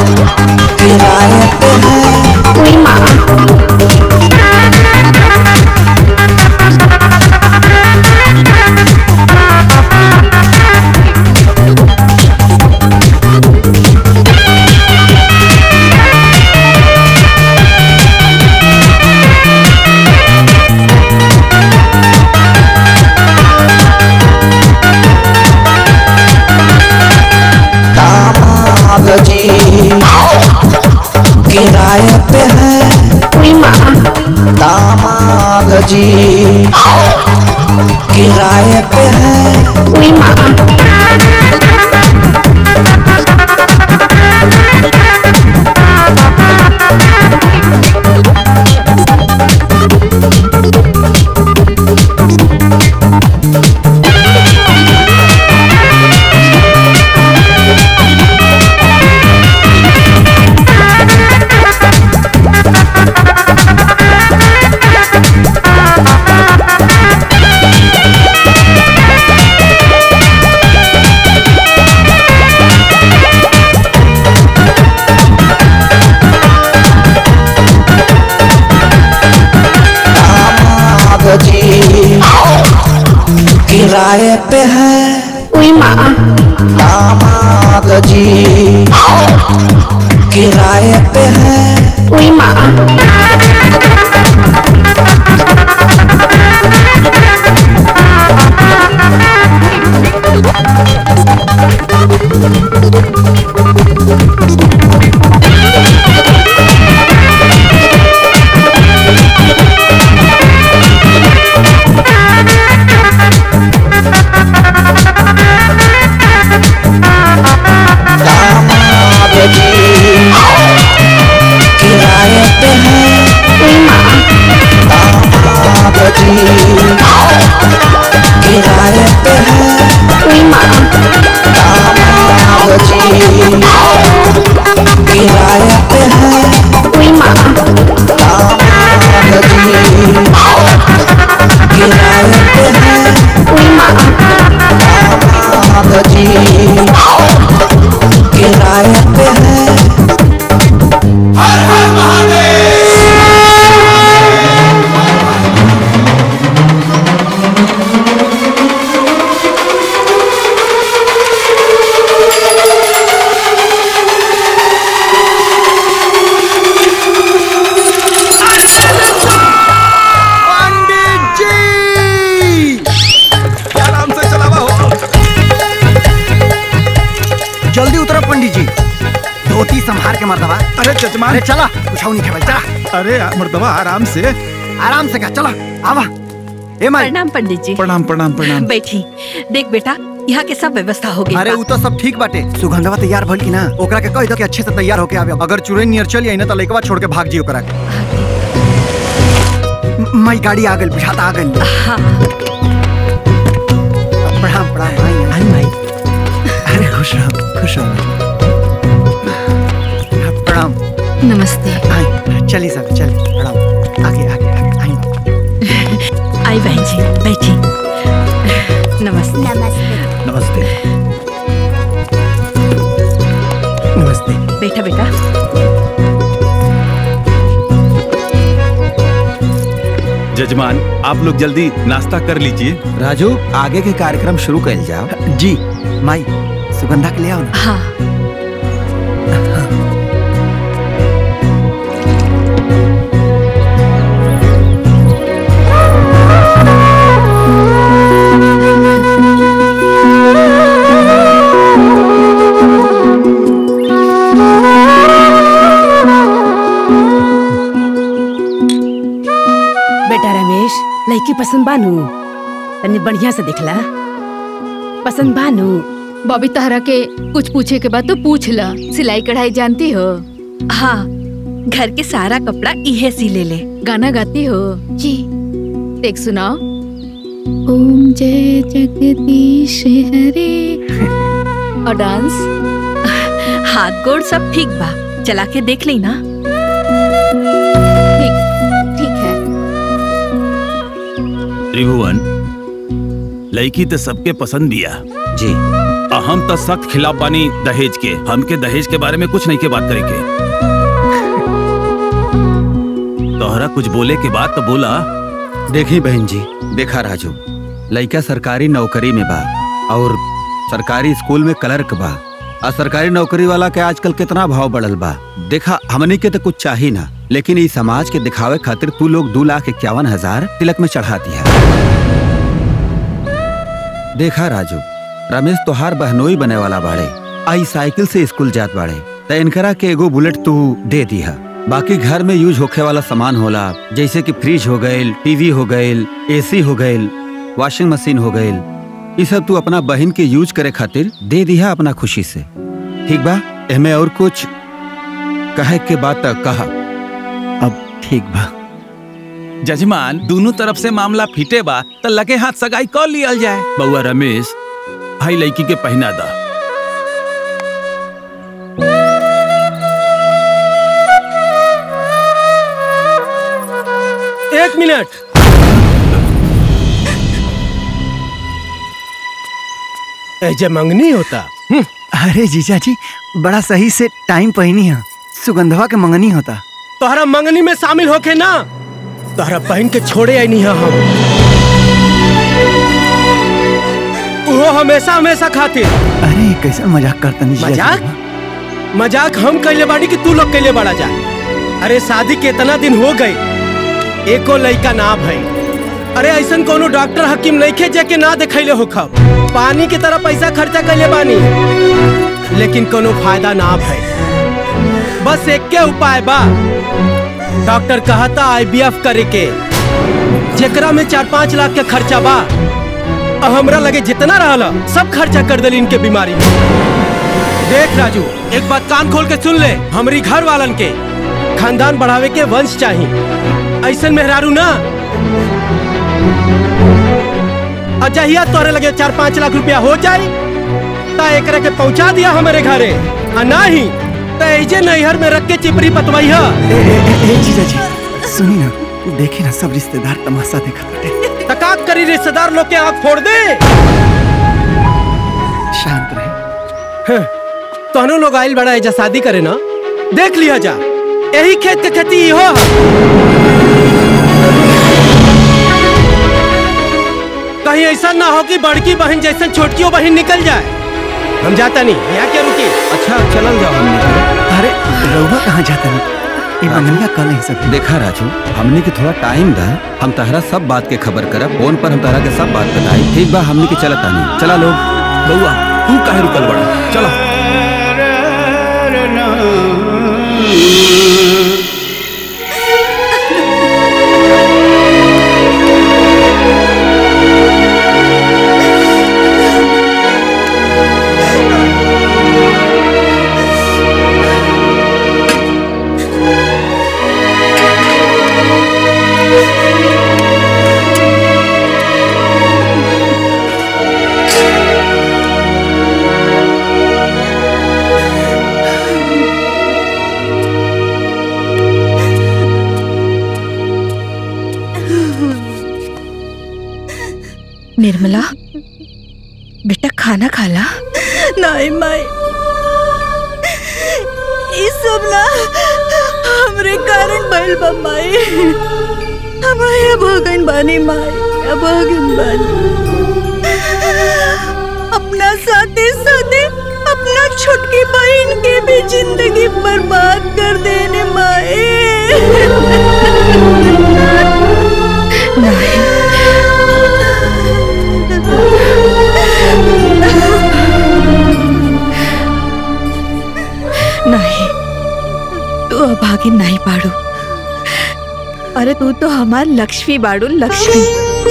किराए पे है। कोई माँ किराए पे है। कोई माँ दामाद जी किराए पे है। कोई माँ किराए पे है। कोई माँ दामाद जी किराए पे है। कोई माँ किराए पे है। कोई माँ दामाद जी किराए पे है। कोई माँ दामाद जी किराए पे है। कोई माँ दामाद जी किराए पे है। हर हर महादेव। जल्दी उतरो पंडित जी, धोती संभाल के मर्दवा। अरे चचमान, अरे चला कुछ नहीं खेल, चला। अरे मर्दवा आराम से क्या चला आवा। ए माई प्रणाम पंडित जी। प्रणाम प्रणाम प्रणाम। बैठी। देख बेटा, यहाँ के सब व्यवस्था हो गई। अरे वो तो सब ठीक बाटे। सुगंधवा तैयार भइल की ना? ओकरा के कह दो कि अच्छे से तैयार होके आवे। अगर चुरे नियर चल आई ना तो लइकवा छोड़ के भाग जी ओकरा के। माई गाड़ी आ गइल, बिठाता आ गइल। हाँ। प्रणाम प्रणाम माई। माई अरे खुश रहो। प्रणाम। नमस्ते। चली सब चल। प्रणाम। आगे आगे आई। आई बहन जी बैठी। नमस्ते। नमस्ते नमस्ते नमस्ते। बैठा बेटा। जजमान, आप लोग जल्दी नाश्ता कर लीजिए। राजू, आगे के कार्यक्रम शुरू कर जाओ। जी माई, सुगंधा के ले आओ ना। हाँ। बेटा रमेश, लड़की पसंद बानू? तनी बढ़िया से दिखला। पसंद बानू? बॉबी तहरा के कुछ पूछे के बाद तो पूछ ला। सिलाई कढ़ाई जानती हो? हाँ, घर के सारा कपड़ा इहे सी ले। गाना गाती हो? जी। देख सुनाओ। ओम जय जगदीश हरे। और डांस? हाथ गोड़ सब ठीक बा, चला के देख ली ना। ठीक है। त्रिभुवन, लड़की तो सबके पसंद बिया जी। हम तो सख्त खिलाफ बानी दहेज के। हमके दहेज के बारे में कुछ नहीं के बात करे के। तोहरा कुछ बोले के बाद तो बोला। देखी बहन जी, देखा राजू, लड़का सरकारी नौकरी में बा और सरकारी स्कूल में क्लर्क बा। और सरकारी नौकरी वाला के आजकल कितना भाव बढ़ल बा। देखा हमनी के तो कुछ चाहिए ना, लेकिन इस समाज के दिखावे खातिर तू लोग 2,51,000 तिलक में चढ़ा दिया। देखा राजू, रमेश तोहार बहनोई बने वाला बाड़े, आई साइकिल से स्कूल जात बाड़े, तो इनकरा के एगो बुलेट तू दे दिया। बाकी घर में यूज होखे वाला सामान होला, जैसे कि फ्रिज हो गईल, टीवी हो गईल, एसी हो गईल, वॉशिंग मशीन हो गईल, ये सब तू अपना बहन के यूज करे खातिर दे दिया अपना खुशी से। ठीक बा? एमे और कुछ कहे के बात कहा। अब ठीक बा। जजमान, दोनों तरफ से मामला फिटे बा तो लगे हाथ सगाई कर लिया जाए। बउआ रमेश, भाई लड़की के पहना दा। एक मिनट। ऐसे मंगनी होता। अरे जीजा जी, बड़ा सही से टाइम पहनी है। सुगंधवा के मंगनी होता। तोहरा मंगनी में शामिल होके ना, तोहरा बहन के छोड़े आई नहीं है हम। वो हमेशा हमेशा खातिर। अरे कैसा मजाक करता नहीं। मजाक मजाक हम कैले बाड़ी कि तू लोग कैले बाड़ा जा। अरे शादी के इतना दिन हो गए, एको लड़का ना भाई। अरे ऐसा कोनो डॉक्टर हकीम नहीं खे जे के ना देखैले हो खब। पानी की तरह पैसा खर्चा कैले बानी, लेकिन कोनो फायदा ना भाई। बस एक के उपाय बा, डॉक्टर कहता IVF करे के, जेकरा में 4-5 लाख के खर्चा बा। हमरा लगे जितना रहला सब खर्चा कर दिली इनके बीमारी में। देख राजू, एक बात कान खोल के सुन ले, हमारी घर वालन के खानदान बढ़ावे के वंश चाहिए। ऐसा मेहरारू ना अजहिया तोरे लगे 4-5 लाख रुपया हो जाए ता एकरा के पहुंचा दिया हमारे घरे, और नहीं तो ऐजे नैहर में रख के चिपरी पतवाई है। जीजा जी सुनी ना, देखी ना सब रिश्तेदार तमाशा देखा करते। तकाक करी रिश्तेदार लोग के आँख फोड़ दे। शांत रहे। तोहनो लोग आइल बड़ा ऐजा शादी करे ना, देख लिया जा, यही खेत के खेती हो। कहीं ऐसा ना हो कि बड़की बहन जैसे छोटकी बहन निकल जाए। हम जाता नहीं, यहाँ क्या रुकी। अच्छा चल जाओ हमने। अरे रउआ कहाँ जाता नहीं? मंगनिया कल ही सब। देखा राजू, हमने के थोड़ा टाइम दा, हम तहरा सब बात के खबर करब। फोन पर हम तहरा के सब बात बताई। ठीक बा? हमने के चलता नहीं। चला लोग। बउआ तू काहे रुकल बड़ा, चला। निर्मला बेटा, खाना खाला। नहीं माई, ये सब ना हमरे कारण भइल बा माई। हम भगन बानी माई, भगन बानी। अपना साथे साथे अपना छोटकी बहन के भी जिंदगी बर्बाद कर देने माई। नहीं, नहीं, तू अभागिन नहीं बाड़ू। अरे तू तो हमार लक्ष्मी बाड़ू, लक्ष्मी।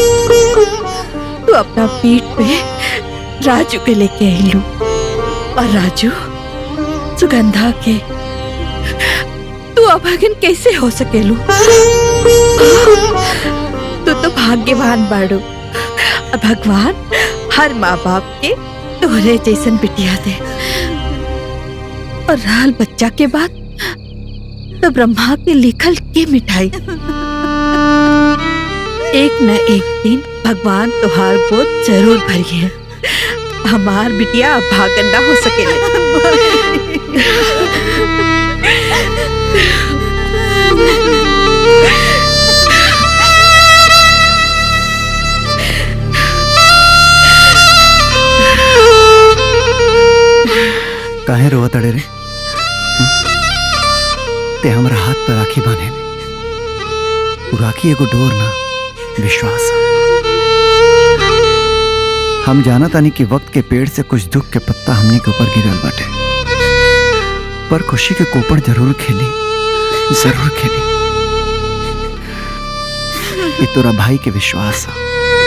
तू अपना पीठ पे राजू के लेके आइलू, और राजू सुगंधा के। तू अभागिन कैसे हो सकेलू? तू तो भाग्यवान बाड़ू। भगवान हर माँ बाप के तोहरे जैसन बिटिया दे। और रहल बच्चा के बाद तो ब्रह्मा के लिखल के मिठाई। एक न एक दिन भगवान तोहार गोद जरूर भरिए। हमार बिटिया भागन ना हो सकेले। काहे रोवत अड़े रे? ते हमरा हाथ पर राखी बांधे में उ राखी एगो डोर ना विश्वास है। हम जाना तानी कि वक्त के पेड़ से कुछ दुख के पत्ता हमने के ऊपर गिरल बाटे, पर खुशी के कोपड़ जरूर खेली, जरूर खेली। ये तोरा भाई के विश्वास है।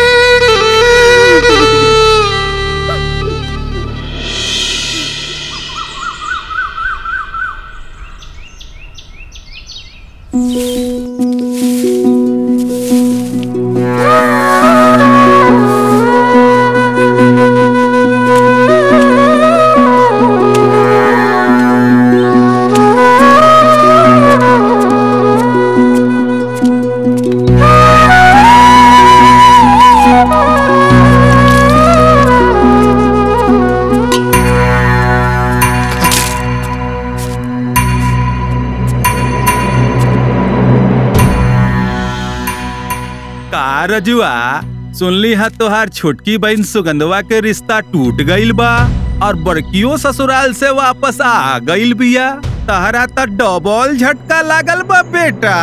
रजुआ सुनली है तोहार छोटकी बहन सुगंधवा के रिश्ता टूट गईल बा और बड़कियों ससुराल से वापस आ गईल बिया। तहरा त डबल झटका लागल बा बेटा।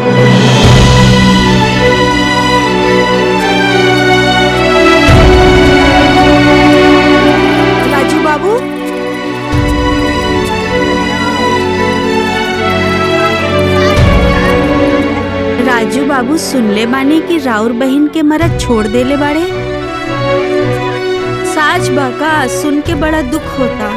राजू बाबू, राजू बाबू सुनले बानी कि राउर बहन के मरद छोड़ देले बाड़े। साच बाका सुन के बड़ा दुख होता।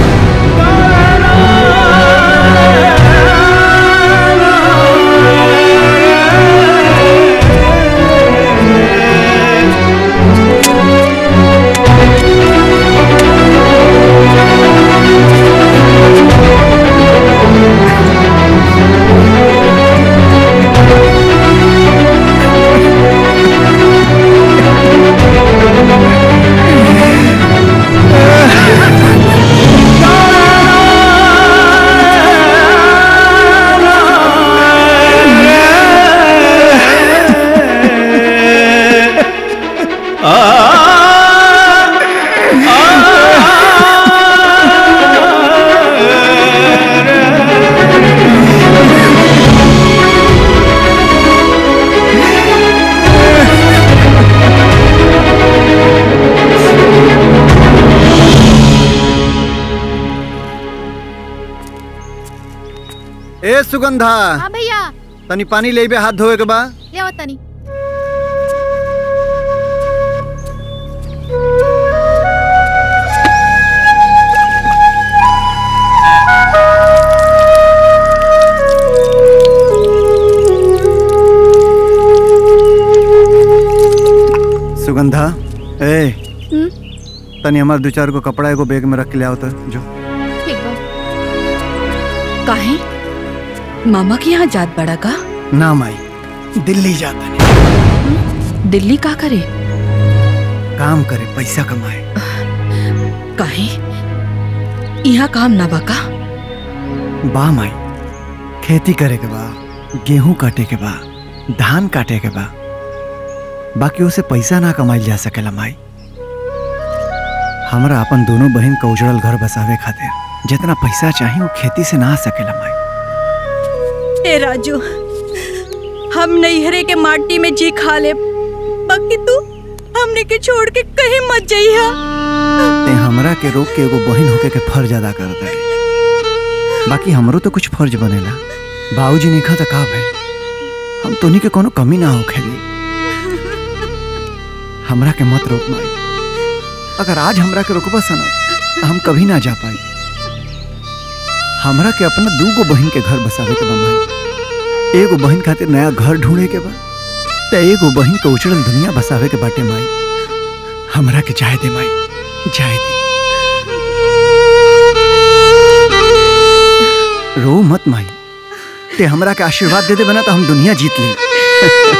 ए सुगंधा। हाँ भैया। तनी पानी लेबे हाथ धोए के बा। ले आओ तनी। सुगंधा ए तनी हमार 2-4 को कपड़ा एगो बैग में रख के ले आओ तो जो। ठीक बा। काहे मामा के यहाँ जात बड़ा का? ना माई, दिल्ली जाता नहीं। दिल्ली का करे? काम करे, पैसा कमाए। काहे यहाँ काम ना बाका? बा माई, खेती करे के बा, गेहूं काटे के बा, धान काटे के बा, बाकी उसे पैसा ना कमाइल जा सकेला माई। हमरा अपन दोनों बहन का उजड़ल घर बसावे खातिर जितना पैसा चाहिए वो खेती से ना आ सकेला माई। ए राजू, हम नैहरे के माटी में जी खा ले, बाकी तू हमने के छोड़ के कहीं मत जाइया। ते हमरा के रोक के एगो बहन होके के फर्ज अदा करता है, बाकी हमरो तो कुछ फर्ज बनेला। बाबूजी ने कहा था का भाई हम तोनी के कोनो कमी ना होखे दी। हमरा के मत रोक माई, अगर आज हमरा के रोकबा सना हम कभी ना जा पाई। हमरा के अपना 2 बहन के घर बसावे के बा माई। एगो बहन खातिर नया घर ढूंढे के बा, ते एगो बहन के उजड़ल दुनिया बसावे के बाटे माई। हमरा के जाए दे माई, जाए दे। रो मत माई, ते हमरा के आशीर्वाद दे दे बना तो हम दुनिया जीत ले।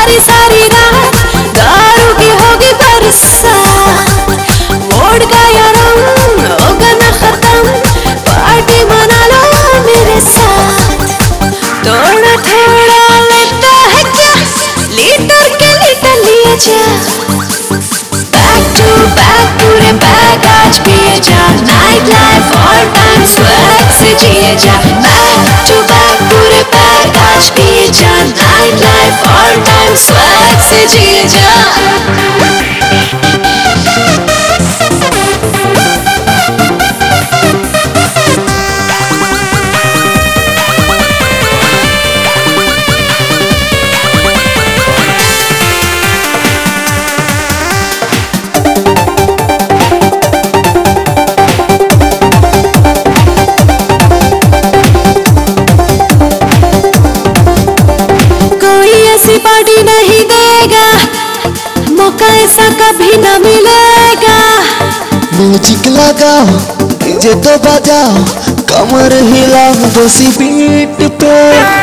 सारी सारी रात दारू की होगी बरसात, मोड़ गया रंग होगा ना खत्म, पार्टी मना लो मेरे साथ। थोड़ा थोड़ा लेता है क्या, लीटर के लीटर लिए जा, बैक टू बैक पूरे बैग आज पिए जा, night life all time swag से जिए जा, बैक टू बैक पूरे बैग आज पिए जा, night life all time swag से जिए जा। पार्टी नहीं देगा, मौका ऐसा कभी न मिलेगा। म्यूजिक लगाओ, डीजे तो बजाओ, कमर हिलाओ दोसी बीट पे।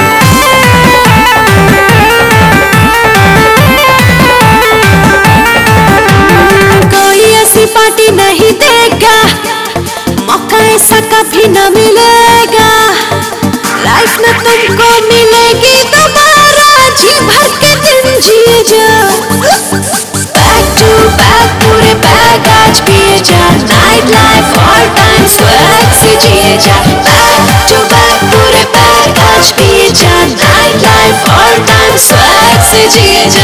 कोई ऐसी पार्टी नहीं देगा, मौका ऐसा कभी न मिलेगा। लाइफ में तुमको मिलेगी दोबारा, जी भर के दिन जिए जा, बैक टू बैक पूरे बैग आज पिए जा, night life all time swag से जिए जा, बैक टू बैक पूरे बैग आज पिए जा, night life all time swag से जिए जा।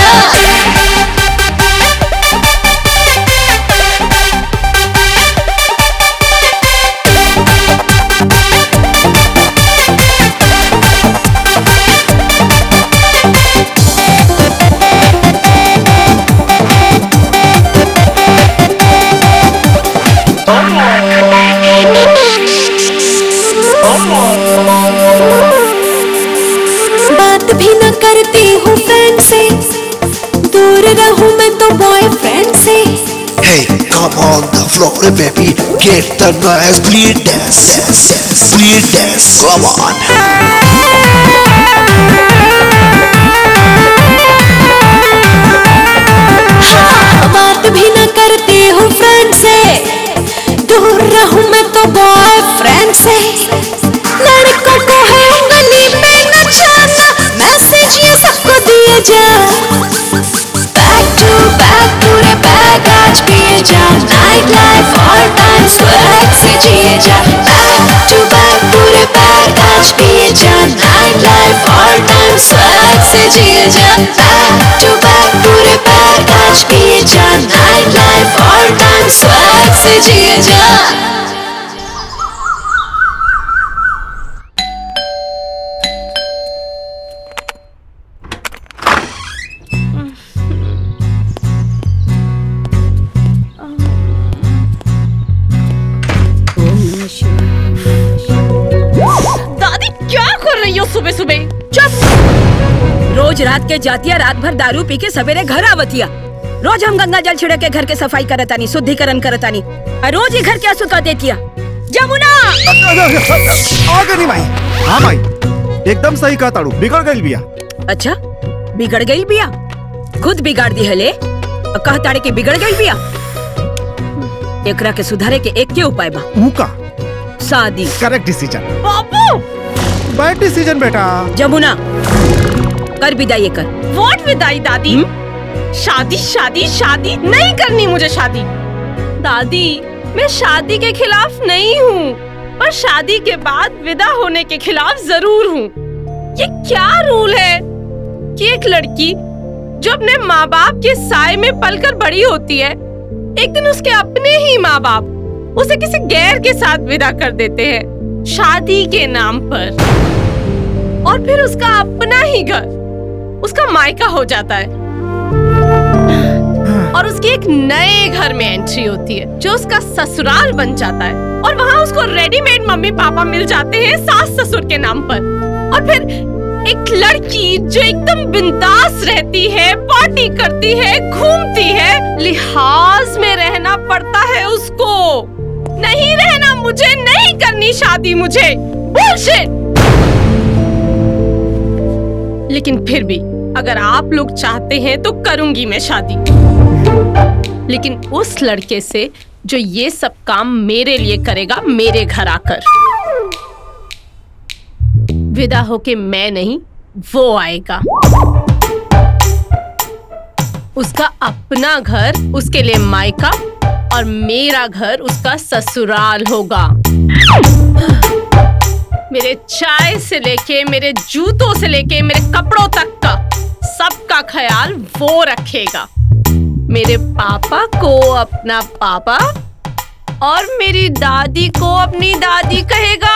बात भी न करती हूँ फ्रेंड से, दूर रहूँ मैं तो बॉयफ्रेंड से। Hey, come on the floor, baby, get the noise, please dance, please dance, come on. बात भी न करती हूँ फ्रेंड से, दूर रहूँ मैं तो बॉयफ्रेंड से। लड़कों को है गली में नचाना, मैसेज ये सबको दिए जा, बैक टू बैक पूरे बैग आज पिए जा, night life all time swag से जिए जा, बैक टू बैक पूरे बैग आज पिए जा, night life all time swag से जिए जा, बैक टू बैक पूरे बैग आज पिए जा, night life all time swag से जिए जा। सुबह सुबह चुप। रोज रात के जातिया, रात भर दारू पी के सवेरे घर आवतिया। रोज हम गंगा जल छिड़क के घर के सफाई करतानी, शुद्धिकरण करतानी, और रोज ही घर के आंसू कर देतिया। जमुना आगे नहीं माई। हाँ माई, एकदम सही कहा ताड़ू, बिगड़ गई बिया। अच्छा, बिगड़ गई बिया? खुद बिगाड़ दी है ले, और कह ताड़े के बिगड़ गई बिया। एकरा के सुधारे के एक के उपाय बा। का शादी। करेक्ट डिसीजन बाबू। बैड डिसीजन बेटा। जमुना कर विदाई कर। व्हाट विदाई दादी? शादी शादी शादी नहीं करनी मुझे शादी। दादी मैं शादी के खिलाफ नहीं हूँ, पर शादी के बाद विदा होने के खिलाफ जरूर हूँ। ये क्या रूल है कि एक लड़की जो अपने माँ बाप के साए में पलकर बड़ी होती है, एक दिन उसके अपने ही माँ बाप उसे किसी गैर के साथ विदा कर देते हैं शादी के नाम पर, और फिर उसका अपना ही घर उसका मायका हो जाता है, और उसकी एक नए घर में एंट्री होती है जो उसका ससुराल बन जाता है, और वहाँ उसको रेडीमेड मम्मी पापा मिल जाते हैं सास ससुर के नाम पर। और फिर एक लड़की जो एकदम बिंदास रहती है, पार्टी करती है, घूमती है, लिहाज में रहना पड़ता है उसको। नहीं रहना मुझे, नहीं करनी शादी मुझे। बुलशिट। लेकिन फिर भी अगर आप लोग चाहते हैं तो करूंगी मैं शादी, लेकिन उस लड़के से जो ये सब काम मेरे लिए करेगा, मेरे घर आकर। विदा होके मैं नहीं, वो आएगा। उसका अपना घर उसके लिए मायका और मेरा घर उसका ससुराल होगा। मेरे चाय से लेके, मेरे जूतों से लेके, मेरे कपड़ों तक का सबका ख्याल वो रखेगा। मेरे पापा को अपना पापा और मेरी दादी को अपनी दादी कहेगा।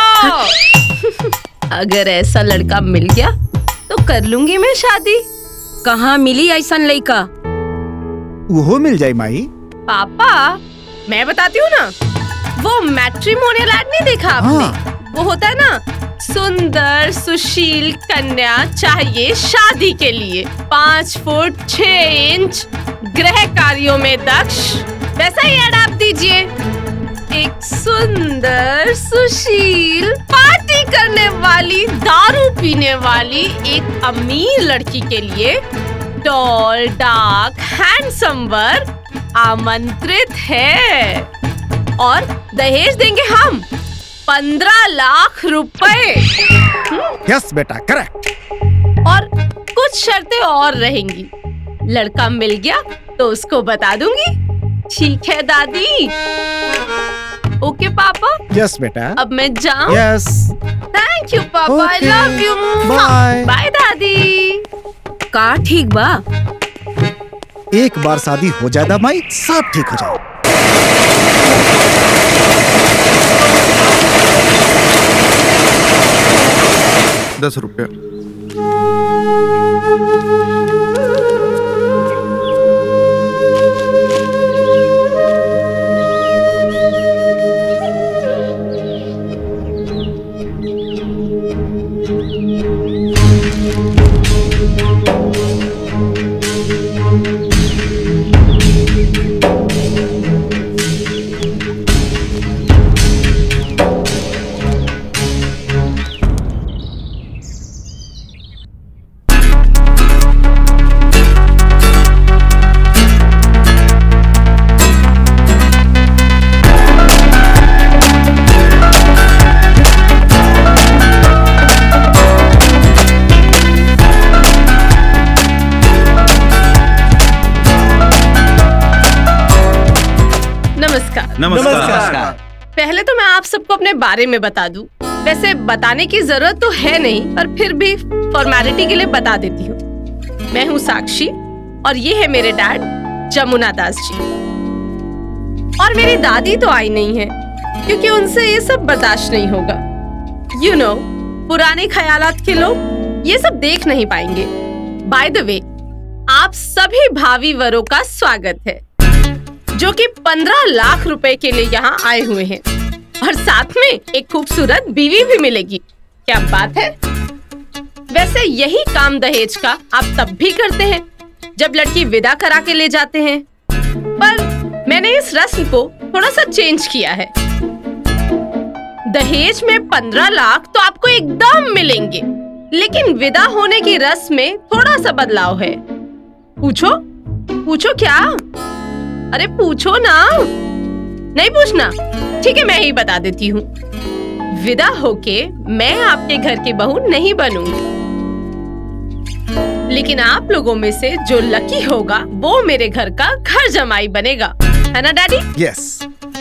अगर ऐसा लड़का मिल गया तो कर लूंगी मैं शादी। कहाँ मिली ऐसा लड़का? वो मिल जाए माई। पापा मैं बताती हूँ ना, वो मैट्रिमोनियल ऐड नहीं देखा आपने? वो होता है ना, सुंदर सुशील कन्या चाहिए शादी के लिए, 5 फुट 6 इंच, गृह कार्यों में दक्ष, वैसा ही ऐड आप दीजिए। एक सुंदर सुशील पार्टी करने वाली, दारू पीने वाली एक अमीर लड़की के लिए टॉल डार्क हैंडसम वर आमंत्रित है। और दहेज देंगे हम 15 लाख रुपए। यस बेटा, करेक्ट। और कुछ शर्तें और रहेंगी। लड़का मिल गया तो उसको बता दूंगी। ठीक है दादी? ओके पापा? यस बेटा। अब मैं जाऊं? यस। थैंक यू पापा, I love you. Bye. Bye दादी। का ठीक बा? एक बार शादी हो जाए माई, सब ठीक हो जाए। ₹10। नमस्कार। पहले तो मैं आप सबको अपने बारे में बता दूं। वैसे बताने की जरूरत तो है नहीं, पर फिर भी फॉर्मेलिटी के लिए बता देती हूँ। मैं हूँ साक्षी और ये है मेरे डैड जमुना दास जी। और मेरी दादी तो आई नहीं है क्योंकि उनसे ये सब बर्दाश्त नहीं होगा। You know, पुराने ख्यालात के लोग ये सब देख नहीं पाएंगे। बाय द वे, आप सभी भावी वरों का स्वागत है जो कि 15 लाख रुपए के लिए यहाँ आए हुए हैं, और साथ में एक खूबसूरत बीवी भी मिलेगी। क्या बात है? वैसे यही काम दहेज का आप तब भी करते हैं जब लड़की विदा करा के ले जाते हैं, पर मैंने इस रस्म को थोड़ा सा चेंज किया है। दहेज में 15 लाख तो आपको एकदम मिलेंगे, लेकिन विदा होने की रस्म में थोड़ा सा बदलाव है। पूछो पूछो क्या? अरे पूछो ना। नहीं पूछना? ठीक है, मैं ही बता देती हूँ। विदा होके मैं आपके घर की बहू नहीं बनूंगी, लेकिन आप लोगों में से जो लकी होगा वो मेरे घर का घर जमाई बनेगा, है ना डैडी? यस।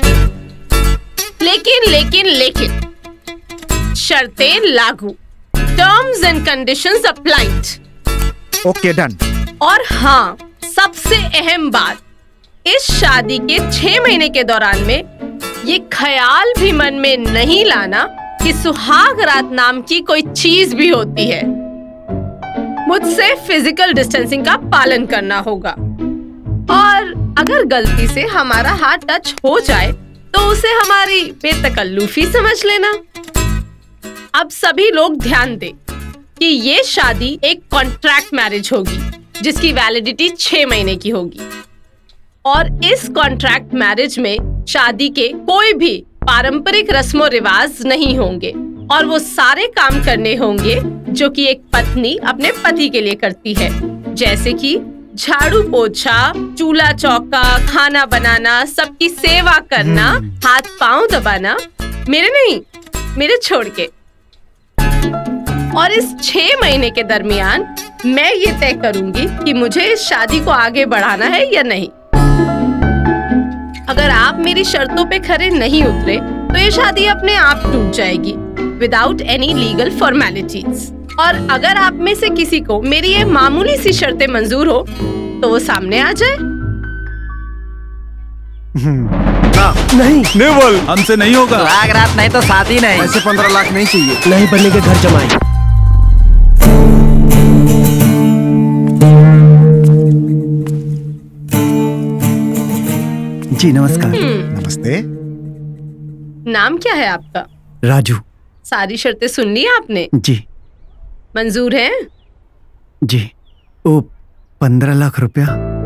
लेकिन शर्तें लागू, terms and conditions applied. Okay, done. और हाँ, सबसे अहम बात, इस शादी के 6 महीने के दौरान में ये ख्याल भी मन में नहीं लाना कि सुहाग रात नाम की कोई चीज भी होती है। मुझसे फिजिकल डिस्टेंसिंग का पालन करना होगा, और अगर गलती से हमारा हाथ टच हो जाए तो उसे हमारी बेतकल्लुफी समझ लेना। अब सभी लोग ध्यान दें कि ये शादी एक कॉन्ट्रैक्ट मैरिज होगी जिसकी वैलिडिटी 6 महीने की होगी, और इस कॉन्ट्रैक्ट मैरिज में शादी के कोई भी पारंपरिक रस्मों रिवाज नहीं होंगे। और वो सारे काम करने होंगे जो कि एक पत्नी अपने पति के लिए करती है, जैसे कि झाड़ू पोछा, चूल्हा चौका, खाना बनाना, सबकी सेवा करना, हाथ पांव दबाना, मेरे नहीं, मेरे छोड़ के। और इस 6 महीने के दरमियान मैं ये तय करूंगी कि मुझे इस शादी को आगे बढ़ाना है या नहीं। अगर आप मेरी शर्तों पे खरे नहीं उतरे तो ये शादी अपने आप टूट जाएगी विदाउट एनी लीगल फॉर्मेलिटीज। और अगर आप में से किसी को मेरी ये मामूली सी शर्तें मंजूर हो तो वो सामने आ जाए। नहीं बोल, हमसे नहीं होगा। सुहाग रात नहीं तो शादी नहीं। ऐसे 15 लाख नहीं चाहिए। नहीं बनेंगे घर जमाई। जी नमस्कार। नमस्ते। नाम क्या है आपका? राजू। सारी शर्तें सुन ली आपने? जी। मंजूर है? जी। ओ 15 लाख रुपया।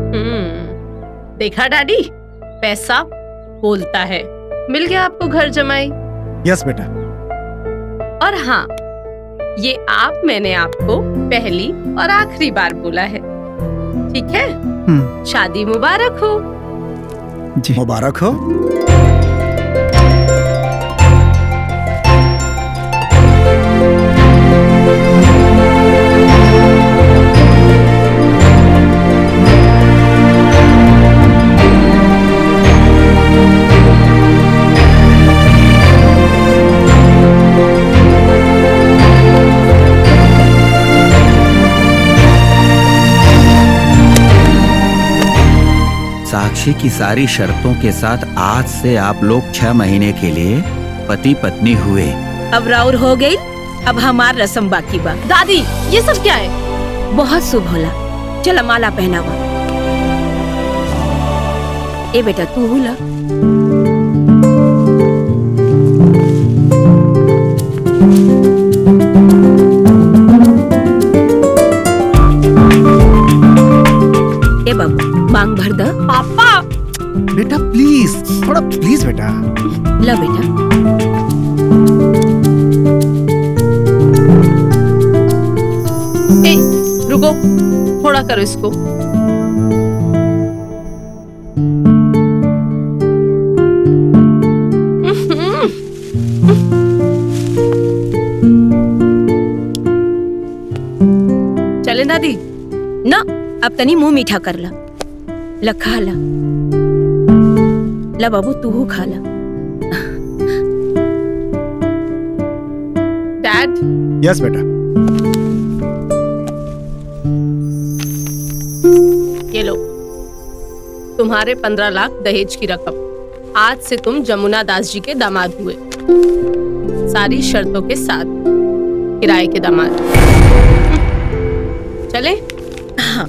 देखा डैडी, पैसा बोलता है। मिल गया आपको घर जमाई? यस बेटा। और हाँ, ये आप मैंने आपको पहली और आखिरी बार बोला है, ठीक है? शादी मुबारक हो। जी मुबारक हो। साक्षी की सारी शर्तों के साथ आज से आप लोग 6 महीने के लिए पति पत्नी हुए। अब राउर हो गई, अब हमार रस्म बाकी बा। दादी ये सब क्या है? बहुत शुभ होला, चला माला पहनावा। ए बेटा तू बोला। ए बाबू मांग भर द। पापा बेटा प्लीज, थोड़ा प्लीज बेटा। ला बेटा। ए रुको, थोड़ा करो इसको। चले दादी? ना, अब तनी मुंह मीठा कर ला। खा ला। ला बाबू तू हो खा ला। डैड। यस बेटा। ये लो तुम्हारे 15 लाख दहेज की रकम। आज से तुम जमुना दास जी के दामाद हुए, सारी शर्तों के साथ, किराए के दामाद। चले? हाँ।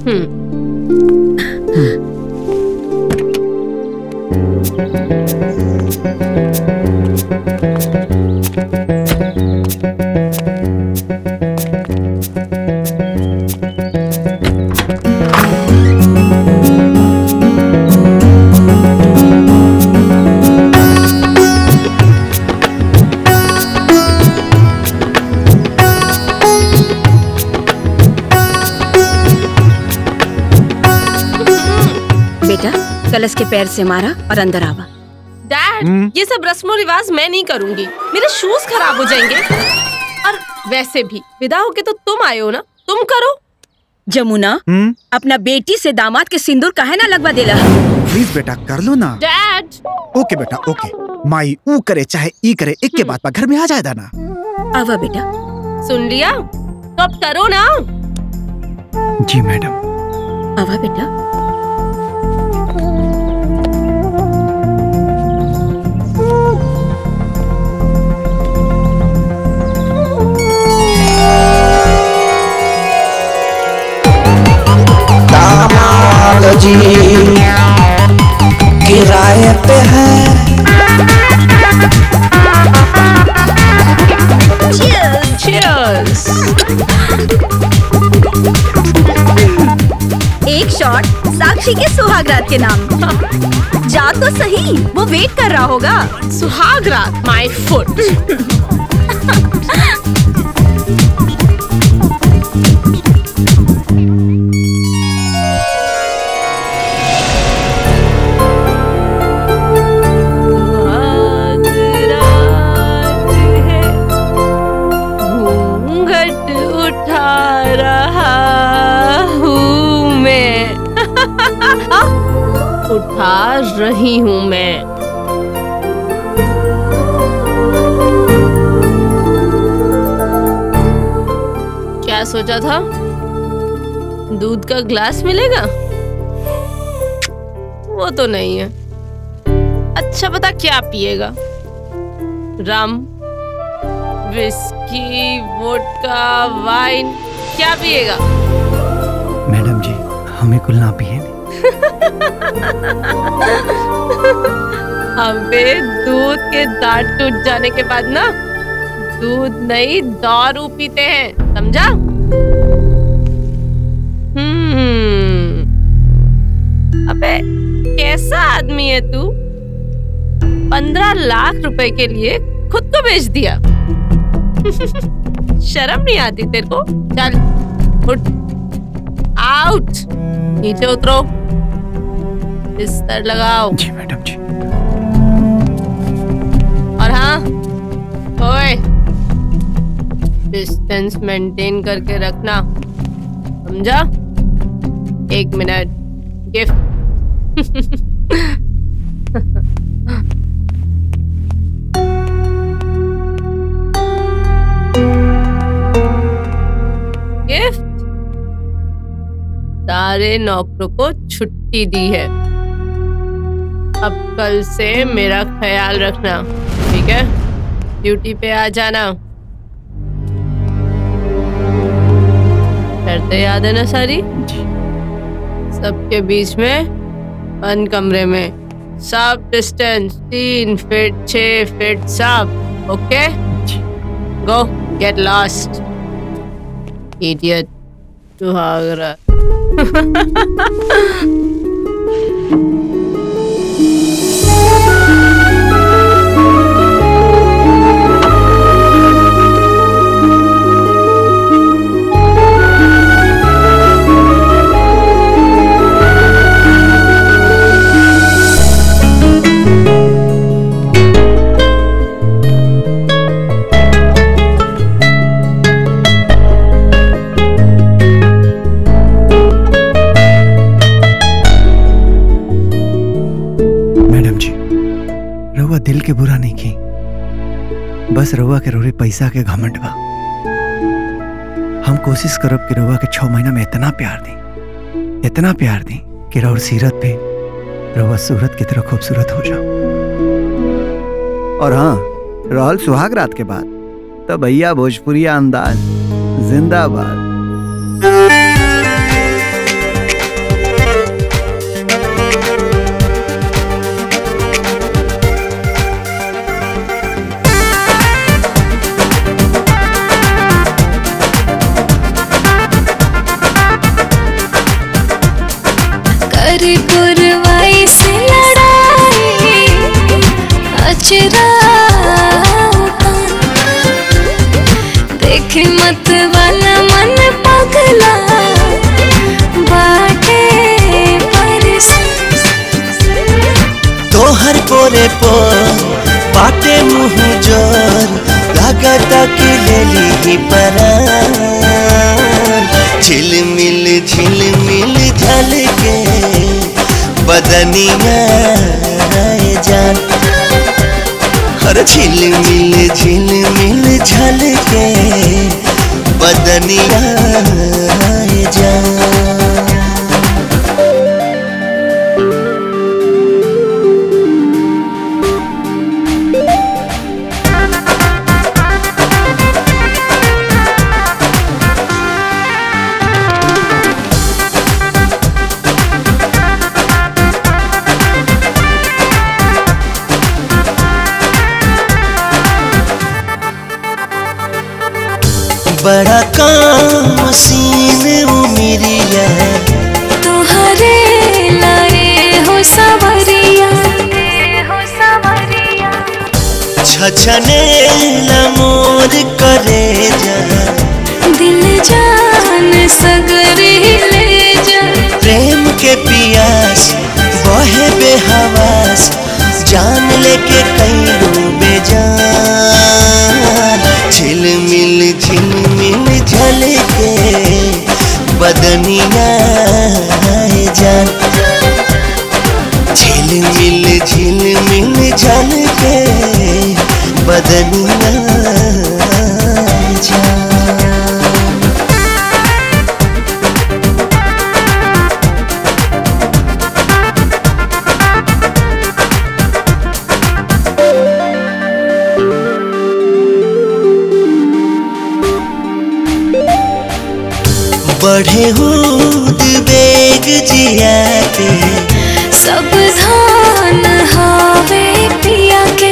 कलश के पैर से मारा और अंदर आवा। डैड ये सब रस्मों रिवाज मैं नहीं करूंगी, मेरे शूज खराब हो जाएंगे। और वैसे भी विदा होके तो तुम आए हो ना, तुम करो। जमुना अपना बेटी से दामाद के सिंदूर काहे ना लगवा देला? प्लीज बेटा कर लो ना। डैड। ओके बेटा ओके। माई ऊ करे चाहे ई करे, एक के बाद पर घर में आ जाएगा ना। आवा बेटा। सुन लिया तो अब करो ना। जी मैडम। आवा बेटा। जी किराए पे है। Cheers. एक शॉट साक्षी के सुहागरात के नाम। जा तो सही, वो वेट कर रहा होगा। सुहागरात, my foot. खा रही हूँ मैं। क्या सोचा था? दूध का ग्लास मिलेगा? वो तो नहीं है। अच्छा बता क्या पिएगा? रम, विस्की, वोडका, वाइन, क्या पिएगा? मैडम जी हमें कुल ना पिए। अबे दूध के दांत टूट जाने के बाद ना दूध नहीं दारू पीते हैं, समझा? अबे कैसा आदमी है तू? 15 लाख रुपए के लिए खुद को बेच दिया। शर्म नहीं आती तेरे को? चल उठ, आउट, नीचे उतरो, बिस्तर लगाओ। जी मैडम जी। और हाँ, ओए, डिस्टेंस मेंटेन करके रखना, समझा? 1 मिनट, गिफ्ट। गिफ्ट? सारे नौकरों को छुट्टी दी है। अब कल से मेरा ख्याल रखना, ठीक है? ड्यूटी पे आ जाना। शर्तें याद है ना सारी? सबके बीच में बंद कमरे में, सब डिस्टेंस 3 फीट 6 फीट सब, okay? Go get lost idiot सुहागरा। दिल के बुरा नहीं की, बस रउआ के रोरे पैसा के घमंड बा। हम कोशिश करब कि रउआ के 6 महीना में इतना प्यार दी कि रउर सीरत पे रउआ सूरत की तरह खूबसूरत हो जाओ। और हाँ, रहल सुहाग रात के बाद तो भैया भोजपुरिया अंदाज जिंदाबाद। पुरवाई से लड़ाई अचरा देख मत वाला मन पगला बाटे तोहर पोरे पोर बाटे मुँह जोर लागता कि ले ली परान। झिलमिल झलके बदनिया जान, हर झिलमिल झलके बदनिया जान। बड़ा काम सीन उमिरिया तुहरे लाए हो सवरिया छछने मोर करे जा दिल जान सगरे ले जा। प्रेम के पियास बहे बेहवास जान लेके कहीं बेजान। झिलमिल झलके बदनिया जान। झिलमिल झिलमिल झलके बदनिया जान। बढ़े हूद बेग जिया के सब धान हावे पिया के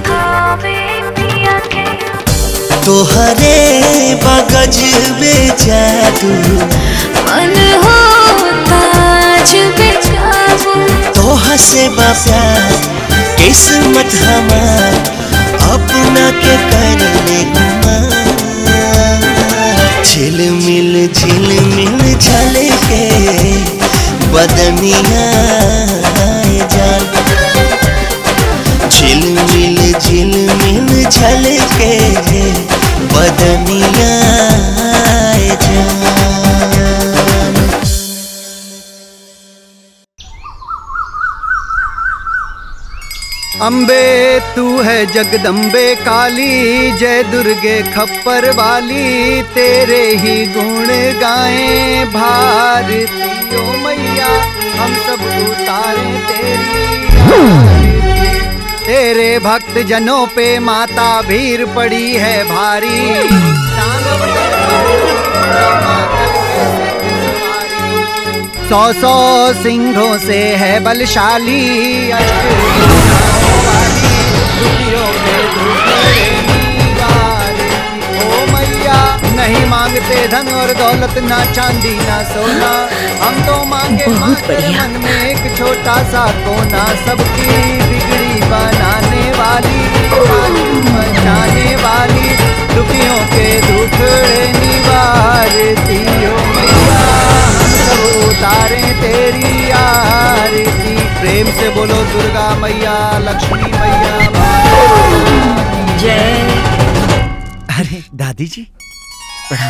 तोहरे बगज बेचादू मन होता बेकाबू तोह से प्यार किस्मत हमार अपना के करने झिलमिल झिलमिल झलके बदनिया जान। झिलमिल झिलमिल झलके बदनिया जान। अम्बे तू है जगदम्बे काली, जय दुर्गे खप्पर वाली, तेरे ही गुण गाएं भारती ओ मैया, हम सब उतारे तेरी आरती। तेरे भक्त जनों पे माता भीड़ पड़ी है भारी, सौ सौ सिंहों से है बलशाली, ओ मैया नहीं मांगते धन और दौलत, ना चांदी ना सोना, हम तो मांगे मन में एक छोटा सा कोना। सबकी बिगड़ी बनाने वाली, बचाने वाली, दुखियों के दुखड़े निवारती हो मैया, हम सब उतारे तेरी आरती। प्रेम से बोलो दुर्गा मैया, लक्ष्मी मैया जय। अरे दादी जी प्रणाम।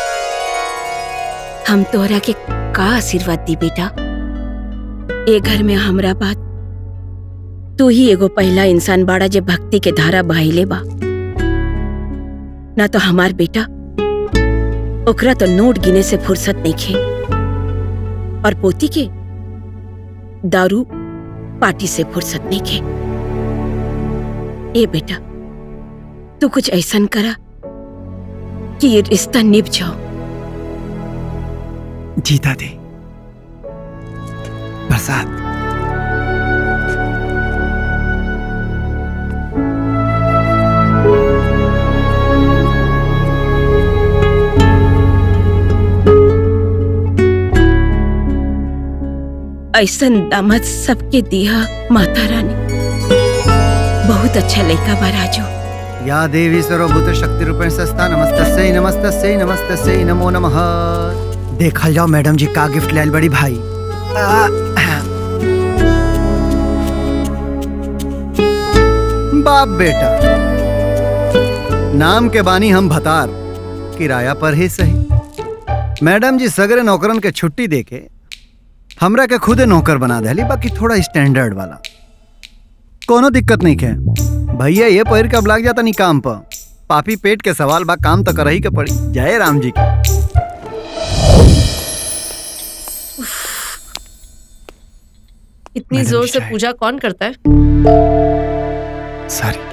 हम तोहरा के का आशीर्वाद दी बेटा। ए घर में हमरा बात तू ही एगो पहला इंसान बाड़ा जे भक्ति के धारा बहाइले बा। ना तो हमार बेटा ओकरा तो नोट गिने से फुर्सत नहीं खे, और पोती के दारू पार्टी से फुर्सत नहीं खे। ए बेटा तू कुछ ऐसा करा कि ये रिश्ता निभ जाओ। जी दादी। बरसात ऐसन दामाद सबके दिया माता रानी। बहुत अच्छा लड़का बा राजू। या देवी सर्वभूत शक्ति रूपेण संस्था, नमस्तस्यै नमस्तस्यै नमस्तस्यै नमो नमः। देखल जाओ मैडम जी का गिफ्ट लायल बड़ी भाई। बाप बेटा नाम के बानी हम भतार, किराया पर ही सही। मैडम जी सगरे नौकरन के छुट्टी देके हमरा के खुदे नौकर बना देली, बाकी थोड़ा स्टैंडर्ड वाला। कोनो दिक्कत नहीं है भैया, ये पैर कब लग जाता नहीं काम पर। पापी पेट के सवाल बा, काम तो करही के पड़ी। जय राम जी की। इतनी जोर से पूजा कौन करता है? Sorry.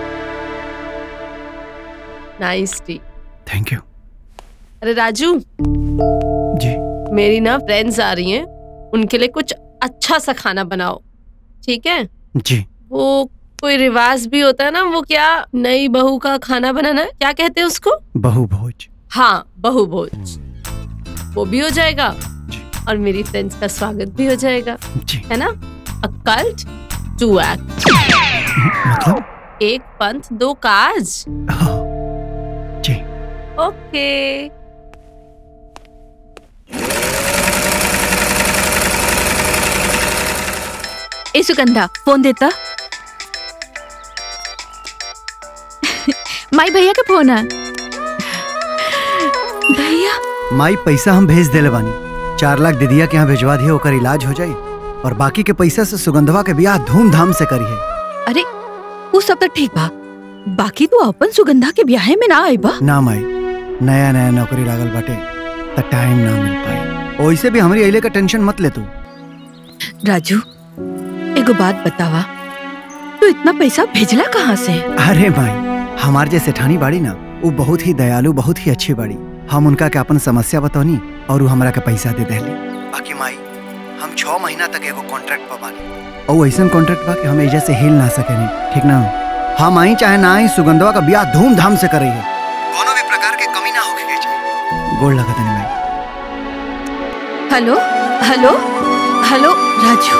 Nice tea. Thank you. अरे राजू जी, मेरी ना फ्रेंड्स आ रही हैं, उनके लिए कुछ अच्छा सा खाना बनाओ, ठीक है? जी। वो कोई रिवाज भी होता है ना, वो क्या नई बहू का खाना बनाना, क्या कहते हैं उसको? बहू भोज। हाँ बहू भोज, वो भी हो जाएगा और मेरी फ्रेंड्स का स्वागत भी हो जाएगा, है ना? A cult, 2 act। मतलब? एक पंथ 2 काज। जी। ओके। ए सुगंधा फोन देता। माई भैया का फोन है। भैया माई पैसा हम भेज देले बानी, 4 लाख दीदिया के यहाँ भिजवा दिए, ओकर इलाज हो जाई। और बाकी के पैसा से सुगंधवा के ब्याह धूमधाम से करी है। अरे वो सब तो ठीक बा, बाकी तू अपन सुगंधा के ब्याह में ना आई बा। ना माई, नया नया नौकरी लागल बाटे त टाइम ना मिल पाई। वैसे भी हमारी अइले का टेंशन मत ले तू। राजू एगो बात बतावा, तू इतना पैसा भेजला कहाँ से? अरे भाई, हमार जे सेठानी बाड़ी ना, वो बहुत ही दयालु, बहुत ही अच्छी बाड़ी। हम उनका के अपन समस्या बतौनी और वो हमरा के पैसा दे देली। बाकी माई, हम 6 महीना तक एगो कॉन्ट्रैक्ट पा बानी और ऐसा कॉन्ट्रैक्ट बा कि हम एजा से हिल ना सकेनी, ठीक ना? हम आई चाहे ना आई, सुगंधवा का ब्याह धूमधाम से करई है, कोनो भी प्रकार के कमी ना होके के चाहिए। गोड़ लगा तनी माई। Hello hello hello Raju.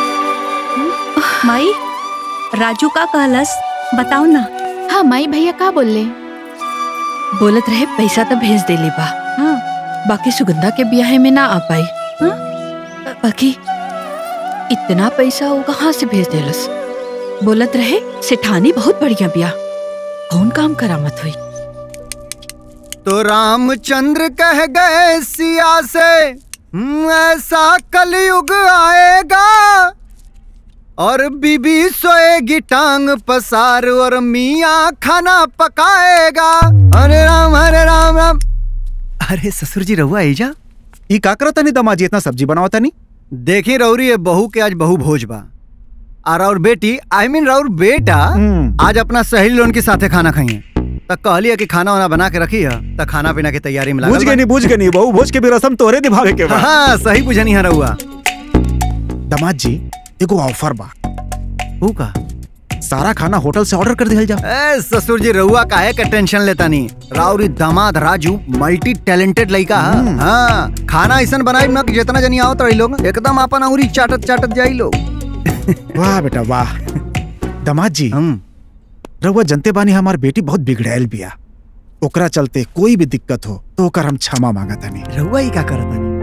माई, राजू का कहलस बताओ ना। हाँ माई, भैया का बोले? बोलत रहे पैसा तो भेज देले बा। हाँ, बाकी सुगंधा के ब्याह में ना आ पाई। हाँ? बाकी इतना पैसा वो कहाँ से भेज देलस? बोलत रहे सेठानी बहुत बढ़िया ब्याह, कौन काम करामत हुई। तो रामचंद्र कह गए सिया से, ऐसा कलयुग आएगा और बीबी सोएगी टांग पसार और मियाँ खाना पकाएगा। हरे राम राम। अरे ससुर जी रहुआ एजा ई का करता नहीं दमाजी, इतना सब्जी बनावता नहीं? देखी रौरी ये बहू के आज बहू भोज बा, और राउर बेटी आई मीन राउर बेटा आज अपना सहेली लोन के साथे खाना खाइए। तक कहलिए कि खाना वाना बना के रखी है, तक खाना पीना की तैयारी में बुझ गए नहीं बहू भोज के भी रसम तोरे निभावे के बा। हाँ सही बुझनी है रहुआ। दमाद जी एगो ऑफर बा। हु का? सारा खाना होटल से ऑर्डर कर दिया जा। ससुर जी रहुआ काहे का टेंशन लेता नहीं, राउरी दामाद राजू मल्टी टैलेंटेड लड़का। हाँ, खाना ऐसा बनाई ना कि जितना जनी आओ तो लोग एकदम अपन अंगुरी चाटत चाटत जाई लोग। वाह बेटा वाह। दामाद जी रहुआ जनते बानी हमार बेटी बहुत बिगड़ैल बिया, ओकरा चलते कोई भी दिक्कत हो तो ओकर हम क्षमा मांगता नहीं। रहुआ ही का करता नहीं?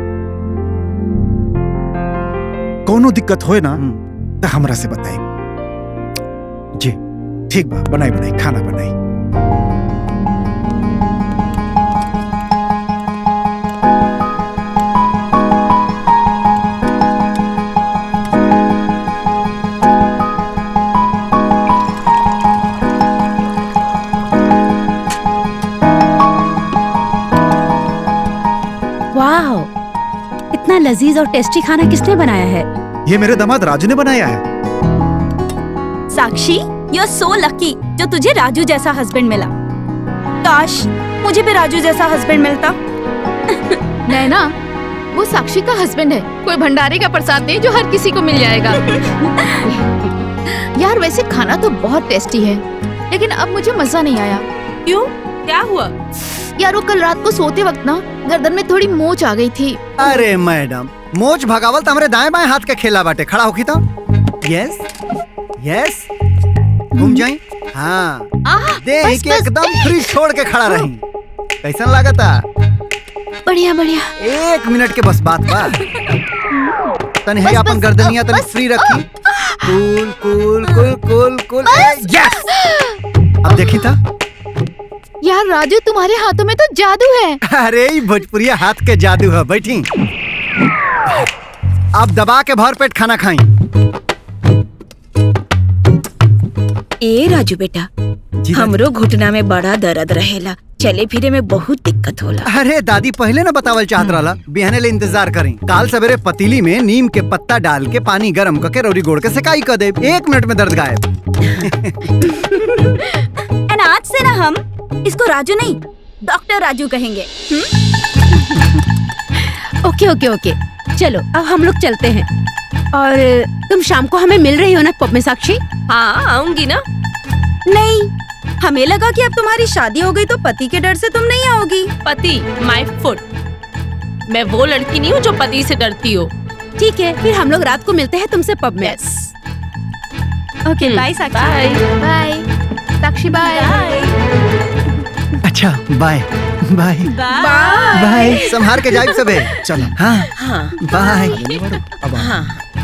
कोनो दिक्कत होए ना तो हमरा से बताई जी। ठीक बा, बनाई खाना बनाई। वाह, इतना लजीज और टेस्टी खाना किसने बनाया है? ये मेरे दामाद राजू ने बनाया है। साक्षी, यू आर सो लकी जो तुझे राजू जैसा हस्बैंड मिला। काश मुझे भी राजू जैसा हस्बैंड मिलता। नैना, वो साक्षी का हस्बैंड है, कोई भंडारे का प्रसाद नहीं जो हर किसी को मिल जाएगा। यार वैसे खाना तो बहुत टेस्टी है, लेकिन अब मुझे मजा नहीं आया। क्यों, क्या हुआ? यार वो कल रात को सोते वक्त ना गर्दन में थोड़ी मोच आ गई थी। अरे मैडम, मोच भगावल तो हमारे दाएं बाएं हाथ का खेला बाटे। खड़ा होकी तो यस यस, घूम जाई। हाँ, दे बस, के एकदम फ्री छोड़ के खड़ा रही। कैसा लागता? बढ़िया बढ़िया। 1 मिनट के बस बात बा। तनी है अपन गर्दनिया तनी फ्री रखी। कूल कूल कूल कूल कूल। यस, अब देखी था। यार राजू, तुम्हारे हाथों में तो जादू है। अरे भोजपुरिया हाथ के जादू है। बैठी, अब दबा के भर पेट खाना खाई। ए राजू बेटा, हमरो घुटना में बड़ा दर्द रहेला, चले फिरे में बहुत दिक्कत होला। अरे दादी पहले ना बतावल चाहत रहला, बिहाने ले इंतजार करी। काल सवेरे पतीली में नीम के पत्ता डाल के पानी गरम करके रौरी गोड़ के सिकाई कर दे, 1 मिनट में दर्द गायब। आज से ना हम इसको राजू नहीं डॉक्टर राजू कहेंगे। ओके ओके ओके, चलो अब हम लोग चलते हैं। और तुम शाम को हमें मिल रही हो ना पब में साक्षी? हाँ आऊंगी ना। नहीं, हमें लगा कि अब तुम्हारी शादी हो गई तो पति के डर से तुम नहीं आओगी। पति माय फुट, मैं वो लड़की नहीं हूँ जो पति से डरती हो। ठीक है, फिर हम लोग रात को मिलते हैं तुमसे पब में। Okay bye Sakshi. Bye bye Sakshi, bye. अच्छा बाय बाय बाय। संभार के जाइब सबे। चलो। हाँ बाय। हाँ,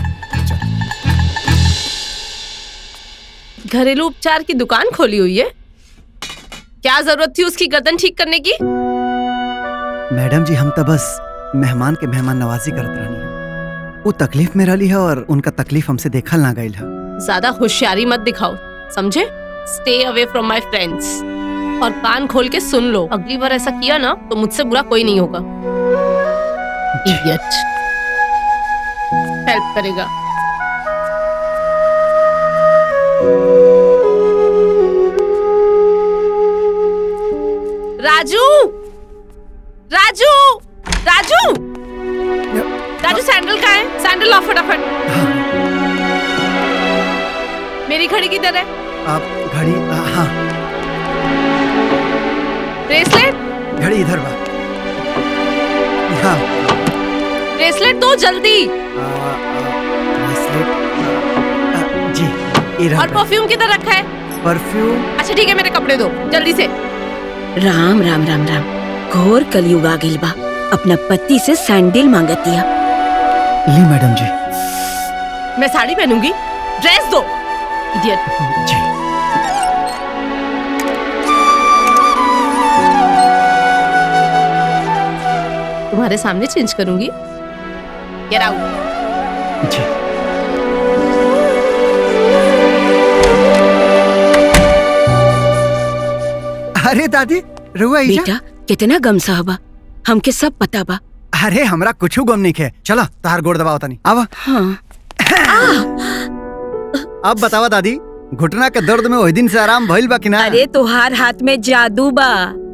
घरेलू उपचार की दुकान खोली हुई है, क्या जरूरत थी उसकी गर्दन ठीक करने की? मैडम जी, हम तो बस मेहमान के मेहमान नवाजी करत रहनी है। वो तकलीफ में रही है और उनका तकलीफ हमसे देखल ना गई है। ज्यादा होशियारी मत दिखाओ, समझे? स्टे अवे फ्रॉम माई फ्रेंड्स। और कान खोल के सुन लो, अगली बार ऐसा किया ना तो मुझसे बुरा कोई नहीं होगा। इडियट। हेल्प करेगा। राजू, राजू, राजू, राजू सैंडल कहाँ है? सैंडल लाओ फटाफट। मेरी घड़ी किधर है? आप घड़ी हाँ। ब्रेसलेट? घड़ी इधर बा। हाँ। ब्रेसलेट दो जल्दी। ब्रेसलेट जी इधर। और परफ्यूम किधर रखा है? परफ्यूम? अच्छा ठीक है, मेरे कपड़े दो जल्दी से। राम राम राम राम, घोर कलयुग आ गइल बा। अपना पति से सैंडल मांगतिया। ली मैडम जी। मैं साड़ी पहनूंगी, ड्रेस दो। इडियट। जी। तुम्हारे सामने चेंज करूंगी। Get out. जी। अरे दादी रुआ बेटा कितना गम साहबा, हमके सब पता बा। अरे हमरा कुछ गम नहीं है। चला तार गोड़ दबाओ तनी आवा। हाँ। अब बतावा दादी, घुटना के दर्द में वही दिन से आराम भइल बा कि ना? अरे तोहार हाथ में जादू बा।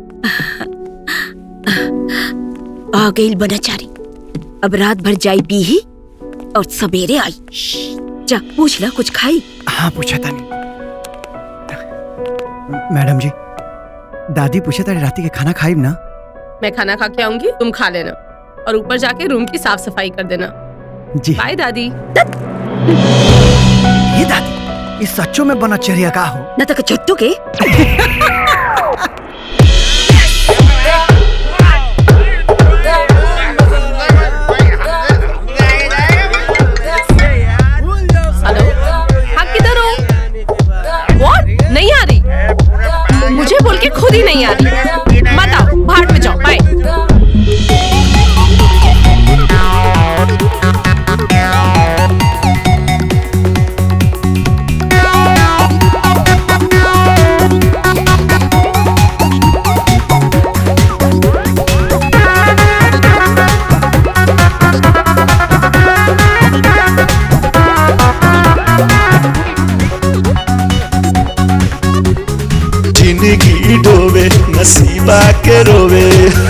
आ गइल बनचारी। अब रात भर जाई पी ही और सवेरे आई। जा पूछ ला कुछ खाई। हाँ पूछा था नहीं। मैडम जी दादी पूछे तारी राती के खाना खाई ना? मैं खाना खा के आऊंगी, तुम खा लेना और ऊपर जाके रूम की साफ सफाई कर देना। जी। बाय दादी। ये दादी इस सच्चों में बनचरिया का हो न तक छुट्टू के। हेलो, हाँ किधर हो? व्हाट? नहीं आ रही? मुझे बोल के खुद ही नहीं आ रही। मत आओ, भाड़ में जाओ। बाय। जिंदगी डोबे नसीबा के रोवे।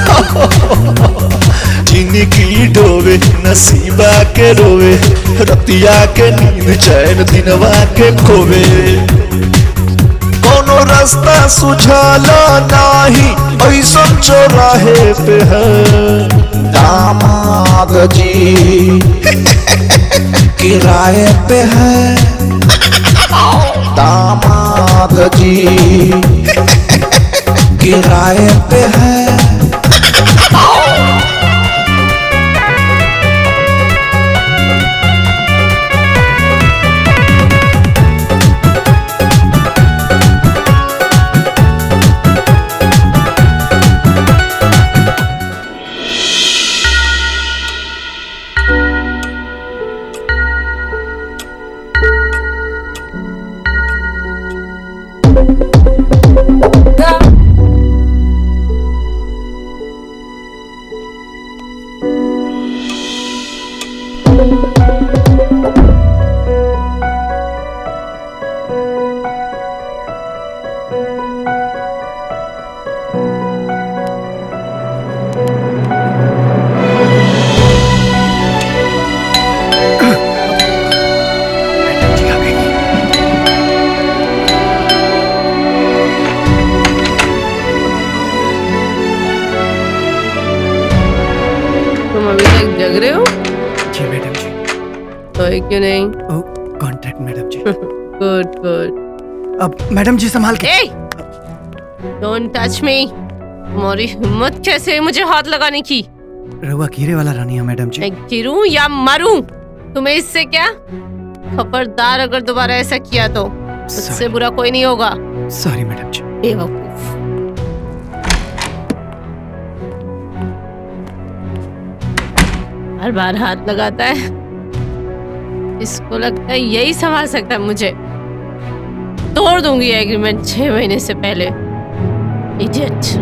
जिंदगी डोबे नसीबा के रोवे, रतिया के नींद चैन दिनवा के खोवे। कोनो रास्ता सुझाला नाही ऐसन चौराहे पे है दामाद जी किराए पे है दामाद जी किराए पे है। जग रहे हो? जी मैडम जी। तो क्यों नहीं? Contract madam ji. Good good. अब मैडम जी संभाल के। Don't touch me. तुम्हारी हिम्मत कैसे है मुझे हाथ लगाने की? रहुआ कीरे वाला रानी है मैडम जी। मैं गिरूं या मरूं, तुम्हें इससे क्या? खबरदार अगर दोबारा ऐसा किया तो उससे बुरा कोई नहीं होगा। सॉरी मैडम जी। बेवकूफ। हर बार हाथ लगाता है, इसको लगता है यही संभाल सकता है मुझे। तोड़ दूंगी एग्रीमेंट 6 महीने से पहले। इडियट।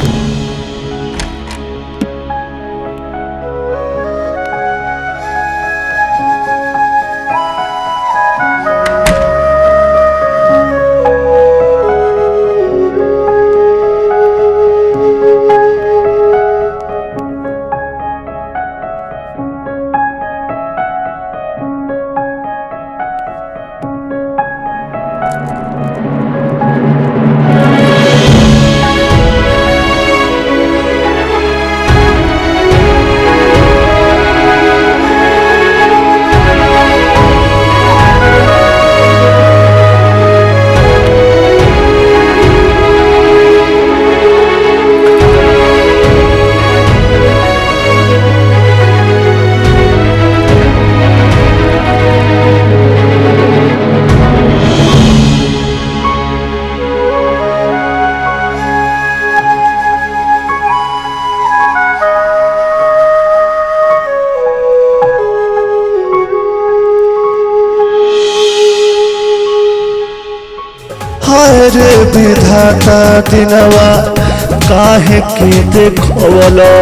रे विधाता दिनवा काहे के देखवलो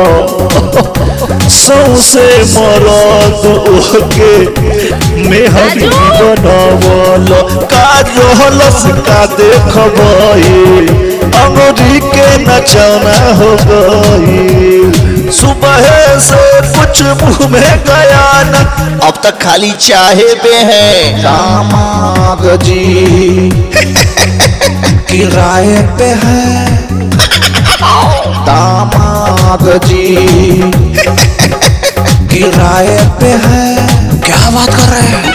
सौसे मरद ओके मेहरी बनवलो का रहलस का देखबई अंगूरी के नचना हो गई सुबह से कुछ मुंह में गया न अब तक खाली चाहे पे है दामाद जी किराए पे है दामाद जी किराए पे है। क्या बात कर रहे हैं?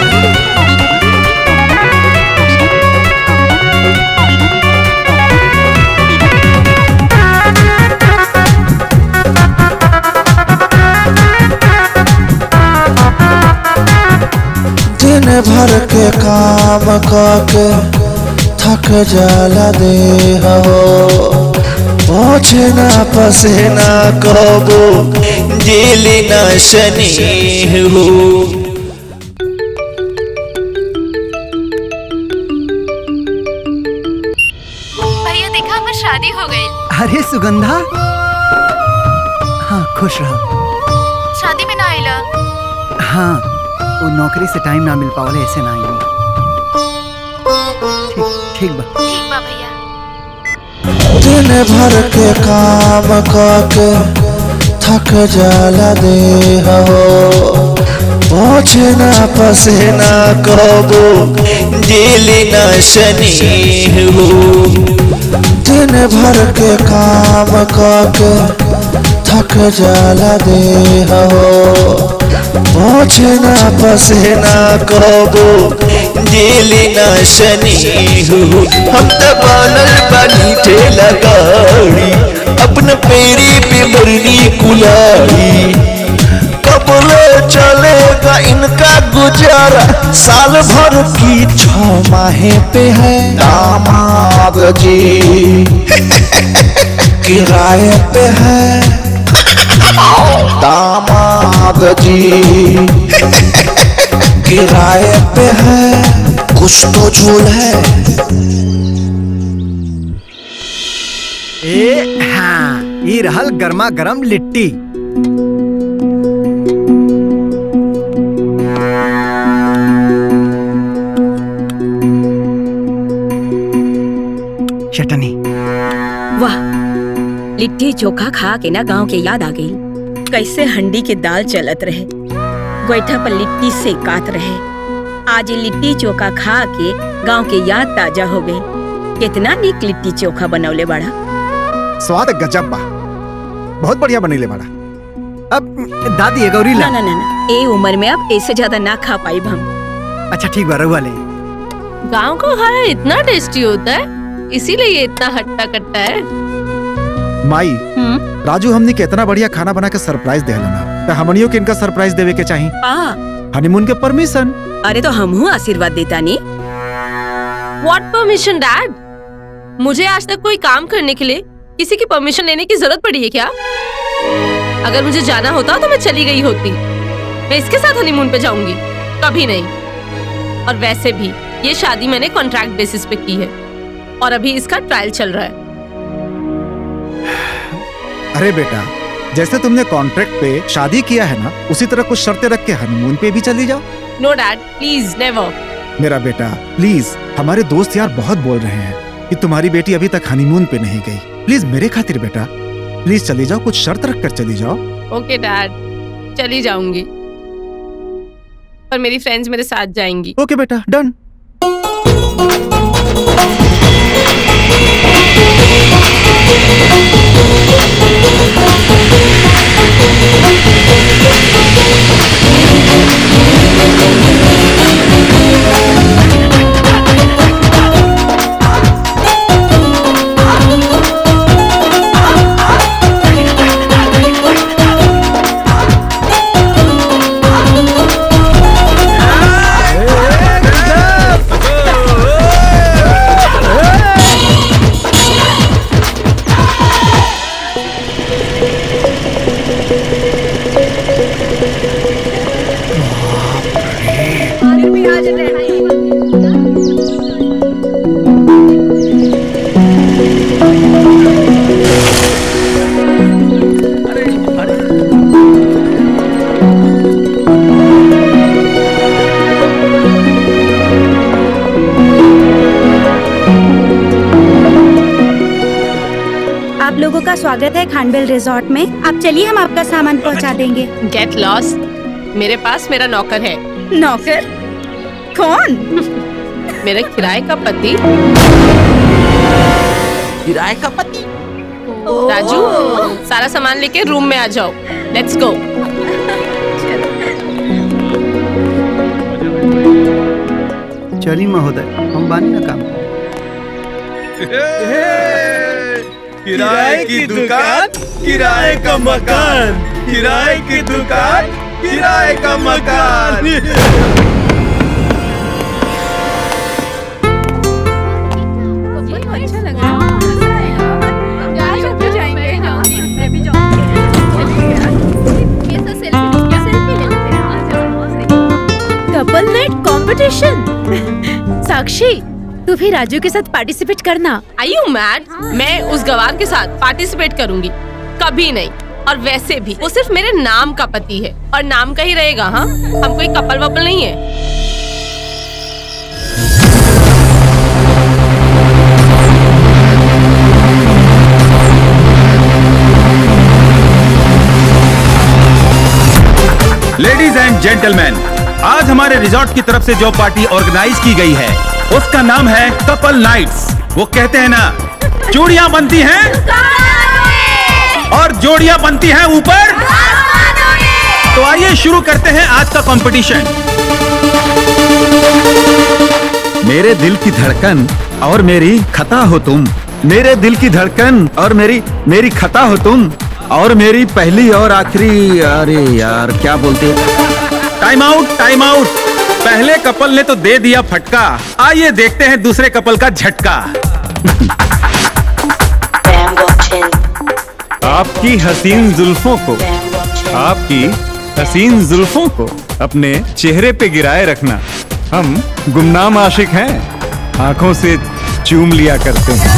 दिन भर के काम करके थक जाला दे हो पहुँचना पसेना कबो दिली न शनि हो। भैया देखा हमारी शादी हो गई। अरे सुगंधा, हाँ खुश रहो। शादी में ना आइला? हाँ वो नौकरी से टाइम ना मिल पावले ऐसे ना आई। ठीक बा भैया। दिन भर के काम करके थक जाला दे हो पहुँचना पसेना कबो दिली न शनि हो। दिन भर के काम करके थक जाला दे हो पहुँचना पसेना कबो दिली न शनि हो। हम तो बनल बनी ठेला गाड़ी अपने पेरी पे मुरली कुलाड़ी कबले चलेगा इनका गुजारा साल भर की 6 माहे पे है दामाद जी किराए पे है दामाद जी किराए पे है कुछ तो झोल है। ए हाँ ये रहल गर्मा गरम लिट्टी। चटनी। वाह, लिट्टी चोखा खा के ना गांव के याद आ गई। कैसे हंडी के दाल चलत रहे, गोईठा पर लिट्टी सेकात रहे। आज ये लिट्टी चोखा खा के गांव के याद ताजा हो गए। कितना नीक लिट्टी चोखा बनौले बड़ा। स्वाद गजब बा, बहुत बढ़िया बनेले बड़ा। अब दादी गौरी ला। ना ना ना, ए उम्र में अब ऐसे ज्यादा ना खा पाई हम। अच्छा ठीक बा, रहुआ ले। गांव का खाना इतना टेस्टी होता है, इसीलिए ये इतना हट्टा कट्टा है। माई, राजू हमने कितना बढ़िया खाना बना के सरप्राइज दे लेना, तो हमनियों के इनका सरप्राइज देवे के चाहिए। हनीमून के परमिशन। अरे तो हम हूँ आशीर्वाद देता नहीं। What permission, Dad? मुझे आज तक कोई काम करने के लिए किसी की परमिशन लेने की जरूरत पड़ी है क्या? अगर मुझे जाना होता तो मैं चली गई होती। मैं इसके साथ हनीमून पे जाऊंगी, कभी नहीं। और वैसे भी ये शादी मैंने कॉन्ट्रैक्ट बेसिस पे की है और अभी इसका ट्रायल चल रहा है। अरे बेटा, जैसे तुमने कॉन्ट्रैक्ट पे शादी किया है ना, उसी तरह कुछ शर्तें रख के हनीमून पे भी चली जाओ। No dad, please never. मेरा बेटा प्लीज, हमारे दोस्त यार बहुत बोल रहे हैं कि तुम्हारी बेटी अभी तक हनीमून पे नहीं गई। प्लीज मेरे खातिर बेटा, प्लीज चली जाओ, कुछ शर्त रख कर चली जाओ। ओके डैड, चली जाऊंगी, पर मेरी फ्रेंड्स मेरे साथ जाएंगी। ओके बेटा, डन। आप लोगों का स्वागत है खानबेल रिजॉर्ट में। आप चलिए, हम आपका सामान पहुंचा देंगे। गेट लॉस्ट, मेरे पास मेरा नौकर है। नौकर? कौन? मेरे किराए का पति। किराए का पति? राजू, सारा सामान लेके रूम में आ जाओ। Let's go. चली महोदय, हम बानी ना काम। किराए की दुकान, किराए का मकान, किराए की दुकान, किराए का मकान। अच्छा लगा। Couple night competition. साक्षी, तू भी राजू के साथ पार्टिसिपेट करना। Are you mad? मैं उस गवार के साथ पार्टिसिपेट करूंगी? कभी नहीं। और वैसे भी वो सिर्फ मेरे नाम का पति है और नाम का ही रहेगा। हाँ, हम कोई कपल वपल नहीं है। लेडीज एंड जेंटलमैन, आज हमारे रिजॉर्ट की तरफ से जो पार्टी ऑर्गेनाइज की गई है उसका नाम है कपल नाइट्स। वो कहते हैं ना, चूड़ियां बनती हैं और जोड़ियां बनती हैं ऊपर। तो आइए शुरू करते हैं आज का कंपटीशन। मेरे दिल की धड़कन और मेरी खता हो तुम, मेरे दिल की धड़कन और मेरी खता हो तुम, और मेरी पहली और आखिरी। अरे यार क्या बोलते हैं। Time out, time out. पहले कपल ने तो दे दिया फटका, आइए देखते हैं दूसरे कपल का झटका। आपकी हसीन जुल्फों को, आपकी हसीन जुल्फों को अपने चेहरे पे गिराए रखना। हम गुमनाम आशिक हैं, आंखों से चूम लिया करते हैं।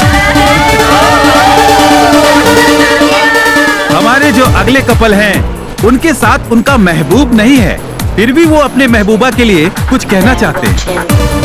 हमारे जो अगले कपल हैं, उनके साथ उनका महबूब नहीं है, फिर भी वो अपने महबूबा के लिए कुछ कहना चाहते हैं।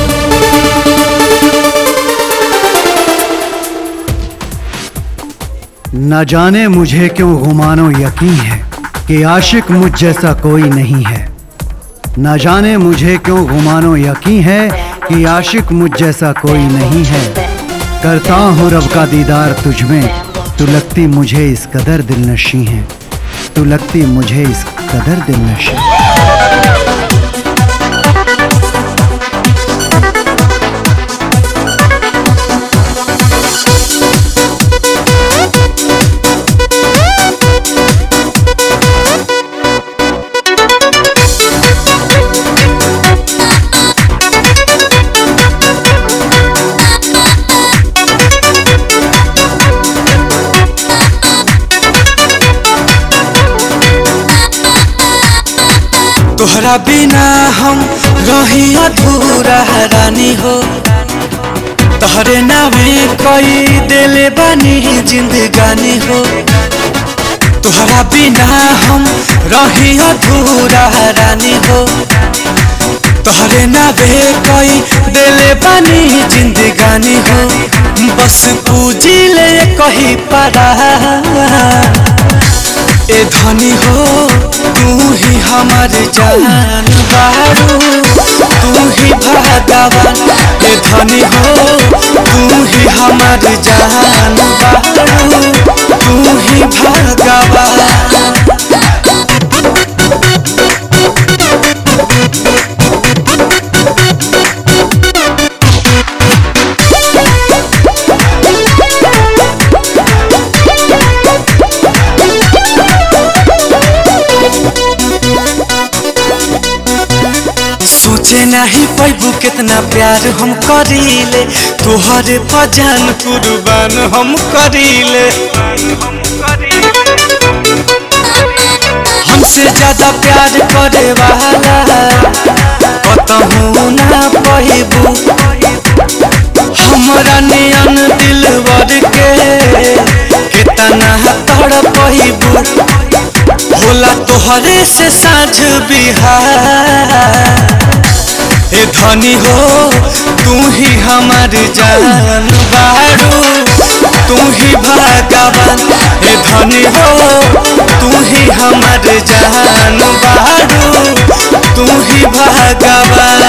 न जाने मुझे क्यों गुमानो यकीन है कि आशिक मुझ जैसा कोई नहीं है। न जाने मुझे क्यों गुमानो यकीन है कि आशिक मुझ जैसा कोई नहीं है। करता हूँ रब का दीदार तुझ में, तू लगती मुझे इस कदर दिलनशी है, तू लगती मुझे इस कदर दिलनशी। तोहरा बिना हम रही अधूरा रानी हो, तोहरे नावे कोई दिले बानी जिंदगानी हो। तोहरा बिना हम रही अधूरा रानी हो, तोहरे नावे कोई दिले बानी जिंदगानी हो। बस पूजी ले कही पारा ए धनी हो, तू ही हमार जान बारू, तू ही भगवान। ए धनी हो, तू ही हमार जान बारू, तू ही भगवान। सोचे नहीं पैबू कितना प्यार हम करीले, तोहरे पजान कुर्बान हम करीले। हमसे ज्यादा प्यार करे वाला कतहू ना पैबू, हमरा नियन दिलवर के कितना तड़ पैबू। होला तोहरे से साँझ बिहार ए धनी हो, तू ही हमार जान बारू, तू ही भगवान। ए धनी हो, तू ही हमार जान बारू, तू ही भगवान।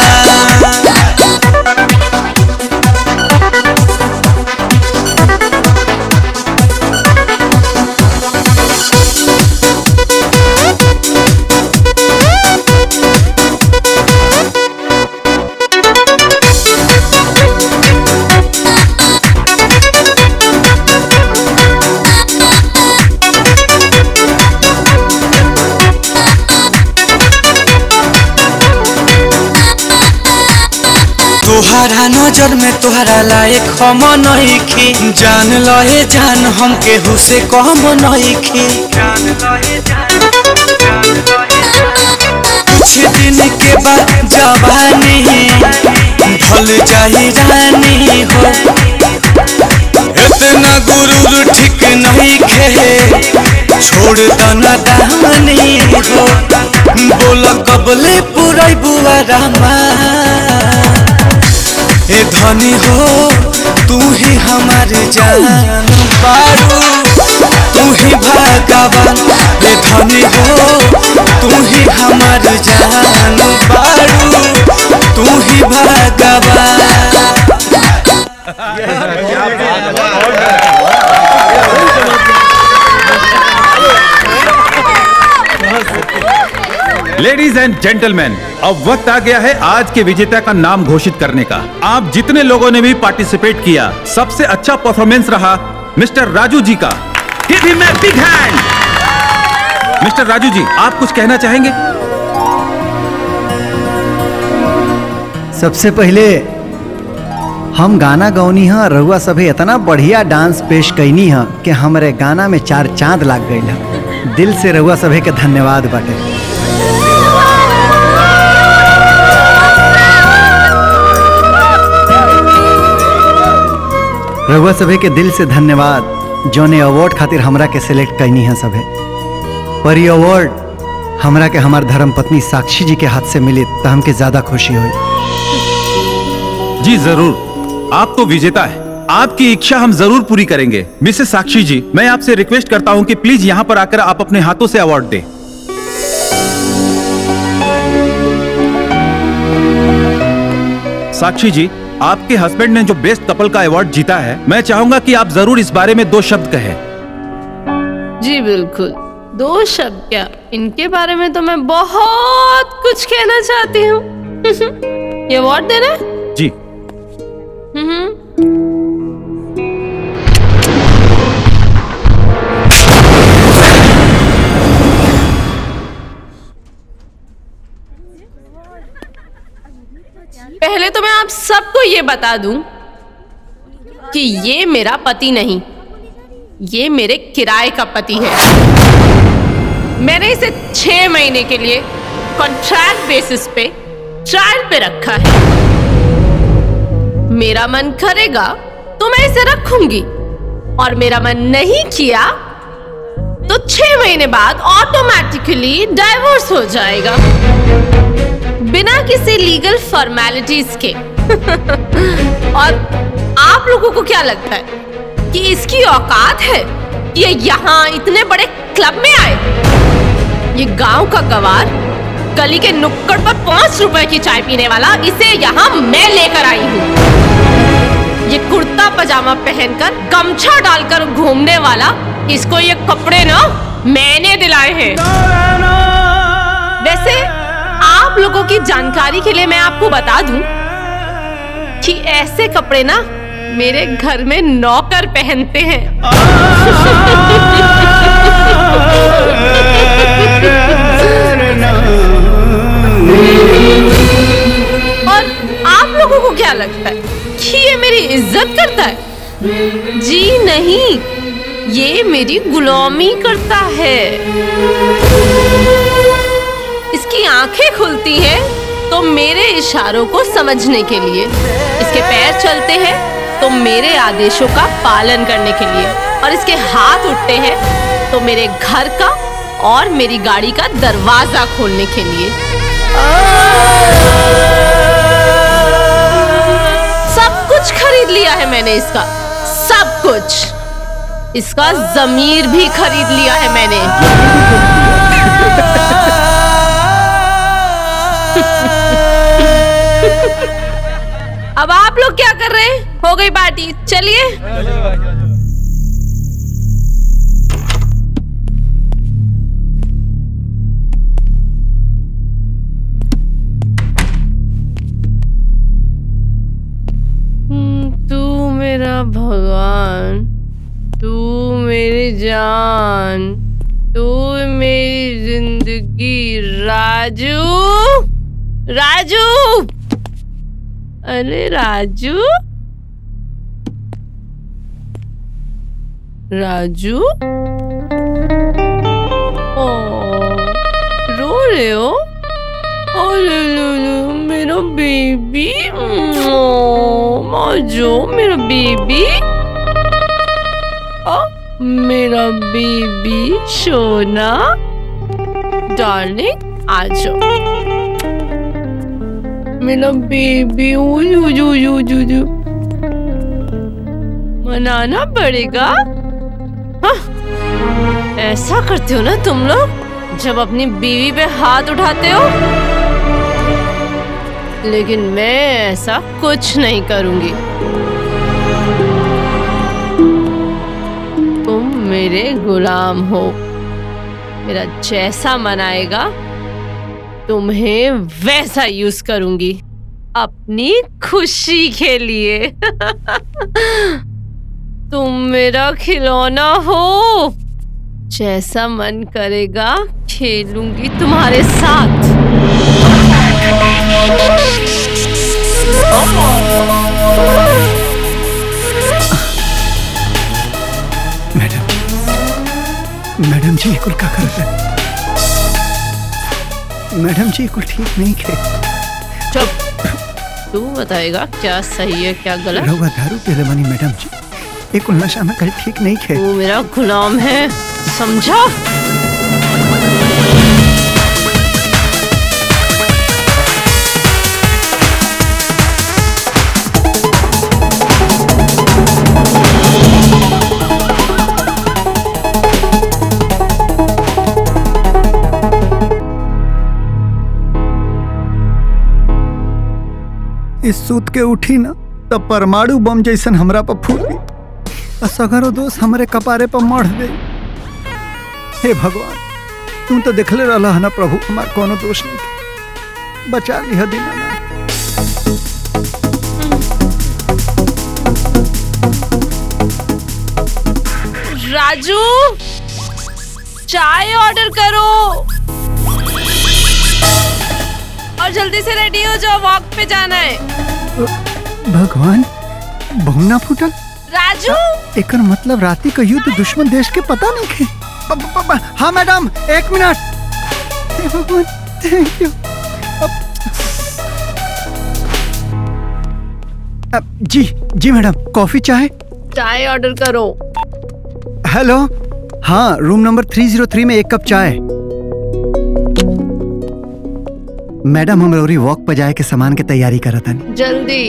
तोहरा नजर में तोहरा लायक हम नइखी, जान लहे जान हम केहू से कम नइखी। कुछ दिन के बाद जवानी ढल जाई रानी हो, इतना गुरूर ठीक नहीं खे, छोड़ दना दानी हो। बोल कबले पुरई बुआ रामा ए धनी हो, तू ही हमार जान बारू, तू ही भगवान। ए धनी हो, तू ही हमार जान बारू, तू ही भगवान। लेडीज एंड जेंटलमैन, अब वक्त आ गया है आज के विजेता का नाम घोषित करने का। आप जितने लोगों ने भी पार्टिसिपेट किया, सबसे अच्छा परफॉर्मेंस रहा मिस्टर राजू जी का। Give him a big hand. Mister Raju ji, आप कुछ कहना चाहेंगे? सबसे पहले हम गाना गौनी है, रहुआ सभी इतना बढ़िया डांस पेश कैनी है कि हमारे गाना में 4 चांद लाग गई है। दिल से रहुआ सभी के धन्यवाद बाटे। रहुआ सभी के दिल से धन्यवाद जोने अवार्ड खातिर हमरा के सिलेक्ट कैनी है सभे। पर ये अवार्ड हमरा के हमार धर्म पत्नी साक्षी जी के हाथ से मिले तो हमके ज्यादा खुशी हुई। जी जरूर, आप तो विजेता है, आपकी इच्छा हम जरूर पूरी करेंगे। मिसेस साक्षी जी, मैं आपसे रिक्वेस्ट करता हूं कि प्लीज यहाँ पर आकर आप अपने हाथों से अवार्ड दें। साक्षी जी, आपके हस्बैंड ने जो बेस्ट कपल का अवार्ड जीता है, मैं चाहूंगा कि आप जरूर इस बारे में 2 शब्द कहें। जी बिल्कुल, 2 शब्द क्या, इनके बारे में तो मैं बहुत कुछ कहना चाहती हूँ। ये अवार्ड दे रहे? जी। पहले तो मैं आप सबको ये बता दूं कि ये मेरा पति नहीं, ये मेरे किराए का पति है। मैंने इसे 6 महीने के लिए कॉन्ट्रैक्ट बेसिस पे ट्रायल पे रखा है। मेरा मन करेगा तो मैं इसे रखूंगी और मेरा मन नहीं किया तो 6 महीने बाद ऑटोमेटिकली डाइवोर्स हो जाएगा बिना किसी लीगल फॉर्मेलिटीज के। और आप लोगों को क्या लगता है कि इसकी औकात है कि ये यहाँ इतने बड़े क्लब में आए? ये गांव का गवार, गली के नुक्कड़ पर 5 रुपए की चाय पीने वाला, इसे यहाँ मैं लेकर आई हूँ। ये कुर्ता पजामा पहनकर गमछा डालकर घूमने वाला, इसको ये कपड़े ना मैंने दिलाए हैं। वैसे आप लोगों की जानकारी के लिए मैं आपको बता दूं कि ऐसे कपड़े ना मेरे घर में नौकर पहनते हैं। और आप लोगों को क्या लगता है कि ये मेरी इज्जत करता है? जी नहीं, ये मेरी गुलामी करता है। इसकी आंखें खुलती हैं तो मेरे इशारों को समझने के लिए, इसके पैर चलते हैं तो मेरे आदेशों का पालन करने के लिए, और इसके हाथ उठते हैं तो मेरे घर का और मेरी गाड़ी का दरवाजा खोलने के लिए। सब कुछ खरीद लिया है मैंने इसका, सब कुछ। इसका ज़मीर भी खरीद लिया है मैंने। अब आप लोग क्या कर रहे हैं? हो गई पार्टी, चलिए। तू मेरा भगवान, तू मेरी जान, तू मेरी जिंदगी। राजू, राजू, अरे राजू, राजू, ओ रो रहे हो? ओ मेरा बेबी, जो मेरा बेबी, मेरा बेबी सोना, डार्लिंग, आ जाओ मेरा बेबी। मनाना पड़ेगा। हाँ? ऐसा करते हो ना तुम लोग जब अपनी बीवी पे हाथ उठाते हो, लेकिन मैं ऐसा कुछ नहीं करूंगी। तुम मेरे गुलाम हो, मेरा जैसा मनाएगा तुम्हें वैसा यूज करूंगी अपनी खुशी के लिए। तुम मेरा खिलौना हो, जैसा मन करेगा खेलूंगी तुम्हारे साथ। मैडम जी कुल का कर रहे? मैडम जी कुल ठीक नहीं खे। चुप, तू बताएगा क्या सही है क्या गलत? रहुआ दारू पीले बनी मैडम जी, एक नशा में कल ठीक नहीं खे। तू मेरा गुलाम है, समझा? इस सूत के उठी ना तब परमाणु बम जैसन हमरा पर फूटी, सगरो दोष हमारे कपारे पर मढ़ दे। हे भगवान, तू तो देखले रहला है ना प्रभु, हमार कोनो दोष नहीं, बचा लिया दीनानाथ। राजू, चाय ऑर्डर करो और जल्दी से रेडी हो जाओ, वॉक पे जाना है। भगवान, बम ना फूटल? राजू, एकर मतलब राती का युद्ध दुश्मन देश के पता नहीं खे। हाँ मैडम, 1 मिनट। हे भगवान, थैंक यू। जी जी मैडम, कॉफी चाय? चाय ऑर्डर करो। हेलो, हाँ रूम नंबर 303 में 1 कप चाय। मैडम हम लोरी वॉक पर जाए के सामान के तैयारी करत हन। जल्दी।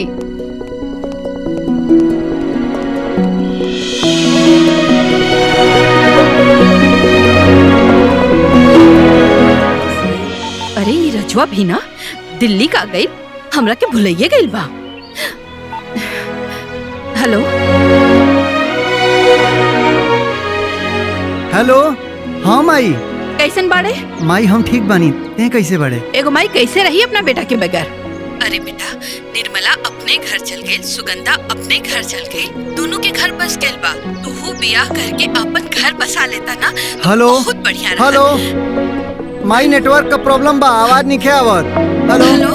अरे ये रजुआ भी ना दिल्ली का गई, हमरा के भुलैये गइल बा। हेलो हेलो, हाँ माई। कैसन बाड़े? माई हम ठीक बानी, ते कैसे बाड़े? एगो माई कैसे रही अपना बेटा के बगैर? अरे बेटा, निर्मला अपने घर चल गई, सुगंधा अपने घर चल गई, दोनों के घर बस गइल बा। तू बियाह करके अपन घर बसा लेता ना तो हेलो बहुत बढ़िया रहता। हेलो माई, नेटवर्क का प्रॉब्लम बा, आवाज नहीं खे आवत। हेलो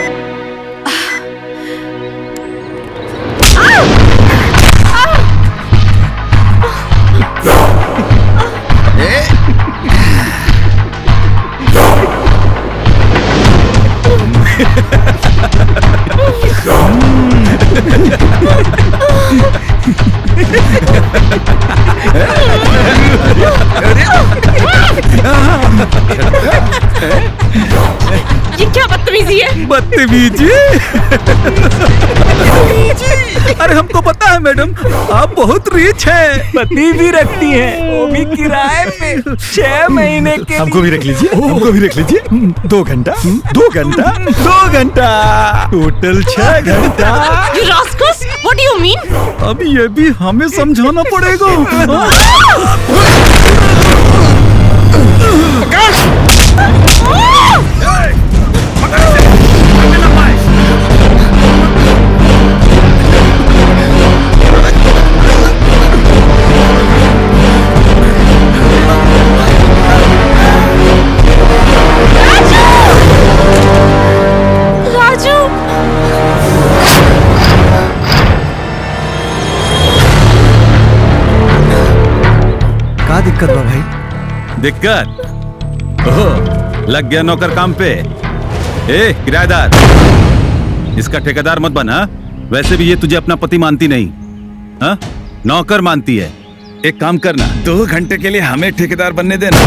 ये क्या बदतमीजी है? बदतमीजी? अरे हमको पता है मैडम, आप बहुत रिच हैं। पति भी रखती हैं, वो भी किराए पे 6 महीने के। हमको भी रख लीजिए, हमको भी रख लीजिए। 2 घंटा 2 घंटा 2 घंटा, टोटल 6 घंटा। You rascals, what do you mean? अब ये भी हमें समझाना पड़ेगा। राजू, का दिक्कत बा भाई? दिक्कत? ओहो, लग गया नौकर काम पे। ए किराएदार, इसका ठेकेदार मत बन। हाँ, वैसे भी ये तुझे अपना पति मानती नहीं, हाँ नौकर मानती है। एक काम करना, 2 घंटे के लिए हमें ठेकेदार बनने देना।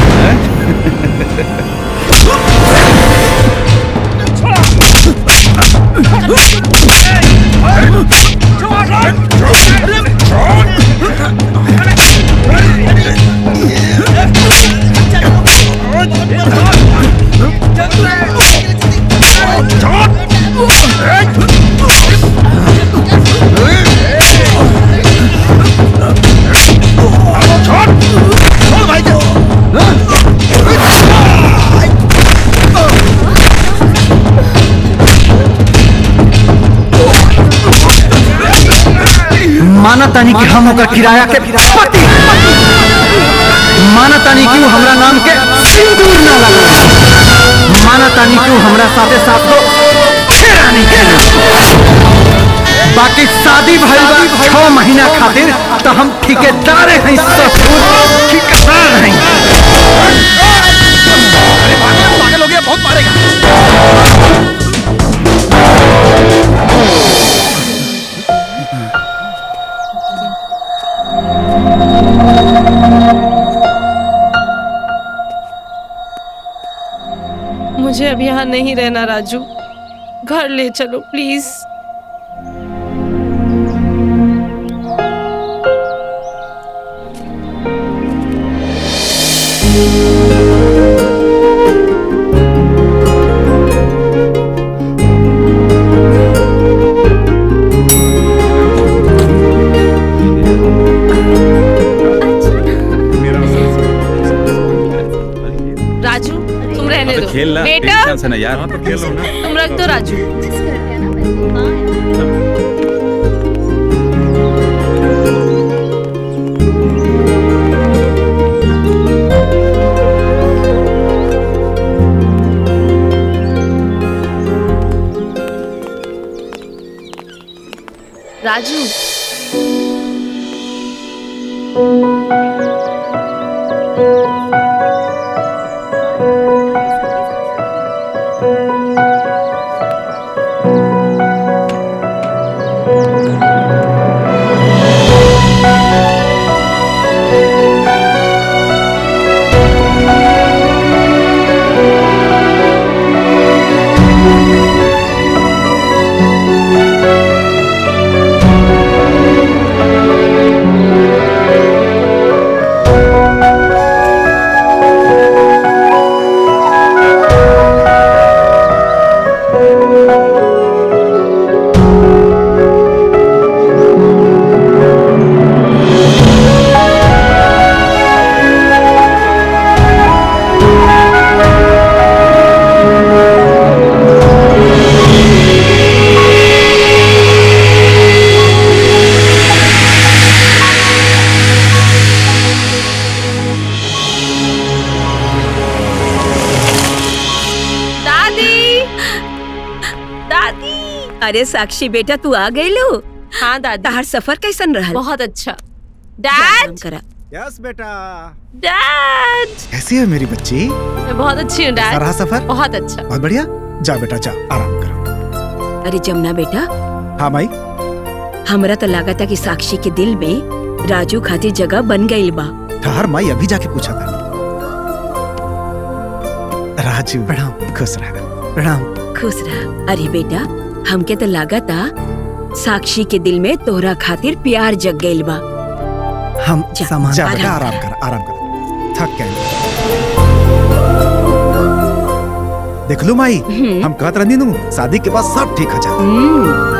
माना तानी कि हम होकर किराया के पति, माना तानी कि हमरा नाम के सिंदूर ना लगा, माना तानी कि हमरा साथे साथ हो छेड़ानी के। बाकी शादी भइल बा 6 महीना खातिर, तो हम ठेकेदार हैं, ससुर ठेकेदार हैं। अरे पागल हो गया, बहुत मारेगा। मुझे अब यहाँ नहीं रहना राजू, घर ले चलो प्लीज। राजू तुम रहने दो। खेलना बेटा टेंशन है यार। तो खेल लो ना। तुम रख दो राजू। राजू दादी। अरे साक्षी बेटा तू आ गई लो। हाँ दादी। तार सफर कैसन रहा? बहुत अच्छा। डैड करा। यस बेटा। डैड कैसी है मेरी बच्ची? मैं बहुत अच्छी हूँ डैड। रहा सफर? बहुत अच्छा। बहुत बढ़िया। जा बेटा जा, आराम करो। अरे जमुना बेटा। हाँ माई। हमरा तो लगा था कि साक्षी के दिल में राजू खातिर जगह बन गई बा। ठहर माई, अभी जाके पूछा था। राजू प्रणाम। खुश रह। प्रणाम। खुश रह। अरे बेटा हमके तो लगा था साक्षी के दिल में तोहरा खातिर प्यार जग गइल बा। हम सामान जा बेटा, आराम कर, आराम कर। थक गए। देख लो माई, हम कहत रहनी नु शादी के बाद सब ठीक हो जाता।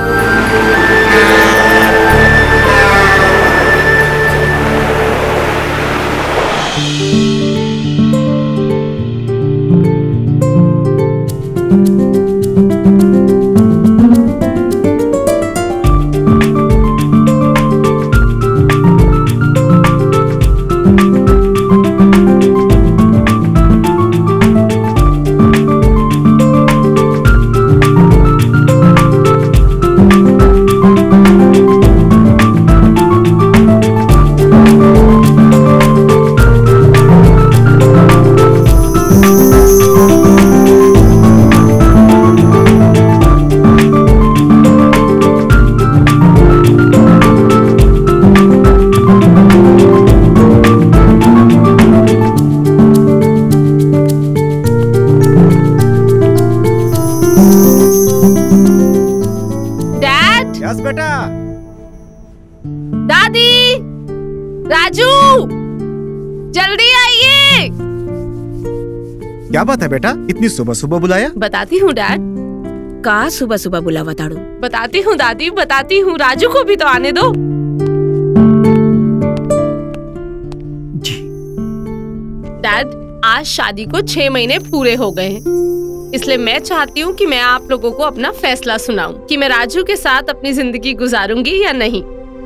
क्या बात है बेटा, इतनी सुबह सुबह बुलाया? बताती हूँ डैड। का सुबह सुबह बुलावा ताड़ू? बताती हूँ दादी, बताती हूँ। राजू को भी तो आने दो। जी। डैड आज शादी को 6 महीने पूरे हो गए हैं, इसलिए मैं चाहती हूँ कि मैं आप लोगों को अपना फैसला सुनाऊं कि मैं राजू के साथ अपनी जिंदगी गुजारूंगी या नहीं।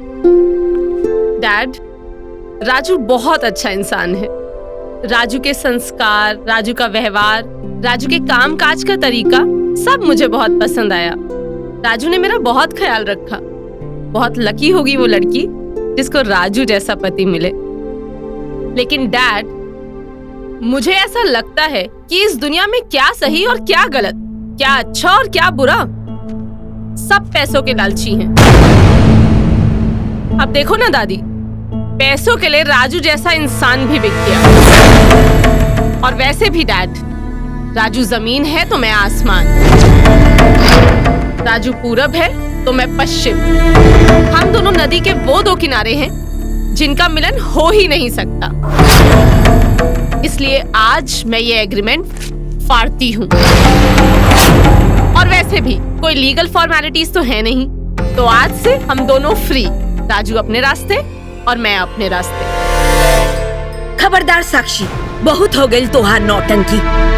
डैड राजू बहुत अच्छा इंसान है। राजू के संस्कार, राजू का व्यवहार, राजू के काम काज का तरीका सब मुझे बहुत पसंद आया। राजू ने मेरा बहुत ख्याल रखा। बहुत लकी होगी वो लड़की जिसको राजू जैसा पति मिले। लेकिन डैड मुझे ऐसा लगता है कि इस दुनिया में क्या सही और क्या गलत, क्या अच्छा और क्या बुरा, सब पैसों के लालची हैं। अब देखो ना दादी, पैसों के लिए राजू जैसा इंसान भी बिक गया। और वैसे भी डैड, राजू जमीन है तो मैं आसमान, राजू पूरब है तो मैं पश्चिम। हम दोनों नदी के वो 2 किनारे हैं जिनका मिलन हो ही नहीं सकता। इसलिए आज मैं ये एग्रीमेंट फाड़ती हूँ। और वैसे भी कोई लीगल फॉर्मेलिटीज तो है नहीं, तो आज से हम दोनों फ्री। राजू अपने रास्ते और मैं अपने रास्ते। खबरदार साक्षी, बहुत हो गई तोहार नौटंकी।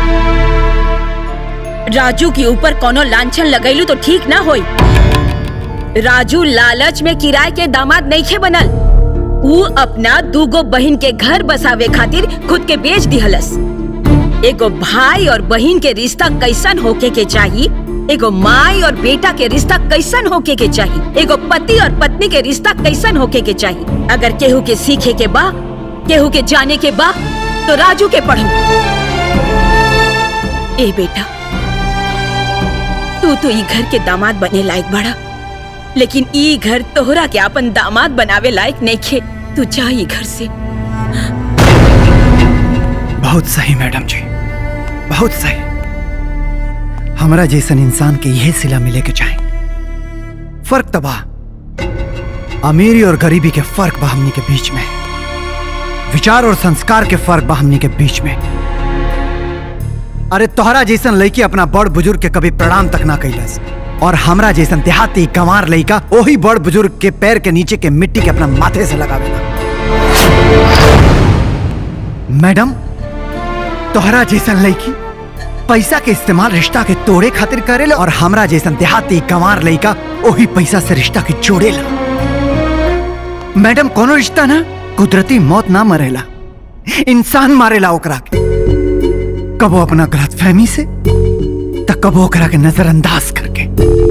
राजू के ऊपर कोनो लांछन लगैलू तो ठीक ना होई। राजू लालच में किराए के दामाद नहीं खे बनल। वो अपना 2 बहन के घर बसावे खातिर खुद के बेच दिहलस। एगो भाई और बहन के रिश्ता कैसन होके के चाहिए, एगो माई और बेटा के रिश्ता कैसन होके के चाहिए, एगो पति और पत्नी के रिश्ता कैसन होके के चाहिए। अगर केहू के सीखे के बा, केहू के जाने के बा, तो राजू के पढ़ो। ए बेटा, तू तो ई घर के दामाद बने लायक बड़ा, लेकिन ई घर तोहरा के अपन दामाद बनावे लायक नहीं खे। तू जा ई घर से। बहुत सही मैडम जी, बहुत सही। हमारा जैसन इंसान के यह सिला मिले के चाहे। फर्क तबा अमीरी और गरीबी के फर्क बा हमनी के बीच में, विचार और संस्कार के फर्क बा हमनी के बीच में। अरे तोहरा जैसन लड़की अपना बड़ बुजुर्ग के कभी प्रणाम तक ना कैलस, और हमरा जैसन देहाती गंवार लड़का वही बड़ बुजुर्ग के पैर के नीचे के मिट्टी के अपना माथे से लगावेला। मैडम, तोहरा जैसन लड़की पैसा के इस्तेमाल रिश्ता के तोड़े खातिर करेला, और हमरा जैसन देहाती गंवार लड़का वही पैसा से रिश्ता के जोड़ेला। मैडम, कोनो रिश्ता ना कुदरती मौत ना मरेला, इंसान मारेला ओकरा के। कबो अपना गलतफहमी से, तो कबो ओकरा के नजरअंदाज करके।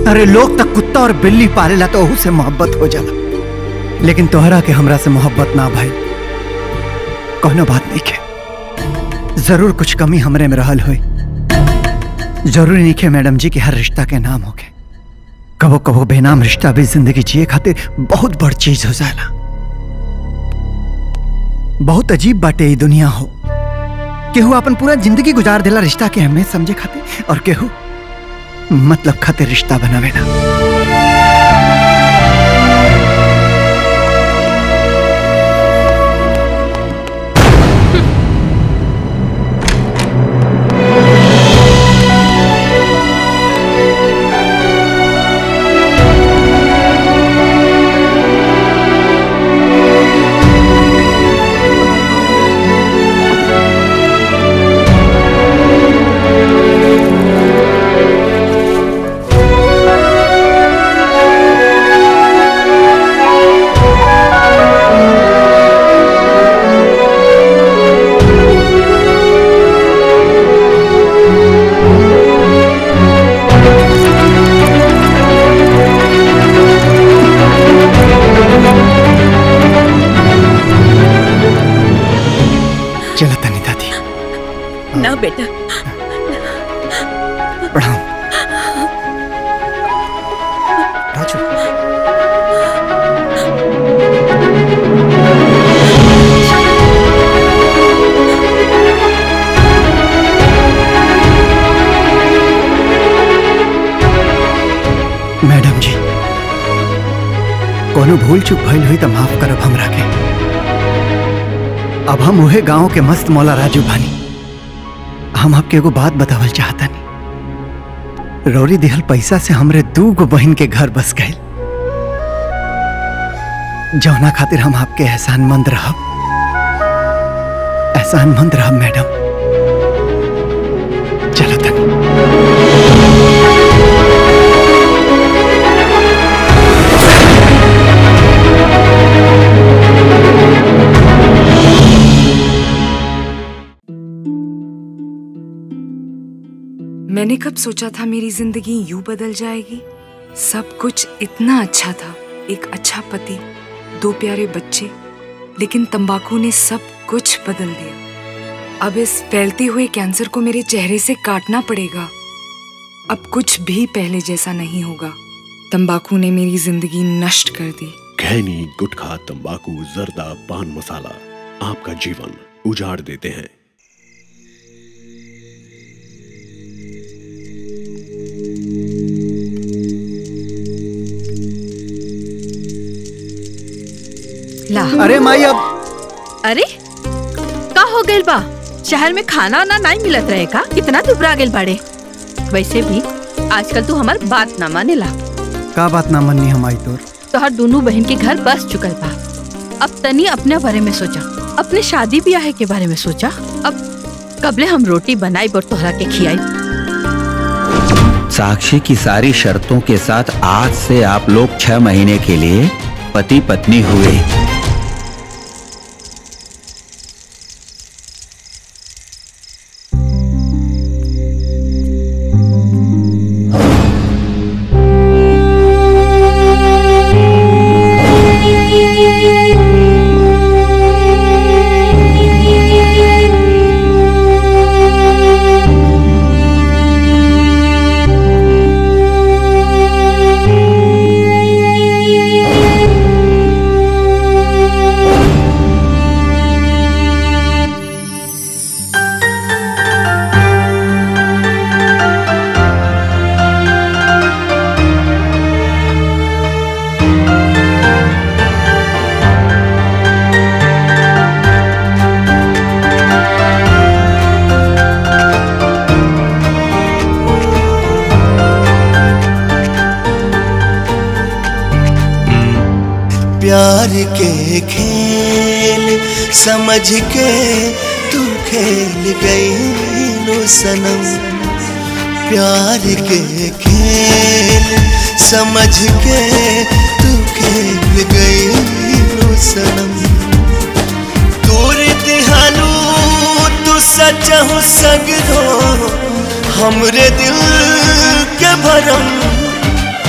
अरे लोग तक कुत्ता और बिल्ली पालेला तो ओहू से मोहब्बत हो जाला, लेकिन तोहरा के हमरा से मोहब्बत ना भाई। कोनो बात नहीं के, जरूर कुछ कमी हमरे में रहल हुई। जरूरी नहीं के मैडम जी कि हर रिश्ता के नाम हो के, कबो कबो बेनाम रिश्ता भी जिंदगी जिए खातिर बहुत बड़ चीज हो जाला। बहुत अजीब बाटे ये दुनिया हो, केहू अपन पूरा जिंदगी गुजार देला रिश्ता के अहमियत समझे खातिर, और केहू मतलब खातिर रिश्ता बनावेला। बेटा प्रणाम। राजू मैडम जी, कोनो भूल चूक भइल हुई तो माफ करब हमरा के। अब हम उहे गांव के मस्त मौला राजू बानी। हम आपके एगो बात बतावल चाहतनी। रौरी दिहल पैसा से हमरे 2 गो बहन के घर बस गए, जौना खातिर हम आपके एहसानमंद रहब। एहसानमंद रहब मैडम। चलो तनी। मैंने कब सोचा था मेरी जिंदगी यूं बदल जाएगी। सब कुछ इतना अच्छा था, एक अच्छा पति, 2 प्यारे बच्चे, लेकिन तंबाकू ने सब कुछ बदल दिया। अब इस फैलते हुए कैंसर को मेरे चेहरे से काटना पड़ेगा। अब कुछ भी पहले जैसा नहीं होगा। तंबाकू ने मेरी जिंदगी नष्ट कर दी। खैनी, गुटखा, तंबाकू, जर्दा, पान मसाला आपका जीवन उजाड़ देते हैं। अरे माई, अब अरे का हो गइल बा? शहर में खाना ना नहीं मिलत रहे का? कितना दुबरा गेल बाड़े। वैसे भी आजकल तू हमार बात ना मानेला। का बात ना माननी हमारी तोर? तोहर दोनों बहन के घर बस चुकल बा। अब तनी अपने बारे में सोचा, अपने शादी ब्याह के बारे में सोचा। अब कबले हम रोटी बनाई और तोहरा के खियाई। साक्षी की सारी शर्तों के साथ आज से आप लोग 6 महीने के लिए पति पत्नी हुए। प्यार के खेल समझ के तू खेल गई लो सनम। प्यार के खेल समझ के तू खेल गई लो सनम। दूर दिहालू तू सचहु सगरो हमरे दिल के भरम।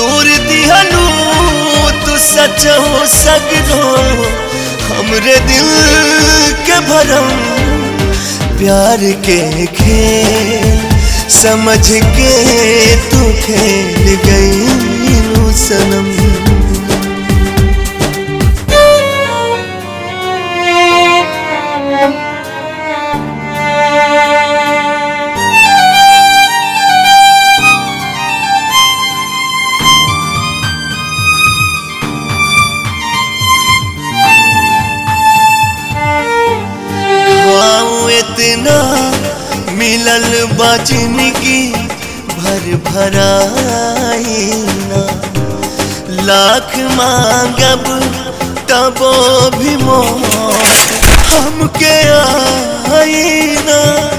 तोर दिहलू तू सच हो सगरो हमरे दिल के भरम प्यार के खेल समझ के तू खेल गई सनम। इतना मिलल बाजिनगी भर भराई ना लाख मांगब तबो भी मौत हमके आई ना।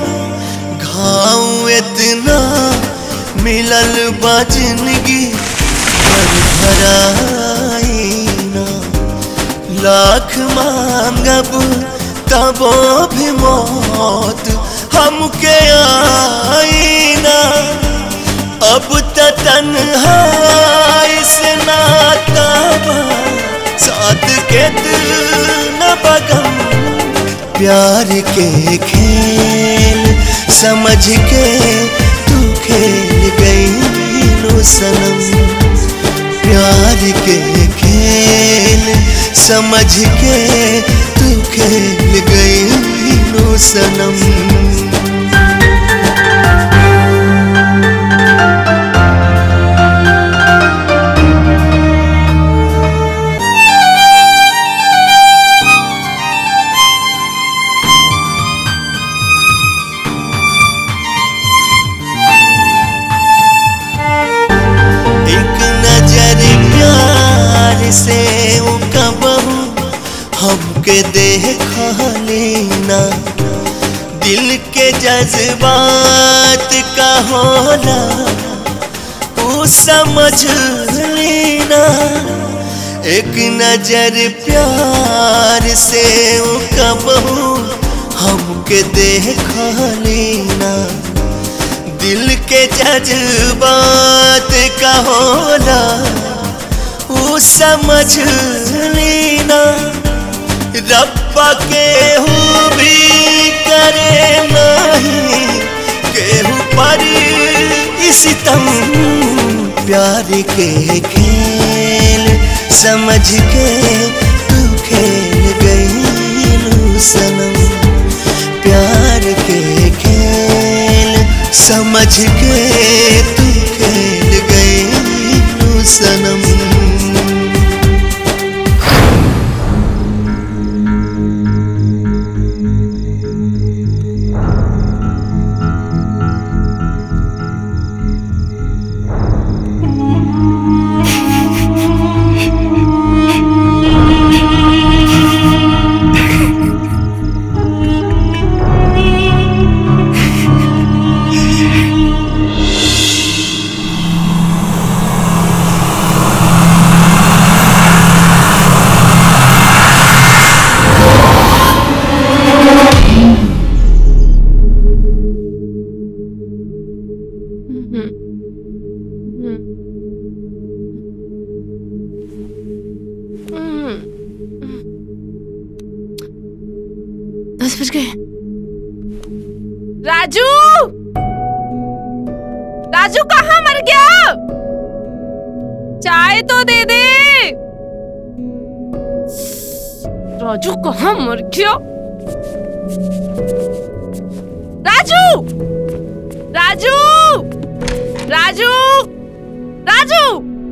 घाव इतना मिलल बाजिनगी भर भराई ना लाख मांगब तबो भी मौत हमके आई ना। अब त तन्हाई से नाता साथ के दिल न बगम प्यार के खेल समझ के तू खेल गई नो सनम। प्यार के खेल समझ के तू खेल गई नो सनम। से कबहू हमके देखा लेना दिल के जज्बात का होला वो समझ लेना। एक नजर प्यार से कबहू हमके देखा लेना दिल के जज्बात का होला वो समझ लेना। रब्बा केहू भी करे नहीं केहू पर सितम प्यार के खेल समझ के तू खेल गई सनम। प्यार के खेल समझ के तू खेल गई सनम। राजू राजू कहाँ मर गया? चाय तो दे दे। राजू कहाँ मर गया? राजू राजू राजू राजू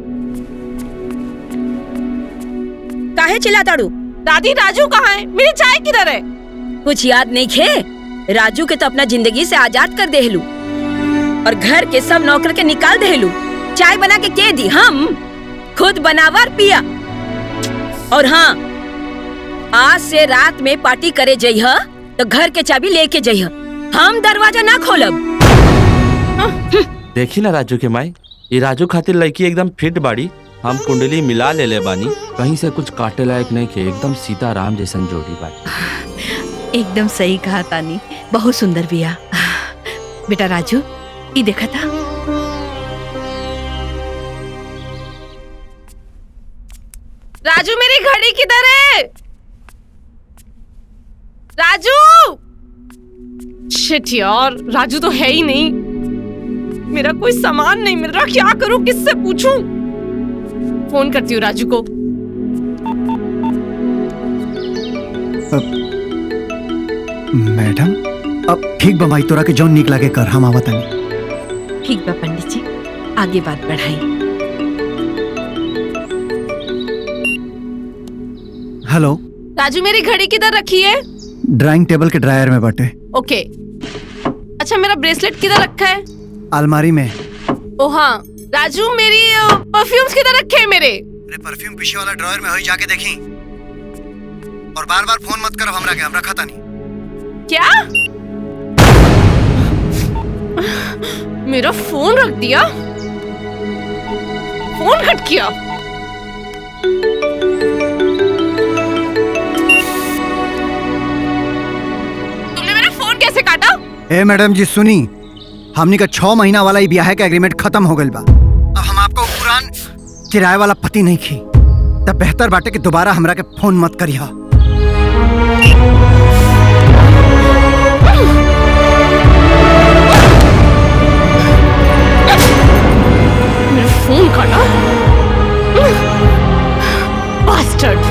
काहे चिल्लाताड़ू? दादी राजू कहाँ है? मेरी चाय किधर है? कुछ याद नहीं खे? राजू के तो अपना जिंदगी से आजाद कर देहलू और घर के सब नौकर के निकाल देहलू। चाय बना के के दी? हम खुद बनावर पिया। और हाँ, आज से रात में पार्टी करे जइह तो घर के चाबी लेके जइह, हम दरवाजा ना खोलब। देखी ना राजू के माई, ये राजू खातिर लड़की एकदम फिट बाड़ी। हम कुंडली मिला ले बानी, कहीं से कुछ काटे लायक नहीं के, एकदम सीता राम जैसन जोड़ी बाड़ी। एकदम सही कहा तानी, बहुत सुंदर बिया। बेटा राजू, ये देखा था? राजू मेरी घड़ी किधर है? राजू! शिट यार, राजू तो है ही नहीं। मेरा कोई सामान नहीं मिल रहा, क्या करूं, किससे पूछूं? फोन करती हूँ राजू को। मैडम अब ठीक बा माई, तोरा के जौन निक लागे कर, हम आवत नहीं। ठीक बा पंडित जी, आगे बात बढ़ाई। हेलो राजू मेरी घड़ी किधर रखी है? ड्राइंग टेबल के ड्रायर में बटे। ओके। अच्छा मेरा ब्रेसलेट किधर रखा है? अलमारी में। ओ हाँ राजू, मेरी परफ्यूम्स किधर रखे हैं मेरे? परफ्यूम पीछे वाला ड्रायर में होई, जाके देखी। और बार बार फोन मत करो हमरा के, हमरा खाता नहीं। क्या? मेरा फोन रख दिया, फोन कट किया। तुमने मेरा फोन कैसे काटा? ए मैडम जी सुनी, हमनी का 6 महीना वाला ब्याह का एग्रीमेंट खत्म हो गइल बा। अब हम आपको पुरान किराए वाला पति नहीं खी, तब बेहतर बाटे कि दोबारा हमरा के फोन मत करिहा। मेरा फोन काटा, बास्टर्ड।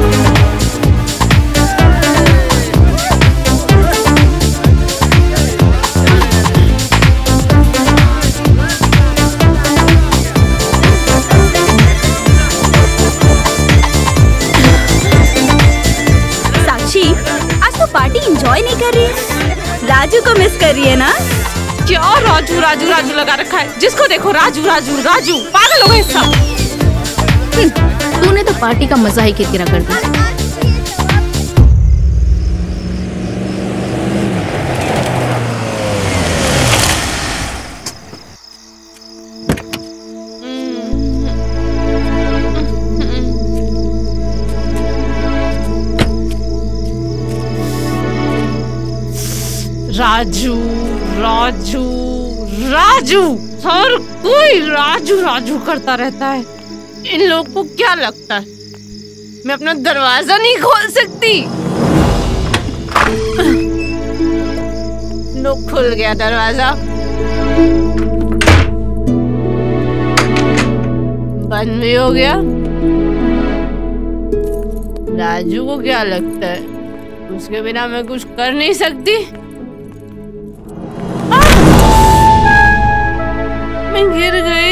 पार्टी एंजॉय नहीं कर रही है? राजू को मिस कर रही है ना? क्या राजू राजू राजू लगा रखा है, जिसको देखो राजू राजू राजू, पागल हो गए सब। तूने तो पार्टी का मजा ही किरकिरा कर दिया। राजू राजू राजू, हर कोई राजू राजू करता रहता है। इन लोग को क्या लगता है मैं अपना दरवाजा नहीं खोल सकती? लो खुल गया दरवाजा, बंद भी हो गया। राजू को क्या लगता है उसके बिना मैं कुछ कर नहीं सकती? मैं गिर गई।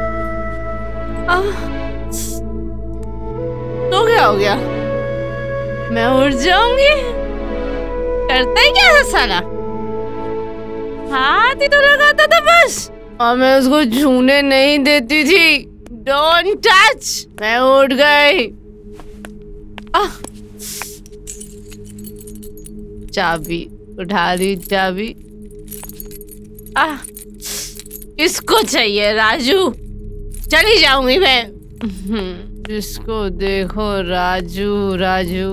तो क्या हो गया? मैं उड़ जाऊंगी? करता ही क्या है साला? हाथ ही तो लगाता था बस, और मैं उसको छूने नहीं देती थी। Don't touch. मैं उड़ गई। चाबी उठा दी, चाबी। इसको चाहिए राजू, चली जाऊंगी मैं। जिसको देखो राजू राजू।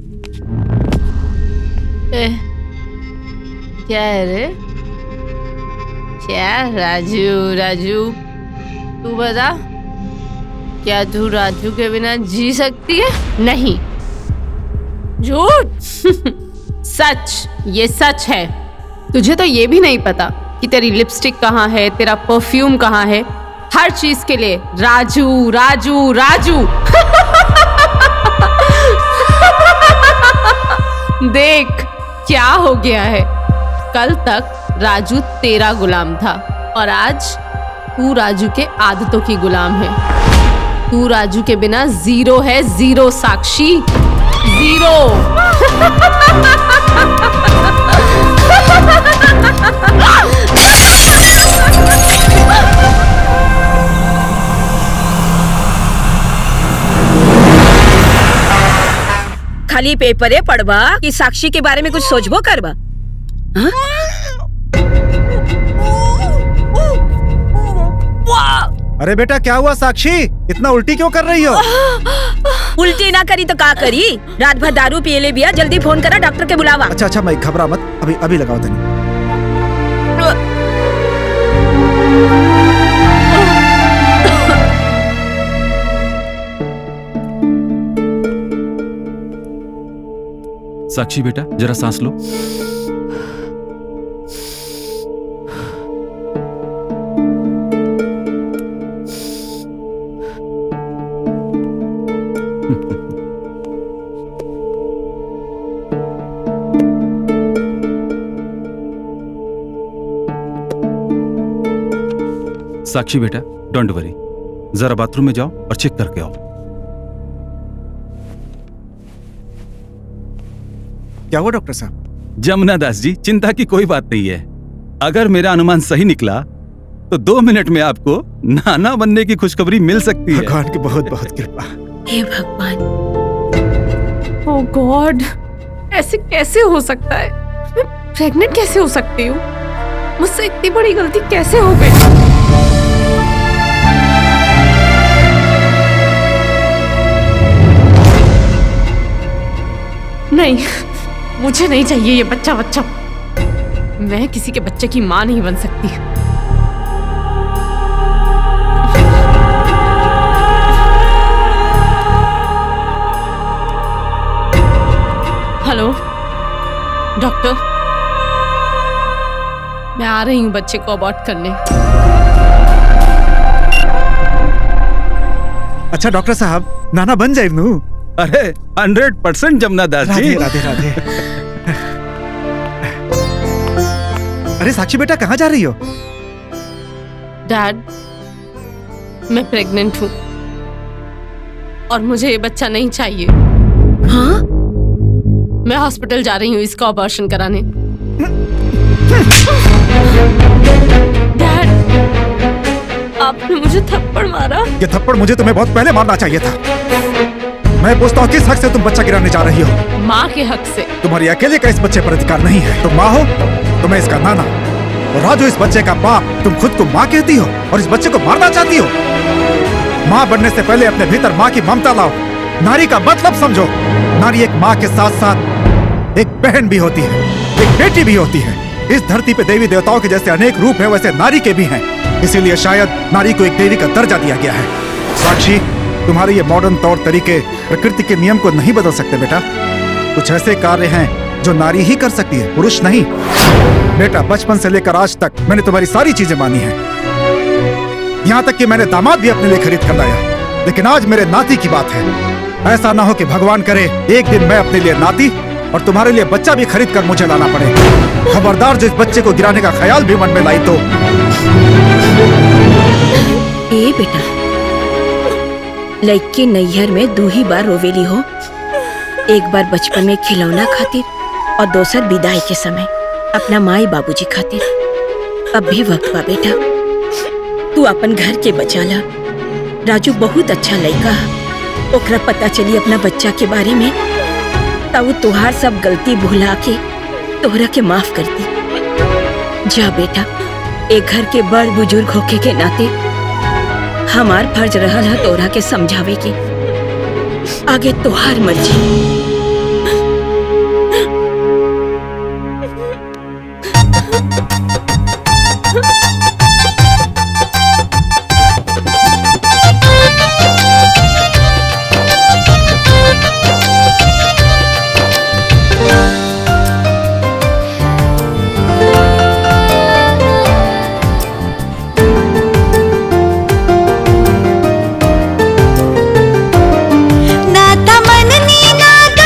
क्या है रे? क्या राजू राजू? तू बता, क्या तू राजू के बिना जी सकती है? नहीं। झूठ। सच, ये सच है। तुझे तो ये भी नहीं पता कि तेरी लिपस्टिक कहाँ है, तेरा परफ्यूम कहाँ है। हर चीज के लिए राजू राजू राजू। देख क्या हो गया है। कल तक राजू तेरा गुलाम था और आज तू राजू के आदतों की गुलाम है। तू राजू के बिना जीरो है, जीरो साक्षी, जीरो। खाली पेपरे पढ़वा कि साक्षी के बारे में कुछ सोचबो करवा? अरे बेटा क्या हुआ साक्षी, इतना उल्टी क्यों कर रही हो? उल्टी ना करी तो का करी? रात भर दारू पिए ले बिया। जल्दी फोन करा, डॉक्टर के बुलावा। अच्छा अच्छा, मैं घबरा मत, अभी अभी लगाओ तनी। साक्षी बेटा जरा सांस लो। साक्षी बेटा डोंट वरी, जरा बाथरूम में जाओ और चेक करके आओ। क्या हुआ डॉक्टर साहब? जमुना दास जी, चिंता की कोई बात नहीं है। अगर मेरा अनुमान सही निकला तो 2 मिनट में आपको नाना बनने की खुशखबरी मिल सकती है। भगवान की बहुत बहुत कृपा। हे भगवान, ओह गॉड, ऐसे कैसे हो सकता है? मैं प्रेग्नेंट कैसे हो सकती हूँ? मुझसे इतनी बड़ी गलती कैसे हो गई? नहीं, मुझे नहीं चाहिए ये बच्चा। मैं किसी के बच्चे की माँ नहीं बन सकती। हेलो डॉक्टर, मैं आ रही हूँ बच्चे को अबॉर्ट करने। अच्छा डॉक्टर साहब, नाना बन जाए नू? अरे 100% जमुना दास जी। राधे राधे। अरे साक्षी बेटा कहाँ जा रही हो? डैड, मैं प्रेग्नेंट हूँ और मुझे ये बच्चा नहीं चाहिए। हाँ? मैं हॉस्पिटल जा रही हूँ इसका ऑपरेशन कराने। डैड, आपने मुझे थप्पड़ मारा। ये थप्पड़ मुझे तुम्हें बहुत पहले मारना चाहिए था। मैं पूछता हूँ किस हक से तुम बच्चा गिराने जा रही हो? माँ के हक से। तुम्हारी अकेले का इस बच्चे पर अधिकार नहीं है। तुम माँ हो, तुम्हें इसका नाना, और राजू इस बच्चे का बाप। तुम खुद को माँ कहती हो और इस बच्चे को मारना चाहती हो। माँ बनने से पहले अपने भीतर माँ की ममता लाओ। नारी का मतलब समझो। नारी एक माँ के साथ साथ एक बहन भी होती है, एक बेटी भी होती है। इस धरती पे देवी देवताओं के जैसे अनेक रूप है, वैसे नारी के भी हैं। इसीलिए शायद नारी को एक देवी का दर्जा दिया गया है। साक्षी, तुम्हारे ये मॉडर्न तौर तरीके प्रकृति के नियम को नहीं बदल सकते बेटा। कुछ ऐसे कार्य हैं जो नारी ही कर सकती है, पुरुष नहीं। बेटा, बचपन से लेकर आज तक मैंने तुम्हारी सारी चीजें मानी हैं। यहाँ तक कि मैंने दामाद भी अपने लिए खरीद कर लाया। लेकिन आज मेरे नाती की बात है। ऐसा ना हो कि भगवान करे एक दिन मैं अपने लिए नाती और तुम्हारे लिए बच्चा भी खरीद कर मुझे लाना पड़े। खबरदार जो इस बच्चे को गिराने का ख्याल भी मन में लाई तो। ए बेटा, लइके नैहर में 2 ही बार रोवेली हो। एक बार बचपन में खिलौना खातिर और दूसर विदाई के समय अपना माई बाबूजी खातिर। अब भी वक्त बा बेटा, तू अपन घर के बचा ला। राजू बहुत अच्छा लड़का, ओकरा पता चली अपना बच्चा के बारे में तब वो तुहार सब गलती भुला के तोहरा के माफ कर दी। जा बेटा, एक घर के बड़ बुजुर्ग होके के नाते हमार फर्ज रहल है तोहरा के समझावे की। आगे तोहार मर्जी। ना तमन्नी ना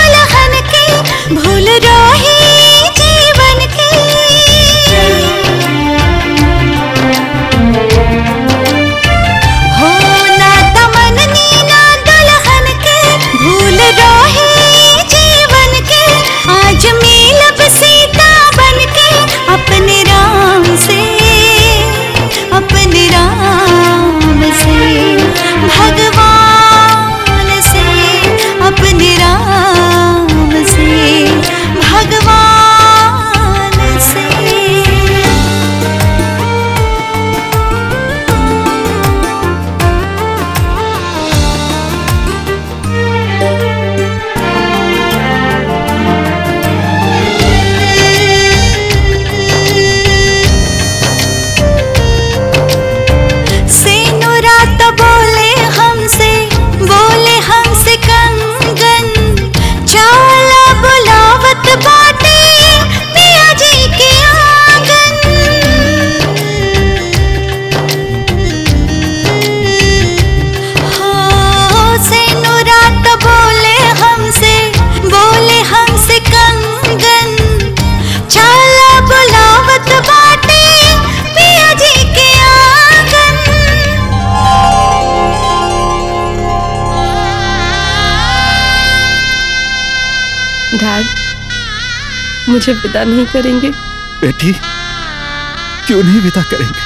डैड, मुझे विदा नहीं करेंगे? बेटी, क्यों नहीं विदा करेंगे?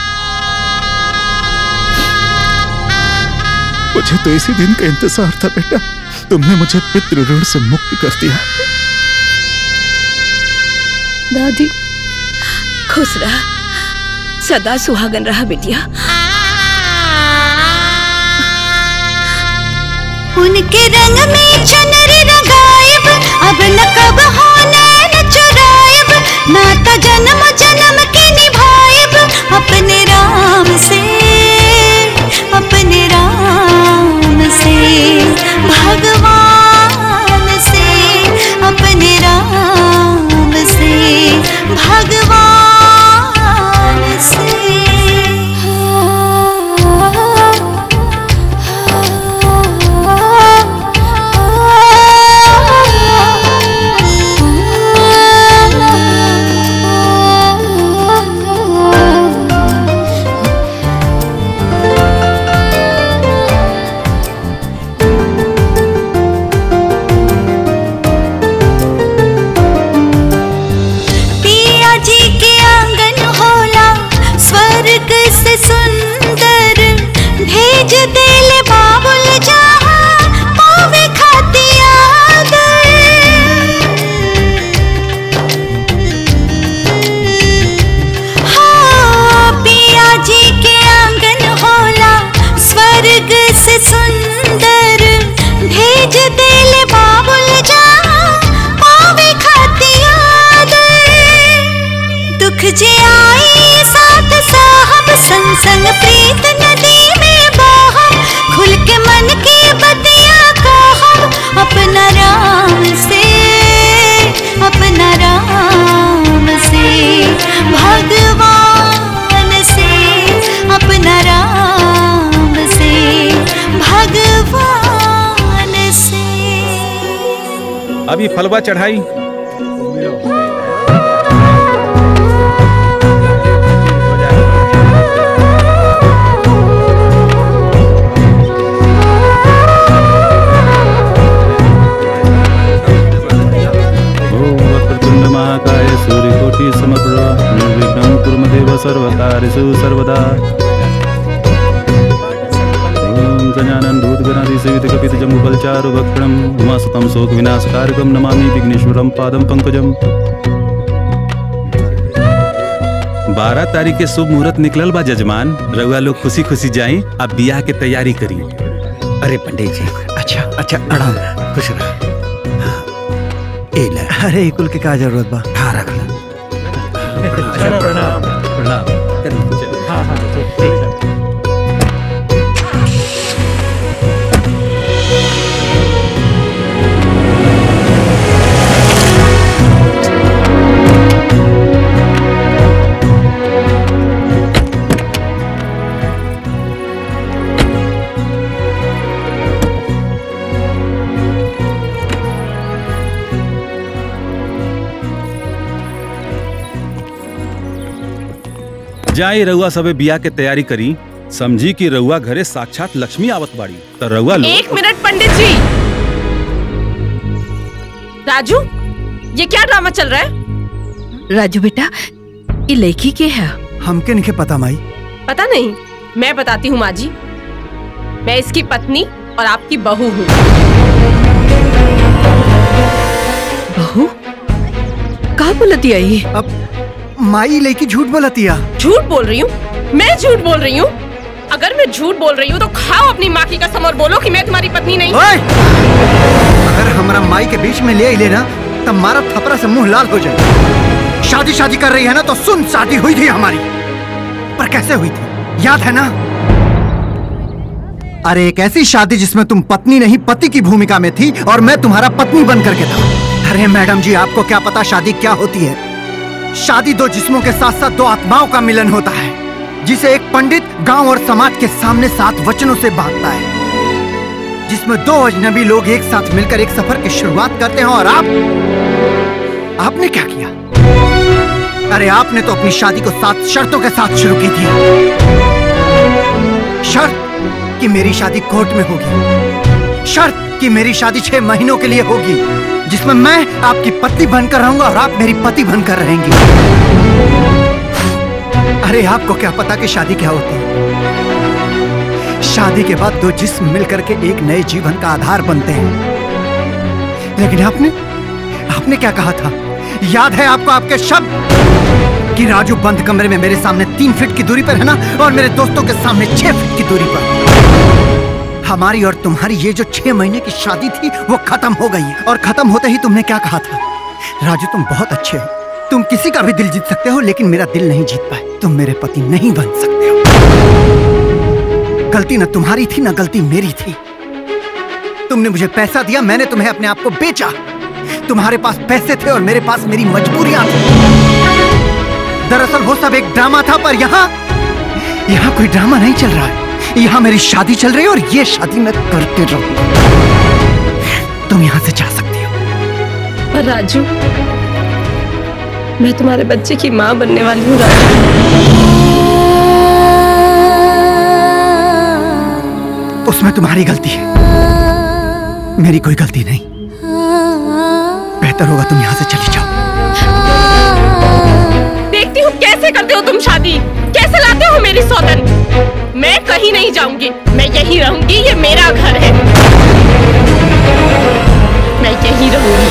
मुझे तो इसी दिन का इंतजार था बेटा। तुमने मुझे पितृ ऋण से मुक्त कर दिया। दादी खुश रहा, सदा सुहागन रहा बेटिया। उनके रंग में चुनरी रंगायब, अब न कब होने न चुरायब, नाता जन्म जन्म के निभायब, अपने राम से, अपने राम से, भगवान से, अपने राम से, भगवान से। जे आई साथ साहब, संग प्रीत नदी में बहा, खुल के मन की बतियां कहा, अपना राम से, अपना राम से, भगवान से, अपना राम से, भगवान से। अभी फलवा चढ़ाई। सर्वकार्येषु सर्वदा। ओम गजानन भूतगणाधि सेवित कपित जम्बुफलचारु भक्षणम उमासुतं शोक विनाशकारकं नमामि विघ्नेश्वरं पादं पंकजम। 12 तारीख के शुभ मुहूर्त निकलल बा जजमान, रउआ लोग खुशी खुशी जाई, अब बियाह के तैयारी करी। अरे पंडित जी, अच्छा अच्छा प्रणाम। खुश रह। अरे कुल के का जरूरत बा? हाँ रख ला। प्रणाम प्रणाम। हाँ हाँ जाई रउआ सबे बियाह के तैयारी करी, समझी कि रउआ घरे साक्षात लक्ष्मी आवत बाड़ी। तो रउआ लोग 1 मिनट पंडित जी। राजू, ये क्या ड्रामा चल रहा है? राजू बेटा, ये लड़की के है? हमके नहीं पता माई। पता नहीं? मैं बताती हूँ माँ जी। मैं इसकी पत्नी और आपकी बहू हूँ। बहू? कहाँ बोलती है ये? अब माई लेकी झूठ बोलतिया। झूठ बोल रही हूँ? मैं झूठ बोल रही हूँ? अगर मैं झूठ बोल रही हूँ तो खाओ अपनी माँ की कसम और बोलो कि मैं तुम्हारी पत्नी नहीं। अगर हमारा माई के बीच में ले लेना तब मारा थपरा से मुंह लाल हो जाए। शादी कर रही है ना तो सुन, शादी हुई थी हमारी, पर कैसे हुई थी याद है ना? अरे एक ऐसी शादी जिसमें तुम पत्नी नहीं पति की भूमिका में थी और मैं तुम्हारा पत्नी बन करके था। अरे मैडम जी, आपको क्या पता शादी क्या होती है? शादी 2 जिस्मों के साथ साथ 2 आत्माओं का मिलन होता है, जिसे एक पंडित गांव और समाज के सामने 7 वचनों से बांधता है, जिसमें 2 अजनबी लोग एक साथ मिलकर एक सफर की शुरुआत करते हैं। और आपने क्या किया? अरे आपने तो अपनी शादी को 7 शर्तों के साथ शुरू की थी। शर्त कि मेरी शादी कोर्ट में होगी, शर्त कि मेरी शादी 6 महीनों के लिए होगी, जिसमें मैं आपकी पत्नी बनकर रहूंगा और आप मेरी पति बनकर रहेंगी। अरे आपको क्या पता कि शादी क्या होती है? शादी के बाद 2 जिस्म मिलकर के एक नए जीवन का आधार बनते हैं। लेकिन आपने क्या कहा था? याद है आपको आपके शब्द कि राजू बंद कमरे में मेरे सामने 3 फीट की दूरी पर है ना, और मेरे दोस्तों के सामने 6 फीट की दूरी पर। हमारी और तुम्हारी ये जो 6 महीने की शादी थी वो खत्म हो गई है। और खत्म होते ही तुमने क्या कहा था? राजू तुम बहुत अच्छे हो, तुम किसी का भी दिल जीत सकते हो, लेकिन मेरा दिल नहीं जीत पाए। तुम मेरे पति नहीं बन सकते हो। गलती न तुम्हारी थी न गलती मेरी थी। तुमने मुझे पैसा दिया, मैंने तुम्हें अपने आप को बेचा। तुम्हारे पास पैसे थे और मेरे पास मेरी मजबूरियां थी। दरअसल वो सब एक ड्रामा था, पर यहाँ कोई ड्रामा नहीं चल रहा है। यहाँ मेरी शादी चल रही है और ये शादी मैं करते रहूंगा। तुम यहाँ से जा सकती हो। पर राजू, मैं तुम्हारे बच्चे की माँ बनने वाली हूँ राजू। उसमें तुम्हारी गलती है, मेरी कोई गलती नहीं। बेहतर होगा तुम यहाँ से चली जाओ। देखती हूँ कैसे करते हो तुम शादी, कैसे लाते हो मेरी सौगन। मैं कहीं नहीं जाऊंगी, मैं यही रहूंगी। ये मेरा घर है, मैं यही रहूंगी।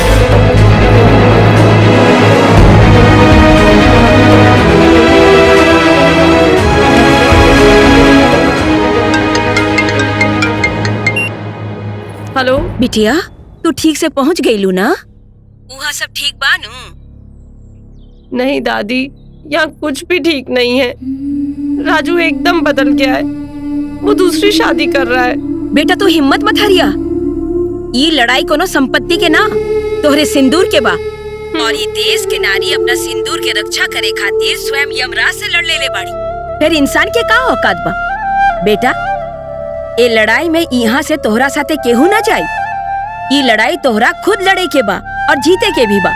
हेलो बिटिया, तू ठीक से पहुंच गई लू ना? वहाँ सब ठीक बानू? नहीं दादी, यहाँ कुछ भी ठीक नहीं है। राजू एकदम बदल गया है, वो दूसरी शादी कर रहा है। बेटा तू हिम्मत मत हारिया। ये लड़ाई कोनो संपत्ति के ना, तोहरे सिंदूर के बा। और ये देश के नारी अपना सिंदूर के रक्षा करे खातिर स्वयं यमराज से लड़ ले बाड़ी। फिर इंसान के का औकात बा? बेटा ये लड़ाई में यहाँ से तोहरा साथे केहू ना जाई। ये लड़ाई तोहरा खुद लड़े के बा और जीते के भी बा।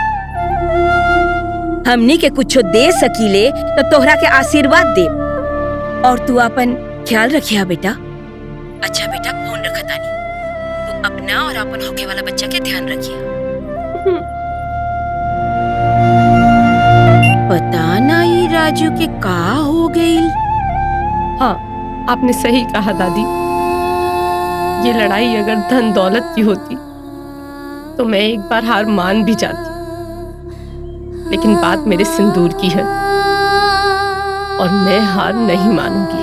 हमनी के कुछ दे सकीले तो तोहरा के आशीर्वाद दे। और तू अपन ख्याल रखिया बेटा। अच्छा बेटा, फोन रखा तानी। तू अपना और अपन होके वाला बच्चा के ध्यान रखिया। पता नहीं राजू के का हो गई। हाँ, आपने सही कहा दादी। ये लड़ाई अगर धन दौलत की होती तो मैं एक बार हार मान भी जाती, लेकिन बात मेरे सिंदूर की है और मैं हार नहीं मानूंगी।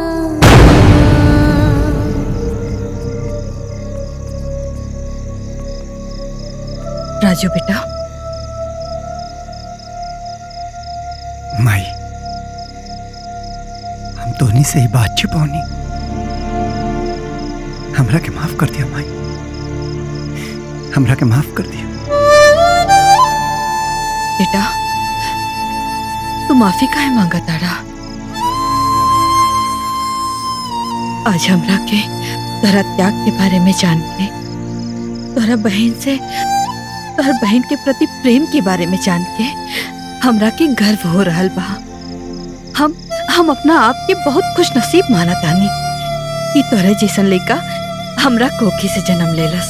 राजू बेटा। माई, हम दोनों से ही बात छुपौनी। हमरा के माफ कर दिया माई, हमरा के माफ कर दिया। बेटा तू माफी काहे मांगा तारा? आज हमरा के तोहरा त्याग के बारे में जान के, तोहरा बहन के प्रति प्रेम के बारे में जान के हमरा के गर्व हो रहल बा। हम अपना आप के बहुत खुश नसीब माना तानी कि तोहरे जैसन लड़का हमरा कोखी से जन्म लेलस।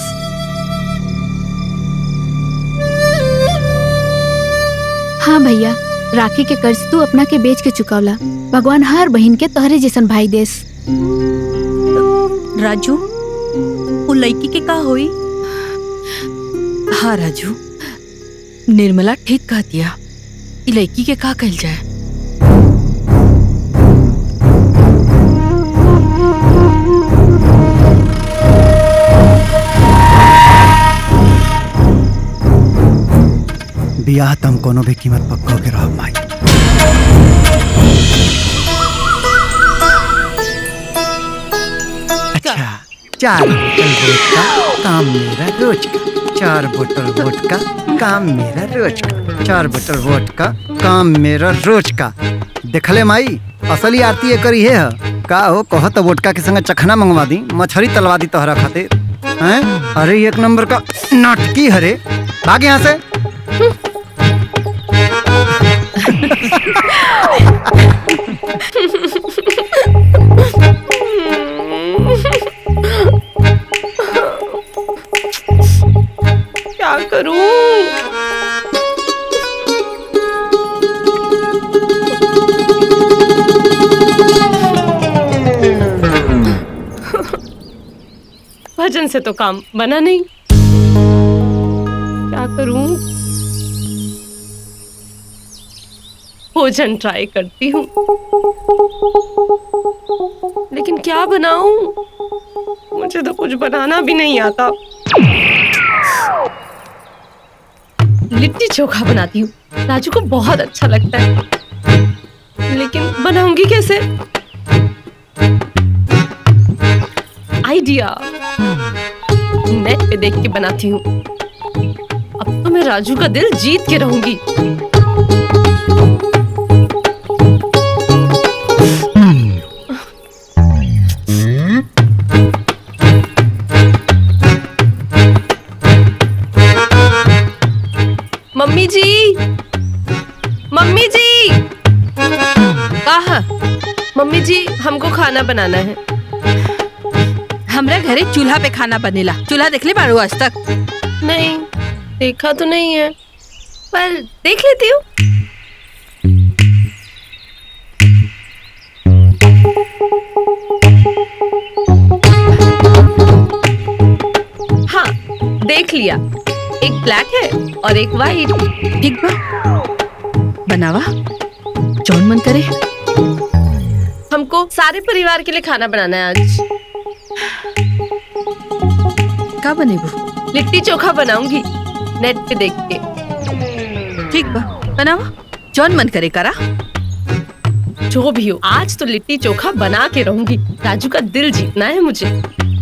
हाँ भैया, राखी के कर्ज तू अपना के बेच के चुकावला। भगवान हर बहन के तोहरे जैसन भाई देस। राजू, वो लड़की के का होई? हाँ राजू, निर्मला ठीक कह दिया। लड़की के का कहल जाए? बियाह तम कोनो भी कीमत पक्का के रहो माई। अच्छा, 4 बोतल वोडका काम मेरा रोज का। 4 बोतल वोडका काम मेरा रोज का। 4 बोतल वोडका काम मेरा रोज का। देखले माई, असली आरती ये करी है। का हो कह तो वोडका के संग चखना मंगवा दी, मछली तलवा दी तोहरा खातिर। हैं? अरे 1 नंबर का नाटकी हरे। भाग यहाँ से। भजन से तो काम बना नहीं। क्या करूं? भोजन ट्राई करती हूँ, लेकिन क्या बनाऊं? मुझे तो कुछ बनाना भी नहीं आता। लिट्टी चोखा बनाती हूँ, राजू को बहुत अच्छा लगता है, लेकिन बनाऊंगी कैसे? आइडिया, नेट पे देख के बनाती हूँ। अब तो मैं राजू का दिल जीत के रहूंगी। मम्मी जी, मम्मी जी, कहा? मम्मी जी हमको खाना बनाना है। हमरा घरे चूल्हा पे खाना बनेला। चूल्हा देख ले बारू आज तक? नहीं, देखा तो नहीं है, पर देख लेती हूँ। हाँ, देख लिया। एक ब्लैक है और एक वाइट। ठीक बा, बनावा जौन मन करे। हमको सारे परिवार के लिए खाना बनाना है आज। क्या बनेबू? लिट्टी चोखा बनाऊंगी, नेट पे देख के। ठीक बा, बनावा जौन मन करे करा। जो भी हो, आज तो लिट्टी चोखा बना के रहूंगी। राजू का दिल जीतना है मुझे।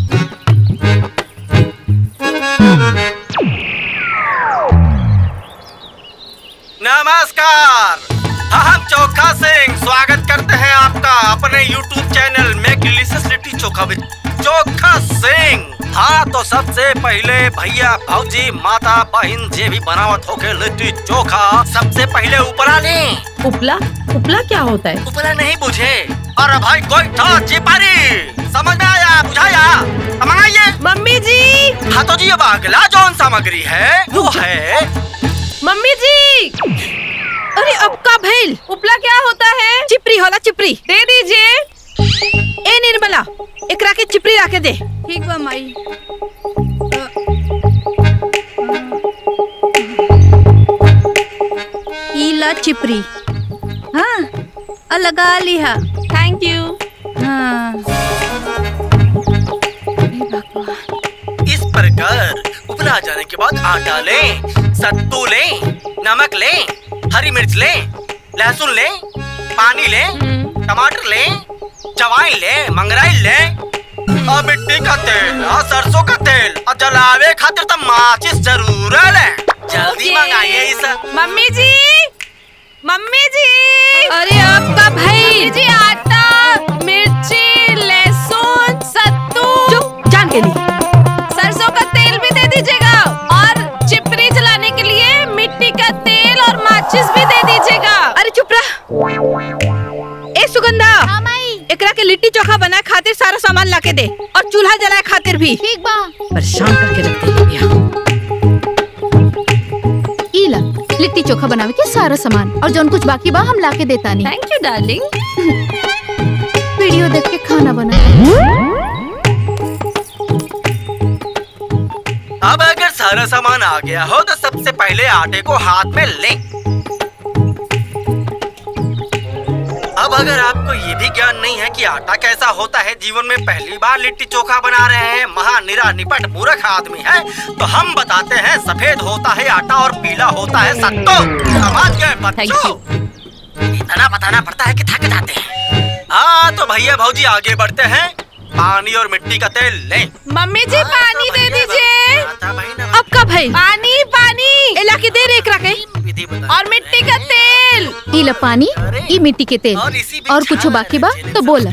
नमस्कार, हम चोखा सिंह स्वागत करते हैं आपका अपने YouTube चैनल में डिलीशियस लिट्टी चोखा विद चोखा सिंह। हाँ, तो सबसे पहले भैया भौजी माता बहन जे भी बनावत होके लिट्टी चोखा, सबसे पहले उपला लें। उपला? उपला क्या होता है? उपला नहीं बुझे? अरे भाई कोई था चिपारी, समझ में आया, बुझाया? मंगाइए। मम्मी जी। हाँ तो जी, अब अगला जौन सामग्री है वो है। मम्मी जी, अरे अब का भइल? उपला क्या होता है? चिपरी होला, चिपरी। दे दीजिए। ए निर्मला, एकरा के चिपरी लाके दे। ठीक बा माई। ईला चिपरी। हाँ, लगा लिहा। Thank you. हाँ। इस प्रकार उपला जाने के बाद आटा लें, सत्तू लें, नमक लें, हरी मिर्च लें, लहसुन लें, पानी लें, टमाटर लें, जवाइन लें, मंगराई लें, और मिट्टी का तेल और सरसों का तेल, और जलावे खातिर तो माचिस जरूर लें। जल्दी मंगाइए इस। मम्मी जी, मम्मी जी। अरे आपका भाई जी, आटा, मिर्ची, लहसुन, सत्तू। चुप, जान के लिए। सरसों का तेल भी दे दीजिएगा, और चिपरी जलाने के लिए मिट्टी का तेल और माचिस भी दे दीजिएगा। अरे चुप रह। ए सुगंधा, एकरा के लिट्टी चोखा बनाए खातिर सारा सामान लाके दे, और चूल्हा जलाए खातिर भी। ठीक बा। परेशान करके रखते हैं भैया। इला लिट्टी चोखा बनावे के सारा सामान, और जौन कुछ बाकी बा हम लाके देता नहीं। Thank you darling. वीडियो देख के खाना बना। अब अगर सारा सामान आ गया हो तो सबसे पहले आटे को हाथ में लें। अब अगर आपको ये भी ज्ञान नहीं है कि आटा कैसा होता है, जीवन में पहली बार लिट्टी चोखा बना रहे हैं, महानिरा निपट मूर्ख आदमी है, तो हम बताते हैं सफेद होता है आटा और पीला होता है सत्तू। समझ गए बच्चों? इतना बताना पड़ता है कि थक जाते हैं। हाँ तो भैया भौजी आगे बढ़ते हैं। पानी और मिट्टी का तेल लें। मम्मी जी पानी दे दीजिए। अब का भाई? पानी पानी। एला के दे रे के और मिट्टी का तेल। इला पानी, ई मिट्टी के तेल, और कुछ बाकी बा तो बोला।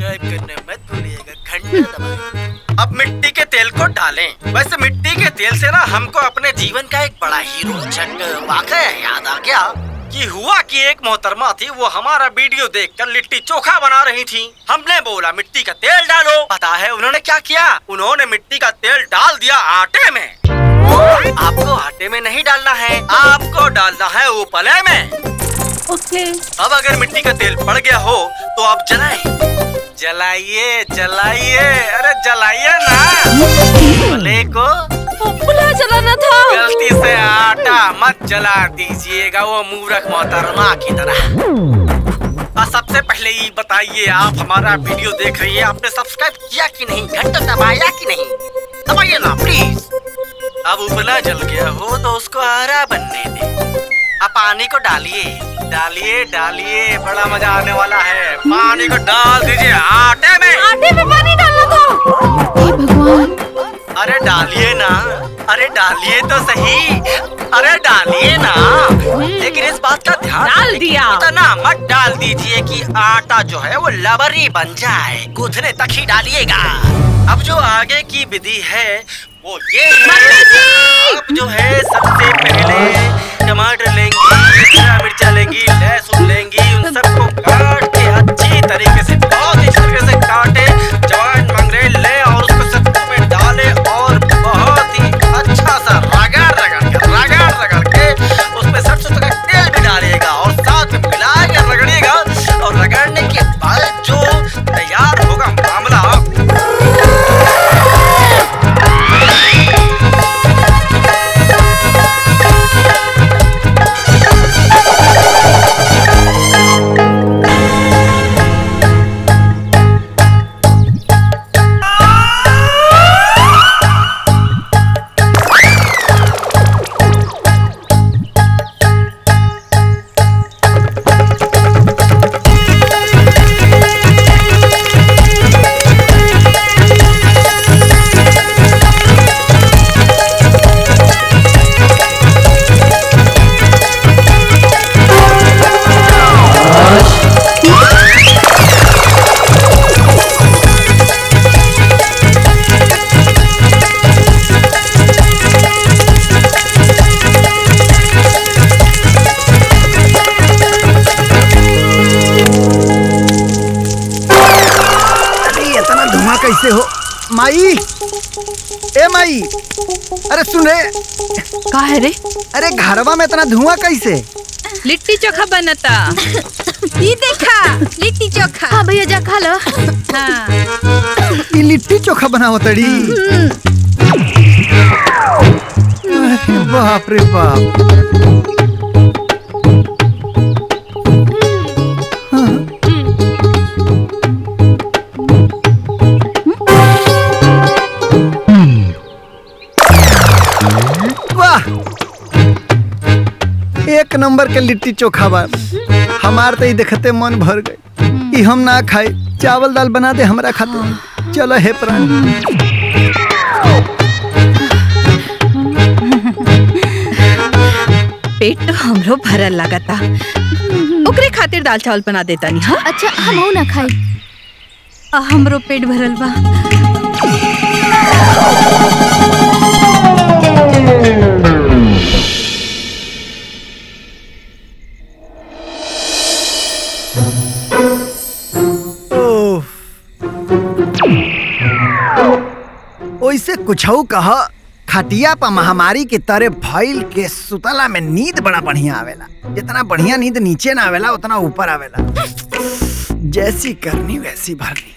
अब मिट्टी के तेल को डालें। वैसे मिट्टी के तेल से ना हमको अपने जीवन का एक बड़ा ही रोचक वाकया याद आ गया कि हुआ कि एक मोहतरमा थी, वो हमारा वीडियो देखकर लिट्टी चोखा बना रही थी। हमने बोला मिट्टी का तेल डालो। पता है उन्होंने क्या किया? उन्होंने मिट्टी का तेल डाल दिया आटे में। आपको आटे में नहीं डालना है, आपको डालना है उपले में। ओके। अब अगर मिट्टी का तेल पड़ गया हो तो आप जलाएं। जलाइए जलाइए, अरे जलाइए ना। मत जला दीजिएगा वो मूर्ख मोहतरमा की तरह। और सबसे पहले ये बताइए, आप हमारा वीडियो देख रही है, आपने सब्सक्राइब किया कि नहीं, घंटा दबाया कि नहीं? दबाइए ना प्लीज। अब उपला जल गया हो तो उसको हरा बनने दे। अब पानी को डालिए डालिए डालिए, बड़ा मजा आने वाला है। पानी को डाल दीजिए आटे में। आटे में पानी डालना तो? हे भगवान। अरे डालिए ना, अरे डालिए तो सही, अरे डालिए ना। लेकिन इस बात का ध्यान डाल दिया। इतना मत डाल दीजिए कि आटा जो है वो लबरी बन जाए, गूंथने तक ही डालिएगा। अब जो आगे की विधि है वो ये है। अब जो है सबसे पहले टमाटर लेंगी, हरा मिर्चा लेंगी, लहसुन लेंगी, उन सबको काट के अच्छी तरीके से, बहुत ही तरीके से काटे, जवान मंगरेल ले और उसको सत्तू में डाले और बहुत ही अच्छा सा रगड़ के उसमें सरसों का तेल भी डालिएगा और साथ में मिला के रगड़िएगा। और रगड़ने के बाद जो तैयार होगा मामला, कैसे हो माई? ए माई, अरे सुन रे। का है रे? अरे घरवा में इतना धुआं कैसे? लिट्टी चोखा बनता। ये देखा लिट्टी चोखा। हाँ भैया जा खा लो। हाँ। ये लिट्टी चोखा बनाओ तड़ी। अरे बाप रे बाप। एक नंबर के लिट्टी चोखा बा। हमार तो देखते मन भर गए। हम ना खाए, चावल दाल बना दे हमरा खाते। चलो हे प्राणी। पेट तो हमरो भरल लागता, ओकरे खातिर दाल चावल बना देता नहीं। हाँ अच्छा हम ना खाई। हमरो पेट भरल बा। ओइसे कुछऊ कहा, खटिया पर महामारी की तरह फैल के सुतला में नींद बड़ा बढ़िया आवेला। जितना बढ़िया नींद नीचे ना आवेला उतना ऊपर आवेला। जैसी करनी वैसी भरनी।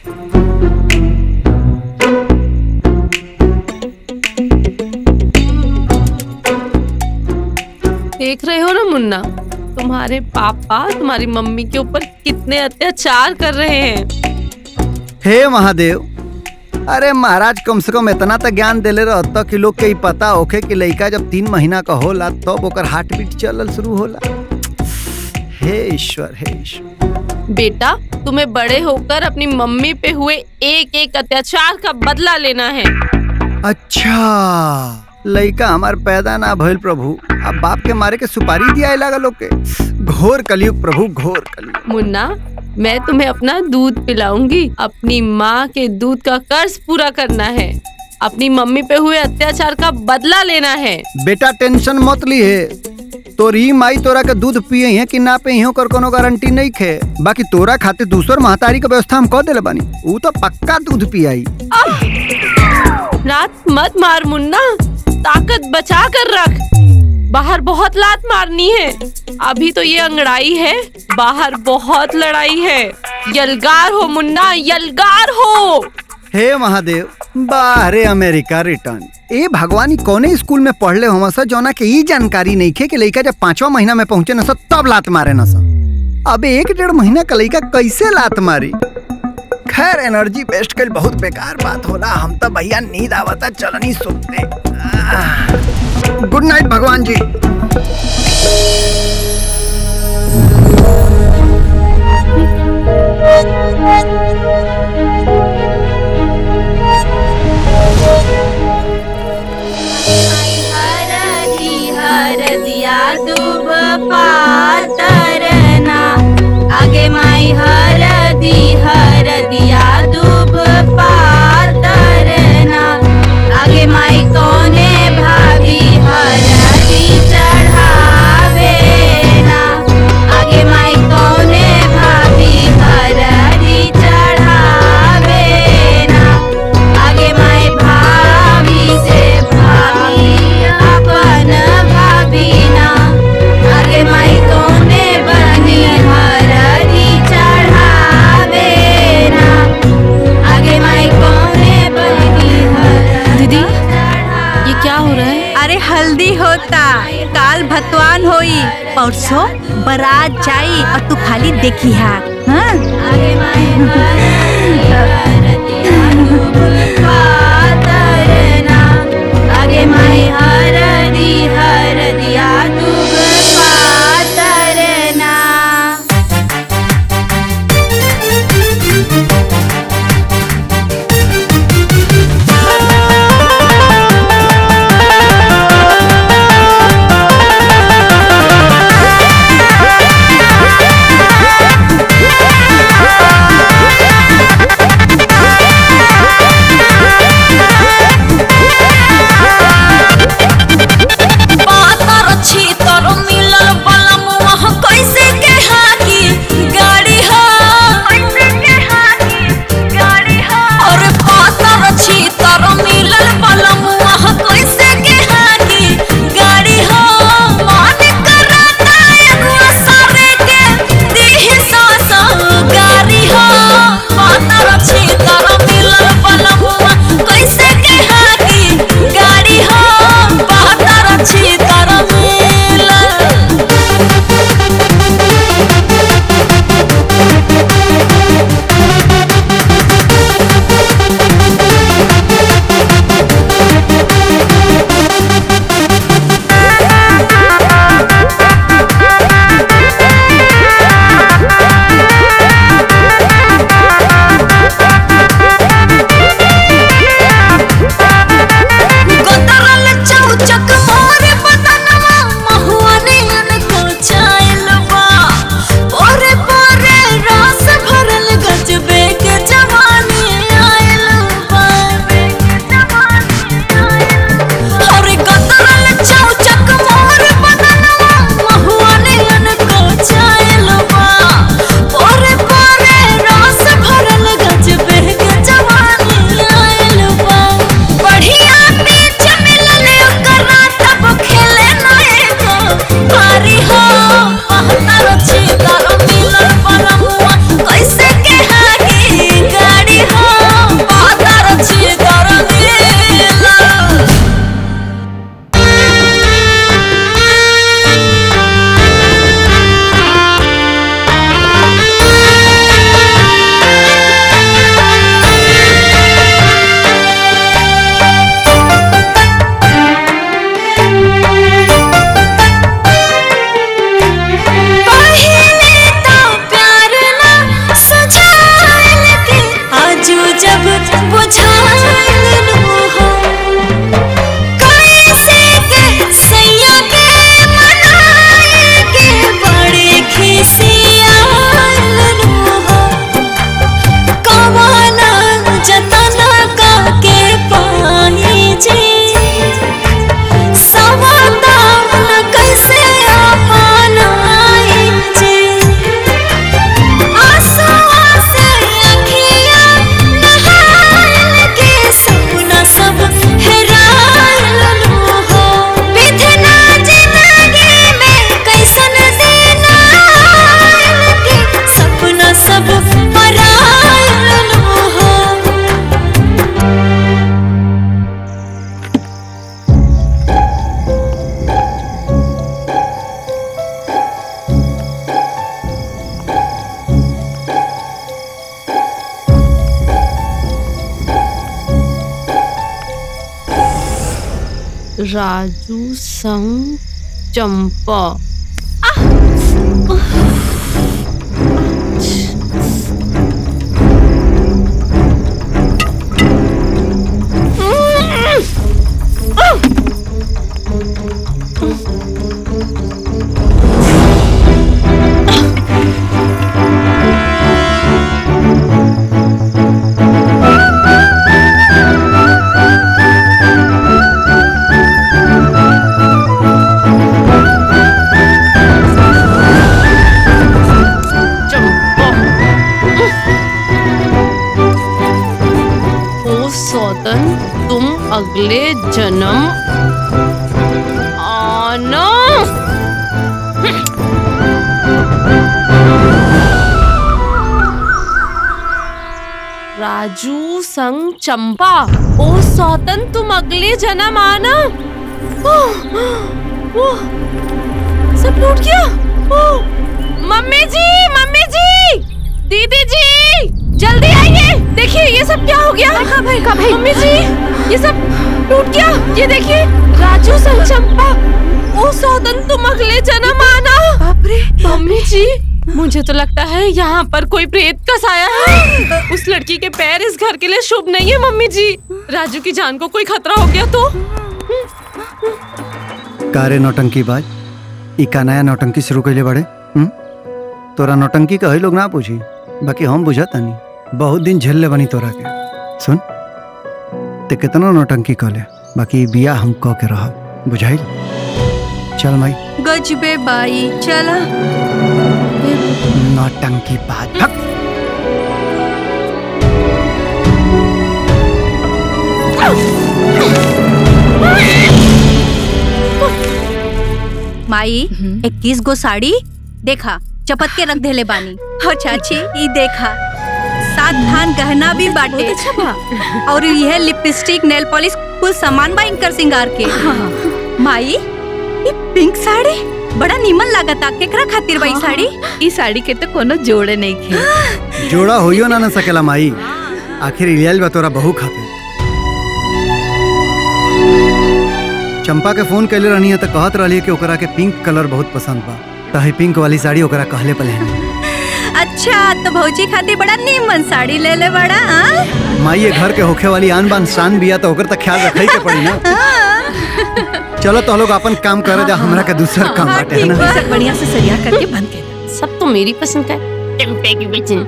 देख रहे हो ना मुन्ना, तुम्हारे पापा तुम्हारी मम्मी के ऊपर कितने अत्याचार कर रहे हैं। हे महादेव, अरे महाराज कम से कम इतना तो ज्ञान देले रहता कि लोग के पता होखे कि लड़का जब 3 महीना का होला तब ओकर हार्ट बीट चलल शुरू होला। हे ईश्वर, हे ईश्वर। बेटा तुम्हें बड़े होकर अपनी मम्मी पे हुए एक एक अत्याचार का बदला लेना है। अच्छा, लड़का हमार पैदा ना भइल प्रभु, अब बाप के मारे के सुपारी दिया लगा लोग के। घोर कलयुग प्रभु, घोर कलयुग। मुन्ना, मैं तुम्हें अपना दूध पिलाऊंगी। अपनी माँ के दूध का कर्ज पूरा करना है, अपनी मम्मी पे हुए अत्याचार का बदला लेना है। बेटा टेंशन मत ली है, तोरी माई तोरा के दूध पिए है कि ना पिए हो कर कोनो गारंटी नहीं खे। बाकी तोरा खातिर दूसर महतारी का व्यवस्था हम कर देले बानी, वो तो पक्का दूध पियाई। रात मत मार मुन्ना, ताकत बचा कर रख। बाहर बहुत लात मारनी है, अभी तो ये अंगड़ाई है, बाहर बहुत लड़ाई है। यलगार हो मुन्ना, यलगार हो। हे महादेव, बाहरे अमेरिका रिटर्न। ए भगवानी कौने स्कूल में पढ़ले हो सा जौना के ई जानकारी नहीं खे कि लड़का जब 5वां महीना में पहुंचे न सा तब लात मारे न सा। अब 1-1.5 महीना का लड़का कैसे लात मारी? खैर एनर्जी वेस्ट कर बहुत बेकार बात होला। हम तो भैया नींद आवता चलनी सुनते। गुड नाइट भगवान जी। हरदिया दूब पातरना आगे माई हरदिया दूब पातरना आगे माई कौने भाभी हरदी चढ़ावे ना आगे माई कौने भाभी हरदी चढ़ावे ना आगे माई भाभी से भाभी अपन भाभी ना आगे माई कौने बनी हरदी चढ़ावे ना आगे माई कौने बनी हरदी। दीदी ये क्या हो रहा है? अरे हल्दी होता, काल भतवान होई, परसों बारात जाई और तू खाली देखी है। हाँ? आगे माई पातरना आगे माई हरदिया दूब पातरना। राजू संग चंपा। तुम अगले जन्म आना। राजू संग चंपा, ओ सौतन तुम अगले जन्म आना। ओ, सब टूट गया। मम्मी जी, दीदी जी, जल्दी आइए। देखिए ये सब क्या हो गया। मम्मी जी, ये सब टूट गया। ये देखिए, राजू संग चंपा, ओ सौतन तुम अगले जन्म आना। बाप रे। मम्मी जी, मुझे तो लगता है यहाँ पर कोई प्रेत का साया है। उस लड़की के पैर इस घर के लिए शुभ नहीं है मम्मी जी। राजू की जान को कोई खतरा हो गया तो। कारे नौटंकी बाज, इका नया नौटंकी शुरू कैले बड़े। तोरा नौटंकी कहे लोग ना पूछी, बाकी हम बुझाता नहीं। बहुत दिन झेलले बनी तोरा के। सुन, ते कितना नौटंकी कहले, बाकी बिया हम कह के रह बुझाइल। चल माई। गजबे बाई, चला। नौटंकी बाज। माई 21 गो साड़ी देखा चपत के रख देले बानी। हो चाची, ई देखा 7 थान गहना भी बाटे। और यह लिपस्टिक, नेल पॉलिश, कुल सामान बा इनकर सिंगार के। माई, ये पिंक साड़ी बड़ा नीमन लागता। केकरा खातिर बा ई साड़ी? ई साड़ी के तो कोनो जोड़े नहीं खे। जोड़ा होइयो ना सकेला माई, आखिर इलियल बा तोरा बहू खातिर। चंपा के फोन कैले रहनी है तो कहत रही कि ओकरा के पिंक कलर बहुत पसंद बा, तो पिंक वाली साड़ी ओकरा कहले पहले। अच्छा, तो भौजी खातिर बड़ा नीमन साड़ी ले ले बड़ा। माई ये घर के होखे वाली आन बान शान बिया तो ओकर तक ख्याल रखे के पड़ी ना। चलो तो लोग अपन काम करे जा, हमरा के दूसरा काम बाटे है ना। सब बढ़िया से सरिया करके बंद कर। सब तो मेरी पसंद का टेम्पे की बेचन।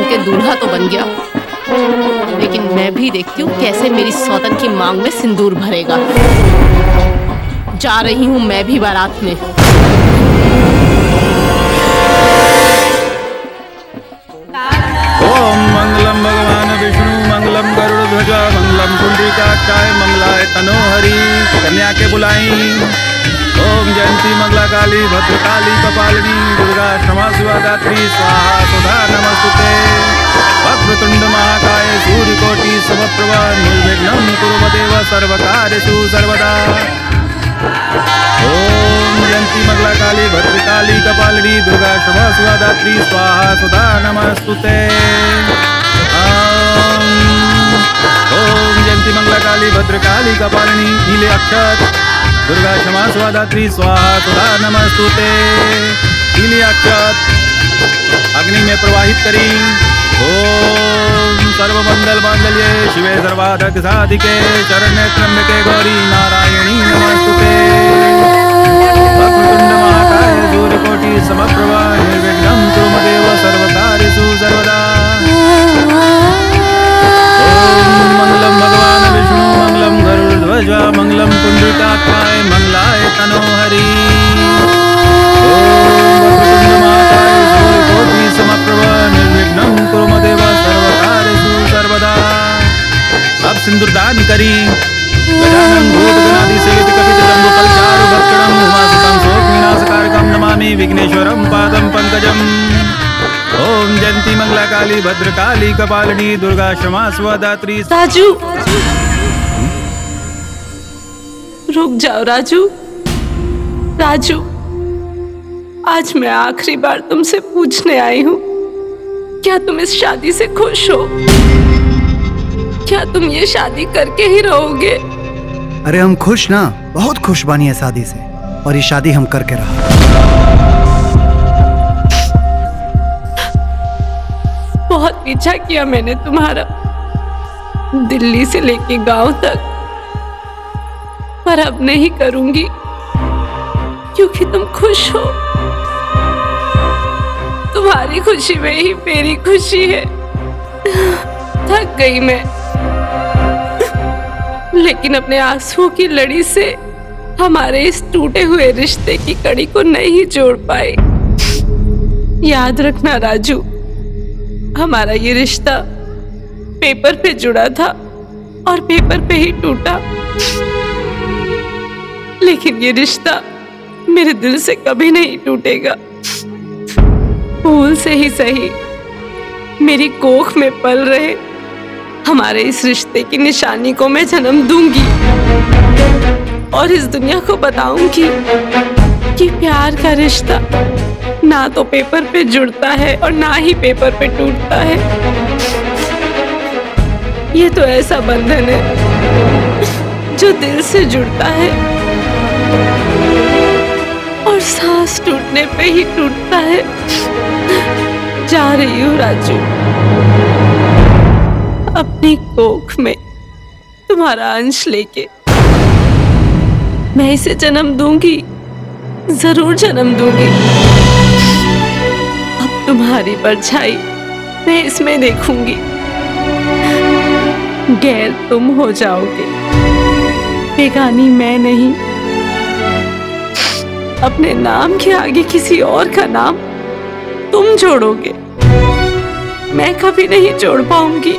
के दूल्हा तो बन गया, लेकिन मैं भी देखती हूँ कैसे मेरी सौतन की मांग में सिंदूर भरेगा। जा रही हूँ मैं भी बारात में। ओम मंगलम भगवान विष्णु मंगलम गरुड़ध्वज मंगलम पुंडरीकाक्षाय मंगलाय तनोहरि। कन्या के बुलाई। ओम जयंती मंगला काली भद्रकाली कपालिनी दुर्गा क्षमा शिवा दात्री स्वाहा सुधा नमस्तुते। वक्रतुंड महाकाय सूर्यकोटि समप्रभा निर्विघ्नं कुरु देव सर्वकार्येषु सर्वदा। ओम जयंती मंगला काली भद्रकाली कपालिनी दुर्गा क्षमा शिवा दात्री स्वाहा सुधा नमस्तुते। ओम जयंती मंगला काली भद्रकाली कपालिनी नीले अक्षत दुर्गा क्षमा शिवा दात्री स्वाहा सुधा नमस्तुते। नीले अक्षत अग्नि में प्रवाहित करी। ओम सर्वमंगल मांगल्ये शिवे सर्वार्थ साधिके शरण्ये त्र्यंबके गौरी नारायणी नमस्तुते। वक्रतुंड महाकाय सूर्यकोटि समप्रभा निर्विघ्नं कुरु देव सर्वकार्येषु सर्वदा। ओम मंगलम भगवान विष्णु मंगलम गरुड़ध्वज मंगलम पुंडरीकाक्षाय मंगलाय तनोहरि। ओम वक्रतुंड महाकाय सूर्यकोटि समप्रभा निर्विघ्नं कुरु देव सर्वकार्येषु सर्वदा। अब सिंदूरदान करी। गजानन भूत गणाधि सेवित कपित जम्बो फलचारु भक्षणं उमासुतं शोक विनाशकारकं नमामि विघ्नेश्वरं पादं पंकजम्। ओम जयंती मंगला काली भद्रकाली कपालिनी दुर्गा क्षमा शिवा दात्री। राजू रुक जाओ राजू। राजू आज मैं आखिरी बार तुमसे पूछने आई हूँ, क्या तुम इस शादी से खुश हो? क्या तुम ये शादी करके ही रहोगे? अरे हम खुश ना, बहुत खुश बानी है शादी से, और ये शादी हम करके रहा। बहुत पीछा किया मैंने तुम्हारा, दिल्ली से लेके गांव तक, पर अब नहीं करूंगी क्योंकि तुम खुश हो। तुम्हारी खुशी में ही मेरी खुशी है। थक गई मैं, लेकिन अपने आंसुओं की लड़ी से हमारे इस टूटे हुए रिश्ते की कड़ी को नहीं जोड़ पाई। याद रखना राजू, हमारा ये रिश्ता पेपर पे जुड़ा था और पेपर पे ही टूटा, लेकिन ये रिश्ता मेरे दिल से कभी नहीं टूटेगा। फूल से ही सही मेरी कोख में पल रहे हमारे इस रिश्ते की निशानी को मैं जन्म दूंगी और इस दुनिया को बताऊंगी कि प्यार का रिश्ता ना तो पेपर पे जुड़ता है और ना ही पेपर पे टूटता है। ये तो ऐसा बंधन है जो दिल से जुड़ता है और सांस टूटने पे ही टूटता है। जा रही हूँ राजू, अपनी कोख में तुम्हारा अंश लेके। मैं इसे जन्म दूंगी, जरूर जन्म दूंगी। अब तुम्हारी परछाई मैं इसमें देखूंगी। गैर तुम हो जाओगे, बेगानी मैं नहीं। अपने नाम के आगे किसी और का नाम तुम जोड़ोगे, मैं कभी नहीं जोड़ पाऊंगी।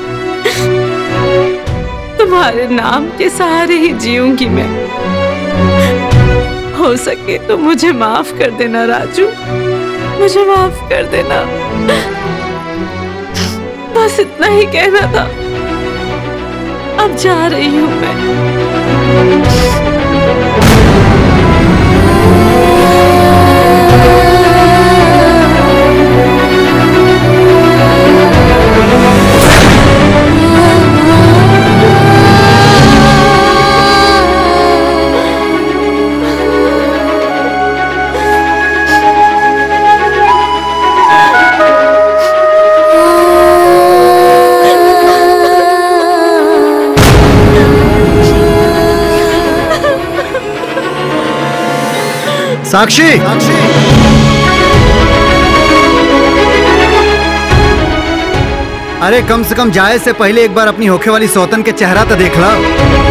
तुम्हारे नाम के सहारे ही जीऊंगी मैं। हो सके तो मुझे माफ कर देना राजू, मुझे माफ कर देना। बस इतना ही कहना था। अब जा रही हूँ मैं। साक्षी, अरे कम से कम जाए से पहले एक बार अपनी होखे वाली सौतन के चेहरा तो देख लो।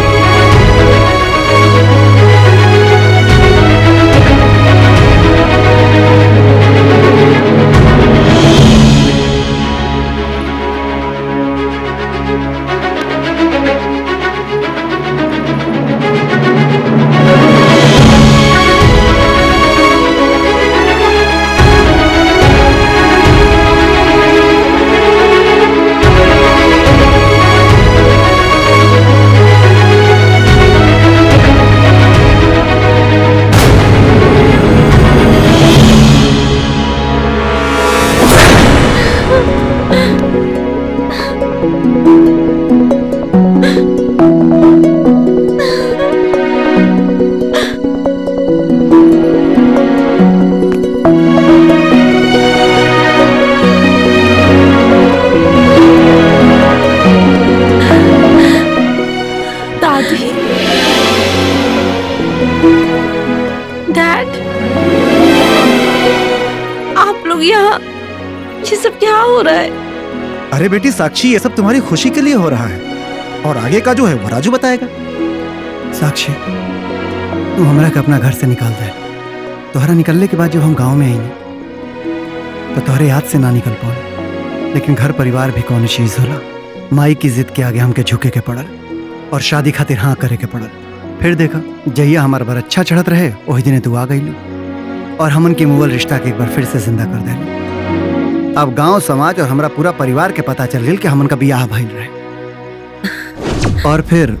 अरे बेटी साक्षी, ये सब तुम्हारी खुशी के लिए हो रहा है और आगे का जो है वो राजू बताएगा। साक्षी, तू हमरा के अपना घर से निकाल दे। तोहरा निकलने के बाद जब हम गांव में आई तो तोहरे याद से ना निकल पाए, लेकिन घर परिवार भी कौन चीज होला। माई की जिद के आगे हमके झुके के पड़ल और शादी खातिर हाँ करे के पड़ल। फिर देखा जहिया हमार बर अच्छा चढ़त रहे वही दिन तू आ गई और हमन के मुगल रिश्ता के एक बार फिर से जिंदा कर दे। अब गांव समाज और हमारा पूरा परिवार के पता चल गई कि हमन का बियाह भइल रहे। और फिर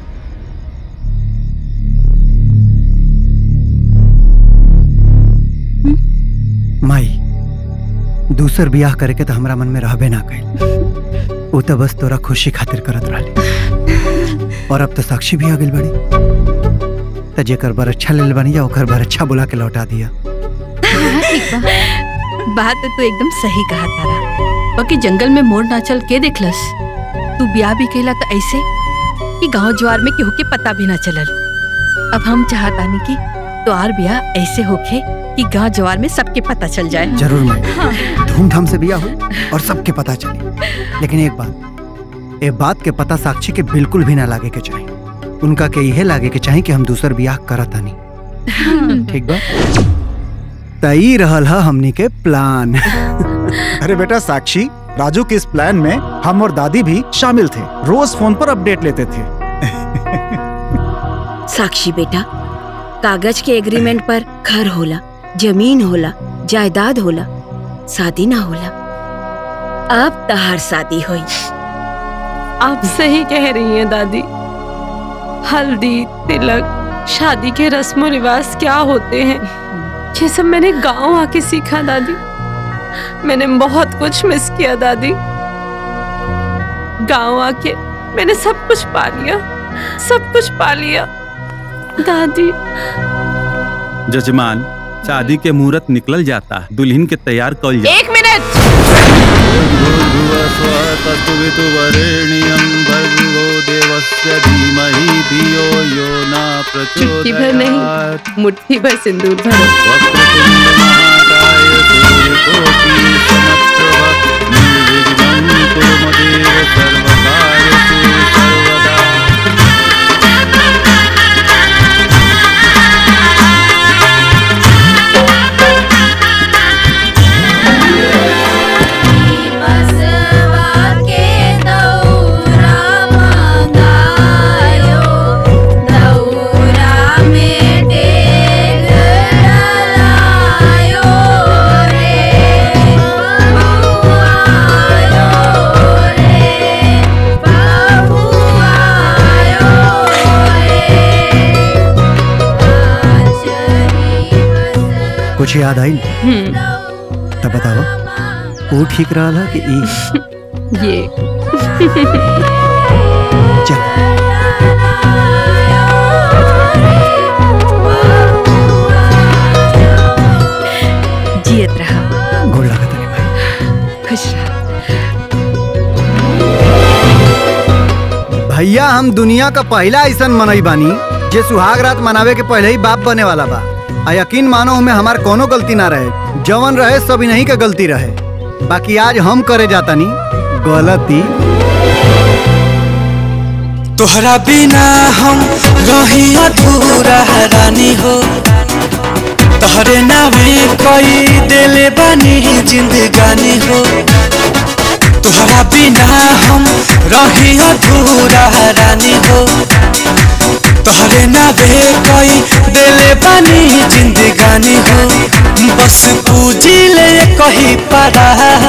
माई दूसर बियाह करे के तो हमरा मन में रहबे ना कइल। वो तो बस तोरा खुशी खातिर करत रहली। और अब तो साक्षी भी आ गई बड़ी, तो जेकर बर अच्छा ले बनी जा ओकर बर अच्छा बुला के लौटा दिया। बात तो तू एकदम सही कहा तारा। बाकी जंगल में मोर ना चल के देखलस। तू ब्याह भी केला तो ऐसे कि गांव ज्वार में केहू के पता भी ना चलल। अब हम चाहतानी कि तोहार ब्याह ऐसे होखे कि गांव ज्वार में सबके पता चल जाए। जरूर मैं धूमधाम से ब्याह हो और सबके पता चले। लेकिन एक बात के पता साक्षी के बिल्कुल भी ना लागे के चाहिए। उनका के यह लागे के चाहिए कि हम दूसर ब्याह करतानी। ठीक बा? तई रहल है हमनी के प्लान। अरे बेटा साक्षी, राजू के इस प्लान में हम और दादी भी शामिल थे। रोज फोन पर अपडेट लेते थे। साक्षी बेटा, कागज के एग्रीमेंट पर घर होला, जमीन होला, जायदाद होला, शादी ना होला। अब तहार शादी हुई। आप सही कह रही हैं दादी। हल्दी, तिलक, शादी के रस्म रिवाज क्या होते हैं, ये सब मैंने गांव आके सीखा दादी। मैंने बहुत कुछ मिस किया दादी। गांव आके मैंने सब कुछ पा लिया, सब कुछ पा लिया दादी। जजमान, शादी के मुहूर्त निकल जाता, दुल्हन के तैयार कल जा। 1 मिनट। चुटकी भर नहीं, मुट्ठी भर सिंदूर भरो। कुछ याद आई तब बताओ, वो ठीक रहा था कि ये चल। जियत रहा। गोड़ लागत रे भाई। खुश रहा। भैया, हम दुनिया का पहला ऐसा मनई बानी जे सुहाग रात मनावे के पहले ही बाप बने वाला बा। आ यकीन मानो हमें हमार कोनो गलती ना रहे, जवन रहे सब इन्हीं का गलती रहे। बाकी आज हम करे जाता नहीं गलती तोहरा बिना हम रही अधूरा रानी हो, तोहरे नावे कोई दिले बनी जिंदगानी हो। तोहरा बिना हम रही अधूरा रानी हो, तोहरे नावे कोई दिले बनी जिंदगानी हो। बस पूजी ले कही पारा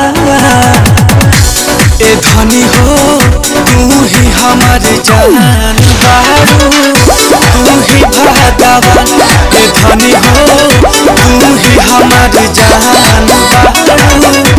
ए धनी हो, तू ही हमार जान बारू, तू ही भगवान। ए धनी हो, तू ही हमार जान बारू।